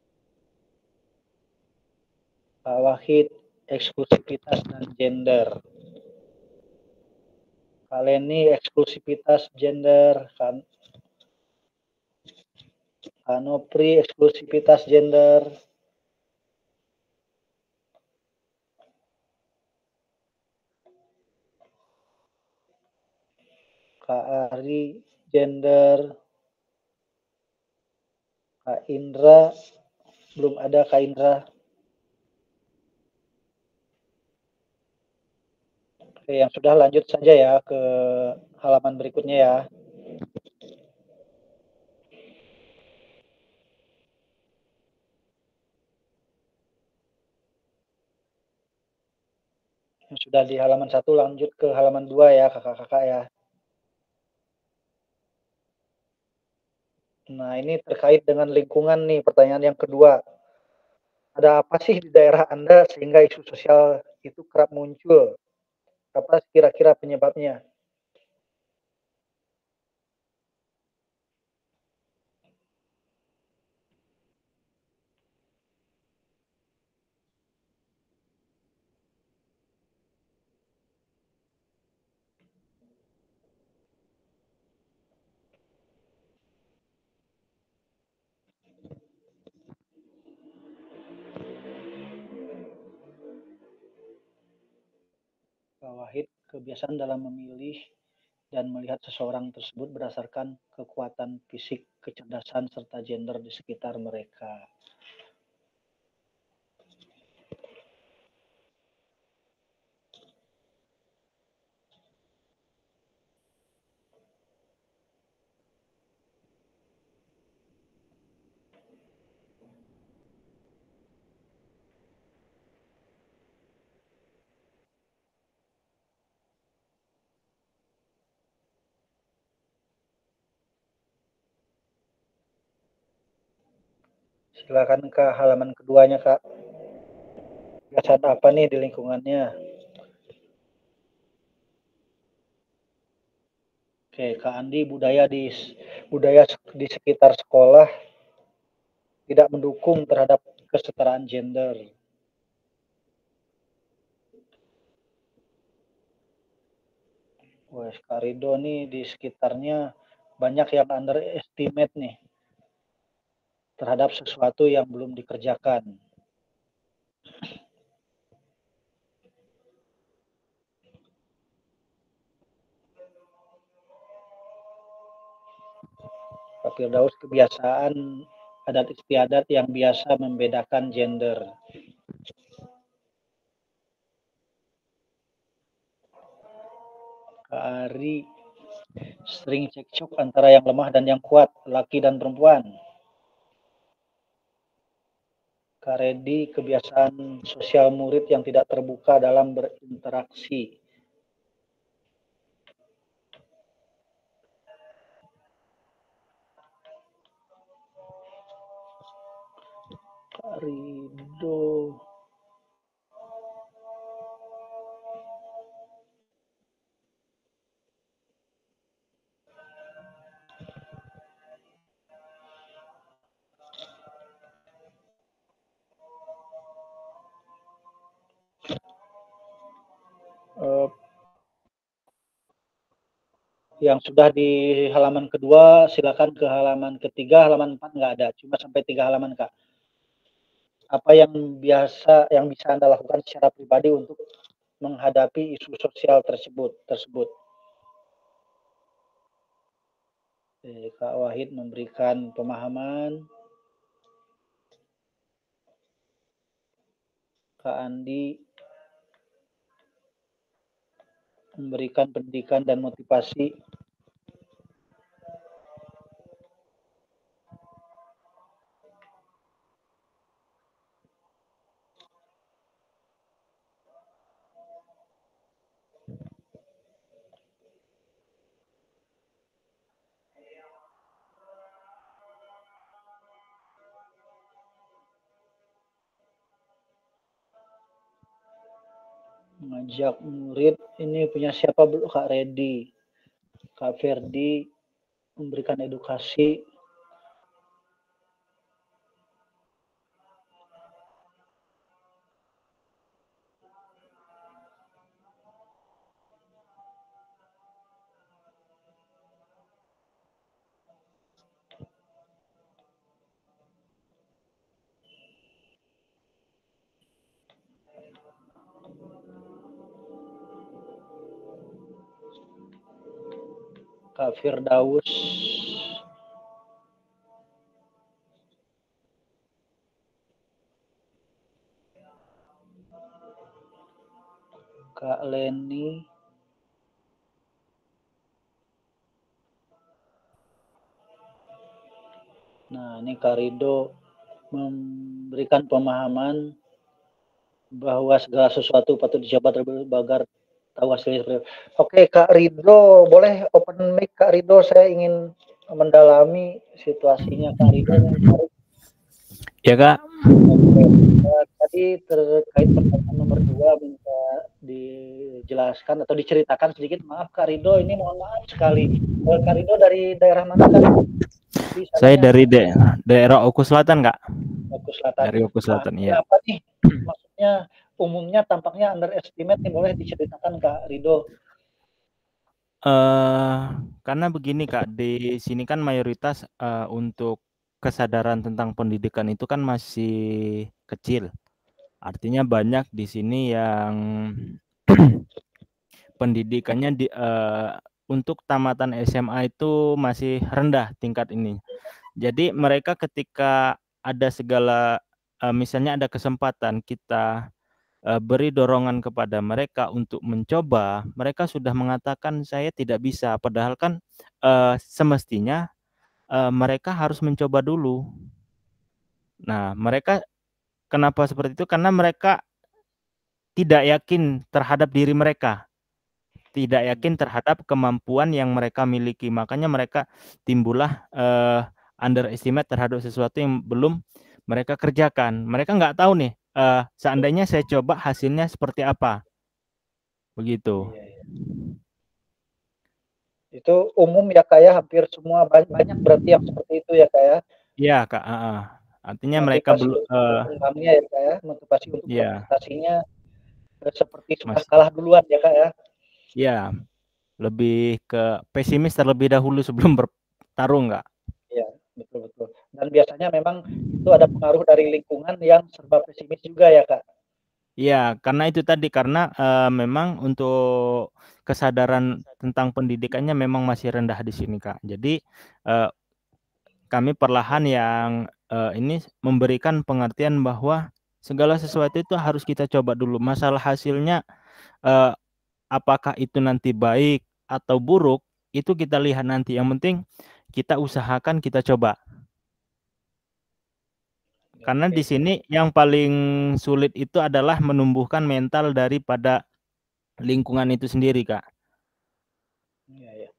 Pak Wahid eksklusivitas dan gender. Kak Leni eksklusivitas gender. Kak Nopri eksklusivitas gender. Kak Ari gender. Kak Indra, belum ada Kak Indra. Oke, yang sudah lanjut saja ya ke halaman berikutnya ya. Yang sudah di halaman 1 lanjut ke halaman 2 ya kakak-kakak ya. Nah, ini terkait dengan lingkungan nih, pertanyaan yang kedua. Ada apa sih di daerah Anda sehingga isu sosial itu kerap muncul? Apa kira-kira penyebabnya? Pak Wahid, kebiasaan dalam memilih dan melihat seseorang tersebut berdasarkan kekuatan fisik, kecerdasan, serta gender di sekitar mereka. Silakan ke halaman keduanya, Kak. Kebiasaan apa nih di lingkungannya? Oke, Kak Andi, budaya di sekitar sekolah tidak mendukung terhadap kesetaraan gender. Wah, Kak Rido nih di sekitarnya banyak yang underestimate nih terhadap sesuatu yang belum dikerjakan. Pak Firdaus, kebiasaan adat istiadat yang biasa membedakan gender. Kak Ari, sering cekcok antara yang lemah dan yang kuat, laki dan perempuan. Kak Redi, kebiasaan sosial murid yang tidak terbuka dalam berinteraksi. Kak Rido, yang sudah di halaman kedua, silakan ke halaman ketiga, halaman 4 nggak ada, cuma sampai 3 halaman, Kak. Apa yang bisa Anda lakukan secara pribadi untuk menghadapi isu sosial tersebut? Kak Wahid memberikan pemahaman. Kak Andi memberikan pendidikan dan motivasi. Mengajak murid, ini punya siapa dulu? Kak Redi, Kak Ferdi, memberikan edukasi. Kak Firdaus, Kak Leni, Nah, ini Kak Rido memberikan pemahaman bahwa segala sesuatu patut dicoba terlebih agar tahu hasilnya. Oke, Kak Rido, boleh open mic Kak Rido, saya ingin mendalami situasinya Kak Rido yang baru. Ya Kak. Oke, tadi terkait pertanyaan nomor 2 minta dijelaskan atau diceritakan sedikit. Maaf Kak Rido, ini mohon maaf sekali. Kak Rido dari daerah mana Kak? Saya dari daerah Oku Selatan Kak. Oku Selatan. Dari Oku Selatan, ya. Kenapa nih? Maksudnya umumnya tampaknya underestimate nih, boleh diceritakan Kak Rido? Karena begini Kak, di sini kan mayoritas untuk kesadaran tentang pendidikan itu kan masih kecil. Artinya banyak di sini yang pendidikannya untuk tamatan SMA itu masih rendah tingkat ini. Jadi mereka ketika ada segala misalnya ada kesempatan kita beri dorongan kepada mereka untuk mencoba, mereka sudah mengatakan saya tidak bisa, padahal kan semestinya mereka harus mencoba dulu. Nah, mereka kenapa seperti itu? Karena mereka tidak yakin terhadap diri mereka, tidak yakin terhadap kemampuan yang mereka miliki, makanya mereka timbullah underestimate terhadap sesuatu yang belum mereka kerjakan. Mereka nggak tahu nih, seandainya saya coba hasilnya seperti apa. Begitu. Iya. Itu umum ya Kak ya, hampir semua banyak berarti yang seperti itu ya Kak ya? Iya Kak, artinya mereka belum berkembangnya ya Kak ya, motivasi untuk berprestasinya seperti sudah Mas, kalah duluan ya Kak ya? Iya, lebih ke pesimis terlebih dahulu sebelum bertarung Kak. Iya, betul-betul. Dan biasanya memang itu ada pengaruh dari lingkungan yang serba pesimis juga ya Kak? Iya, karena itu tadi, karena memang untuk kesadaran tentang pendidikannya memang masih rendah di sini Kak. Jadi kami perlahan yang ini memberikan pengertian bahwa segala sesuatu itu harus kita coba dulu. Masalah hasilnya apakah itu nanti baik atau buruk, itu kita lihat nanti. Yang penting kita usahakan, kita coba. Karena di sini yang paling sulit itu adalah menumbuhkan mental daripada lingkungan itu sendiri, Kak. Iya, ya.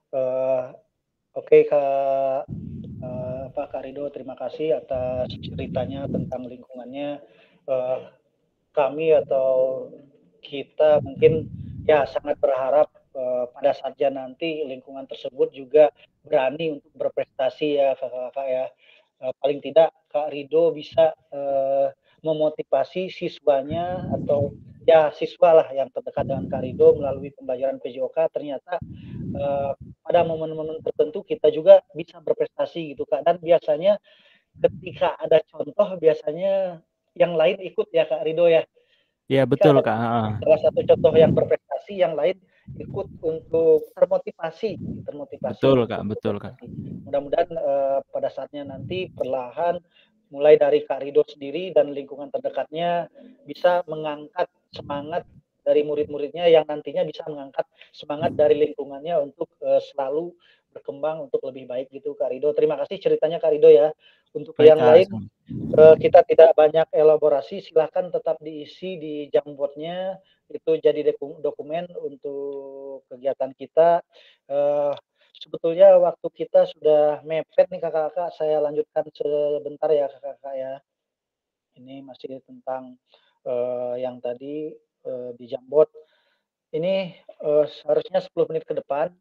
Oke Kak Kak Rido, terima kasih atas ceritanya tentang lingkungannya. Kami atau kita mungkin ya sangat berharap pada saatnya nanti lingkungan tersebut juga berani untuk berprestasi ya kakak-kakak ya. Paling tidak Kak Rido bisa memotivasi siswanya atau ya siswa lah yang terdekat dengan Kak Rido melalui pembelajaran PJOK, ternyata pada momen-momen tertentu kita juga bisa berprestasi gitu Kak. Dan biasanya ketika ada contoh biasanya yang lain ikut ya Kak Rido ya. Iya betul Kak. Salah satu contoh yang berprestasi, yang lain ikut untuk termotivasi. Betul Kak, betul Kak. Mudah-mudahan pada saatnya nanti perlahan mulai dari Kak Rido sendiri dan lingkungan terdekatnya bisa mengangkat semangat dari murid-muridnya yang nantinya bisa mengangkat semangat dari lingkungannya untuk selalu berkembang untuk lebih baik gitu Kak Rido. Terima kasih ceritanya Kak Rido ya. Untuk baik, yang Kak, lain kita tidak banyak elaborasi, silahkan tetap diisi di Jamboardnya, itu jadi dokumen untuk kegiatan kita. Sebetulnya waktu kita sudah mepet nih kakak-kakak, saya lanjutkan sebentar ya kakak-kakak ya. Ini masih tentang yang tadi di Jamboard. Ini seharusnya 10 menit ke depan.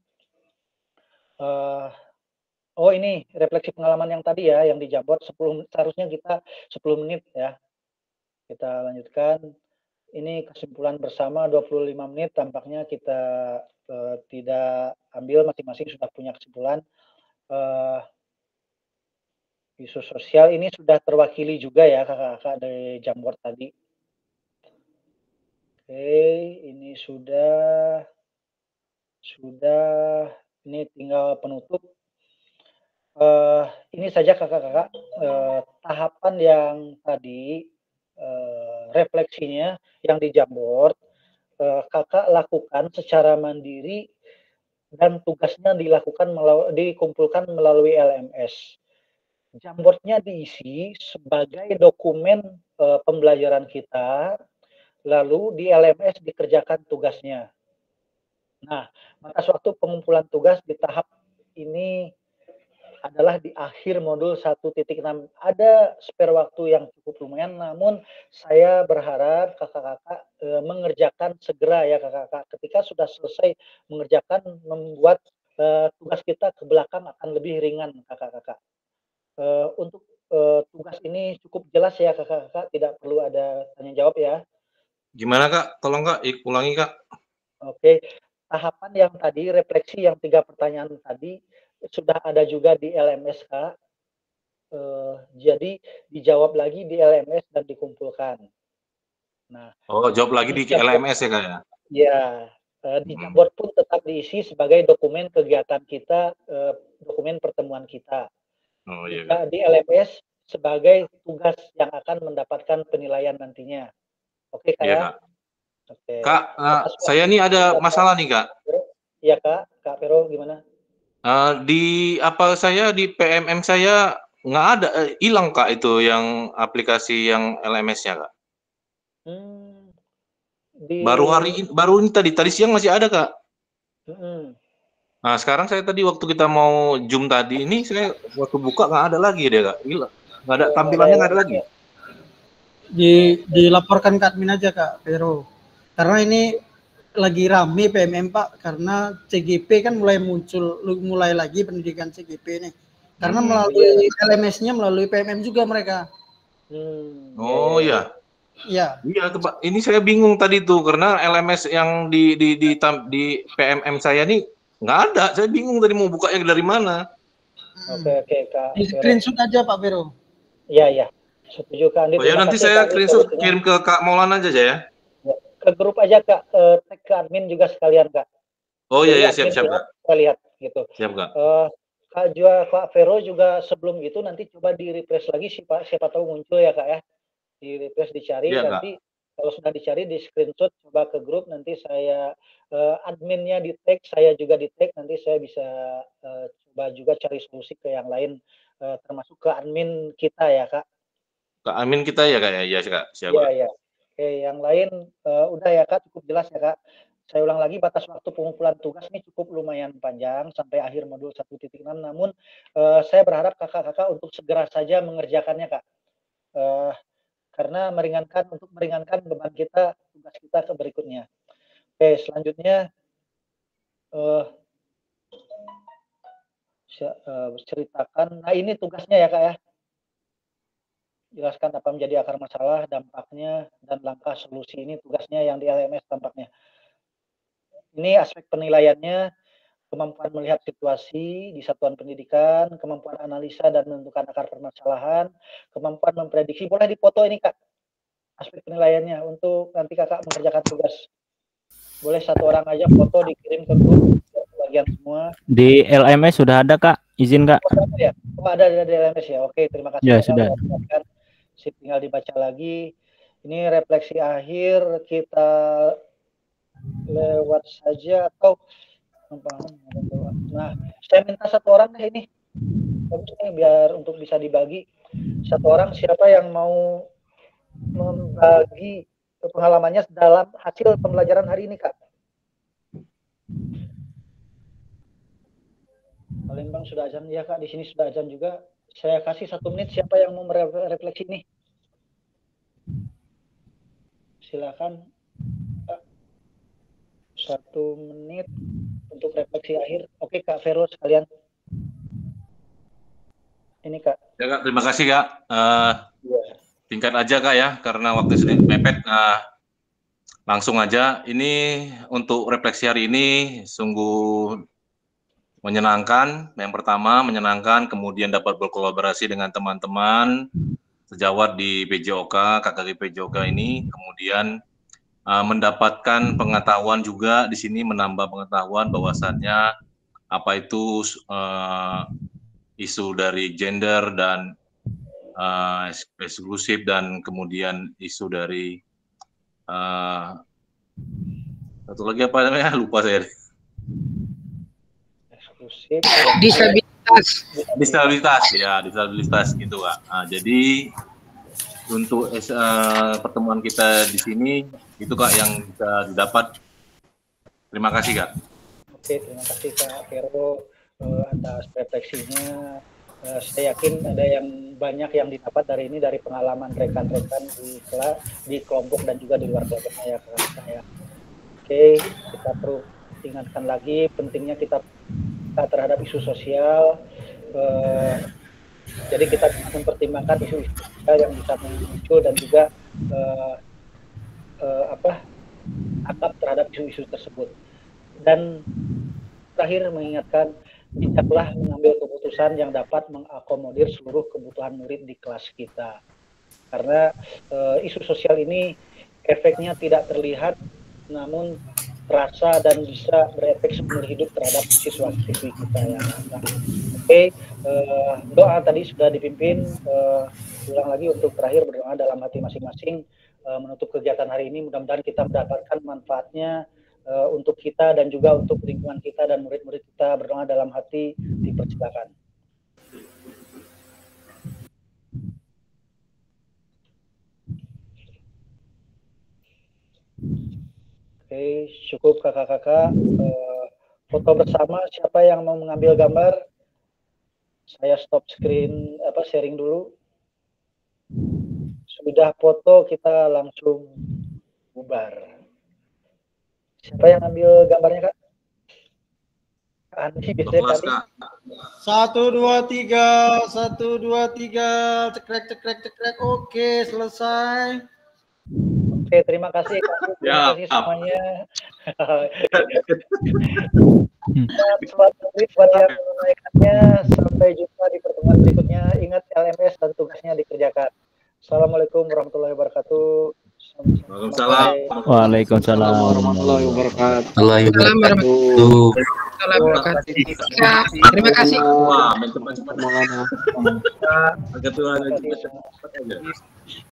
Oh ini refleksi pengalaman yang tadi ya, yang di Jamboard 10, seharusnya kita 10 menit ya. Kita lanjutkan. Ini kesimpulan bersama 25 menit, tampaknya kita tidak ambil, masing-masing sudah punya kesimpulan. Isu sosial ini sudah terwakili juga ya kakak-kakak dari Jamboard tadi. Oke, ini sudah, ini tinggal penutup. Ini saja kakak-kakak tahapan yang tadi refleksinya yang di Jamboard kakak lakukan secara mandiri dan tugasnya dikumpulkan melalui LMS. Jamboardnya diisi sebagai dokumen pembelajaran kita, lalu di LMS dikerjakan tugasnya. Nah, batas waktu pengumpulan tugas di tahap ini adalah di akhir modul 1.6. Ada spare waktu yang cukup lumayan, namun saya berharap kakak-kakak mengerjakan segera ya kakak-kakak. Ketika sudah selesai mengerjakan, membuat tugas kita ke belakang akan lebih ringan kakak-kakak. Untuk tugas ini cukup jelas ya kakak-kakak, tidak perlu ada tanya jawab ya. Gimana Kak? Tolong Kak, ulangi Kak. Oke, tahapan yang tadi, refleksi yang 3 pertanyaan tadi, sudah ada juga di LMS Kak. Jadi dijawab lagi di LMS dan dikumpulkan. Nah, Oh, jawab lagi di LMS ya Kak ya? Ya, di Jamboard pun tetap diisi sebagai dokumen kegiatan kita, dokumen pertemuan kita. Oh iya Jika Kak. di LMS sebagai tugas yang akan mendapatkan penilaian nantinya. Oke Kak Iya ya? Kak. Oke. Kak, saya nih ada masalah nih Kak. Iya Kak, Kak Vero gimana? Di apa saya di PMM saya nggak ada, hilang Kak itu yang aplikasi yang LMS-nya Kak. Baru ini tadi siang masih ada Kak. Nah sekarang saya tadi waktu kita mau Zoom tadi ini saya waktu buka nggak ada lagi deh Kak, hilang, nggak ada tampilannya, nggak ada lagi. Dilaporkan ke admin aja Kak Vero, karena ini lagi rame PMM Pak, karena CGP kan mulai lagi pendidikan CGP nih, karena melalui LMS-nya melalui PMM juga mereka. Oh ya. Iya. Iya, ini saya bingung tadi tuh karena LMS yang di PMM saya nih nggak ada. Saya bingung tadi mau bukanya dari mana. Oke Kak. Di screenshot aja Pak Vero. Iya. Setuju Kak Andi. Oh ya nanti saya screenshot kirim ke Kak Maulana aja ya. Ke grup aja Kak, tag ke admin juga sekalian Kak. Oh iya siap Kak. Kita lihat gitu. Siap Kak. Kak Vero juga sebelum itu nanti coba di refresh lagi siapa tahu muncul ya Kak ya. Di refresh dicari nanti kalau sudah dicari di screenshot coba ke grup, nanti saya adminnya di tag, saya juga di tag, nanti saya bisa coba juga cari solusi ke yang lain termasuk ke admin kita ya Kak. Ke admin kita ya Kak ya. Iya Kak. Siap Kak. Iya. Oke, yang lain udah ya Kak, cukup jelas ya Kak. Saya ulang lagi, batas waktu pengumpulan tugas ini cukup lumayan panjang sampai akhir modul 1.6, namun saya berharap kakak-kakak untuk segera saja mengerjakannya Kak. Karena untuk meringankan beban kita, tugas kita ke berikutnya. Oke, selanjutnya ceritakan. Nah ini tugasnya ya Kak ya. Jelaskan apa menjadi akar masalah, dampaknya, dan langkah solusi. Ini tugasnya yang di LMS tampaknya. Ini aspek penilaiannya, kemampuan melihat situasi di satuan pendidikan, kemampuan analisa dan menentukan akar permasalahan, kemampuan memprediksi. Boleh dipoto ini Kak, aspek penilaiannya untuk nanti kakak mengerjakan tugas. Boleh satu orang aja foto dikirim ke grup bagian semua. Di LMS sudah ada Kak, izin Kak. Oh ada di LMS ya. Oke, terima kasih. Ya sudah. Tinggal dibaca lagi. Ini refleksi akhir, kita lewat saja atau nah saya minta satu orang deh ini biar untuk bisa dibagi. Satu orang siapa yang mau membagi pengalamannya dalam hasil pembelajaran hari ini Kak? Palembang sudah azan ya Kak, di sini sudah azan juga. Saya kasih 1 menit, siapa yang mau merefleksi nih? Silakan Kak. 1 menit untuk refleksi akhir. Oke Kak Vero sekalian. Ini Kak. Ya Kak, terima kasih Kak. Singkat aja Kak ya, karena waktu sedikit mepet. Langsung aja, ini untuk refleksi hari ini sungguh menyenangkan. Yang pertama menyenangkan, kemudian dapat berkolaborasi dengan teman-teman sejawat di PJOK, KKG PJOK ini, kemudian mendapatkan pengetahuan juga di sini, menambah pengetahuan bahwasannya apa itu isu dari gender dan eksklusif, dan kemudian isu dari satu lagi apa namanya, lupa saya. Eksklusif. Disabilitas ya, disabilitas gitu Kak. Nah, jadi untuk pertemuan kita di sini itu Kak yang bisa didapat. Terima kasih Kak. Oke, terima kasih Kak Vero atas refleksinya. Saya yakin ada yang banyak yang didapat dari ini, dari pengalaman rekan-rekan di kelompok dan juga di luar kelompok saya. Oke, kita perlu ingatkan lagi pentingnya kita terhadap isu sosial. Jadi kita mempertimbangkan isu-isu yang bisa muncul dan juga akap terhadap isu-isu tersebut. Dan terakhir mengingatkan, bijaklah mengambil keputusan yang dapat mengakomodir seluruh kebutuhan murid di kelas kita. Karena isu sosial ini efeknya tidak terlihat, namun terasa dan bisa berefek seumur hidup terhadap siswa-siswi kita ya. Oke, doa tadi sudah dipimpin. Ulang lagi untuk terakhir berdoa dalam hati masing-masing menutup kegiatan hari ini. Mudah-mudahan kita mendapatkan manfaatnya untuk kita dan juga untuk lingkungan kita dan murid-murid kita. Berdoa dalam hati, dipersilakan. Oke, cukup kakak-kakak. Foto bersama, siapa yang mau mengambil gambar? Saya stop screen, sharing dulu. Sudah foto, kita langsung bubar. Siapa yang ambil gambarnya Kak? Andi biasanya tadi. 1, 2, 3, 1, 2, 3, cekrek. Oke, selesai. Oke, terima kasih. Terima kasih semuanya. Buat yang menunaikannya, sampai jumpa di pertemuan berikutnya. Ingat LMS dan tugasnya dikerjakan. Assalamualaikum warahmatullahi wabarakatuh. Waalaikumsalam warahmatullahi wabarakatuh. Terima kasih. Wah, cepat-cepat. Ketua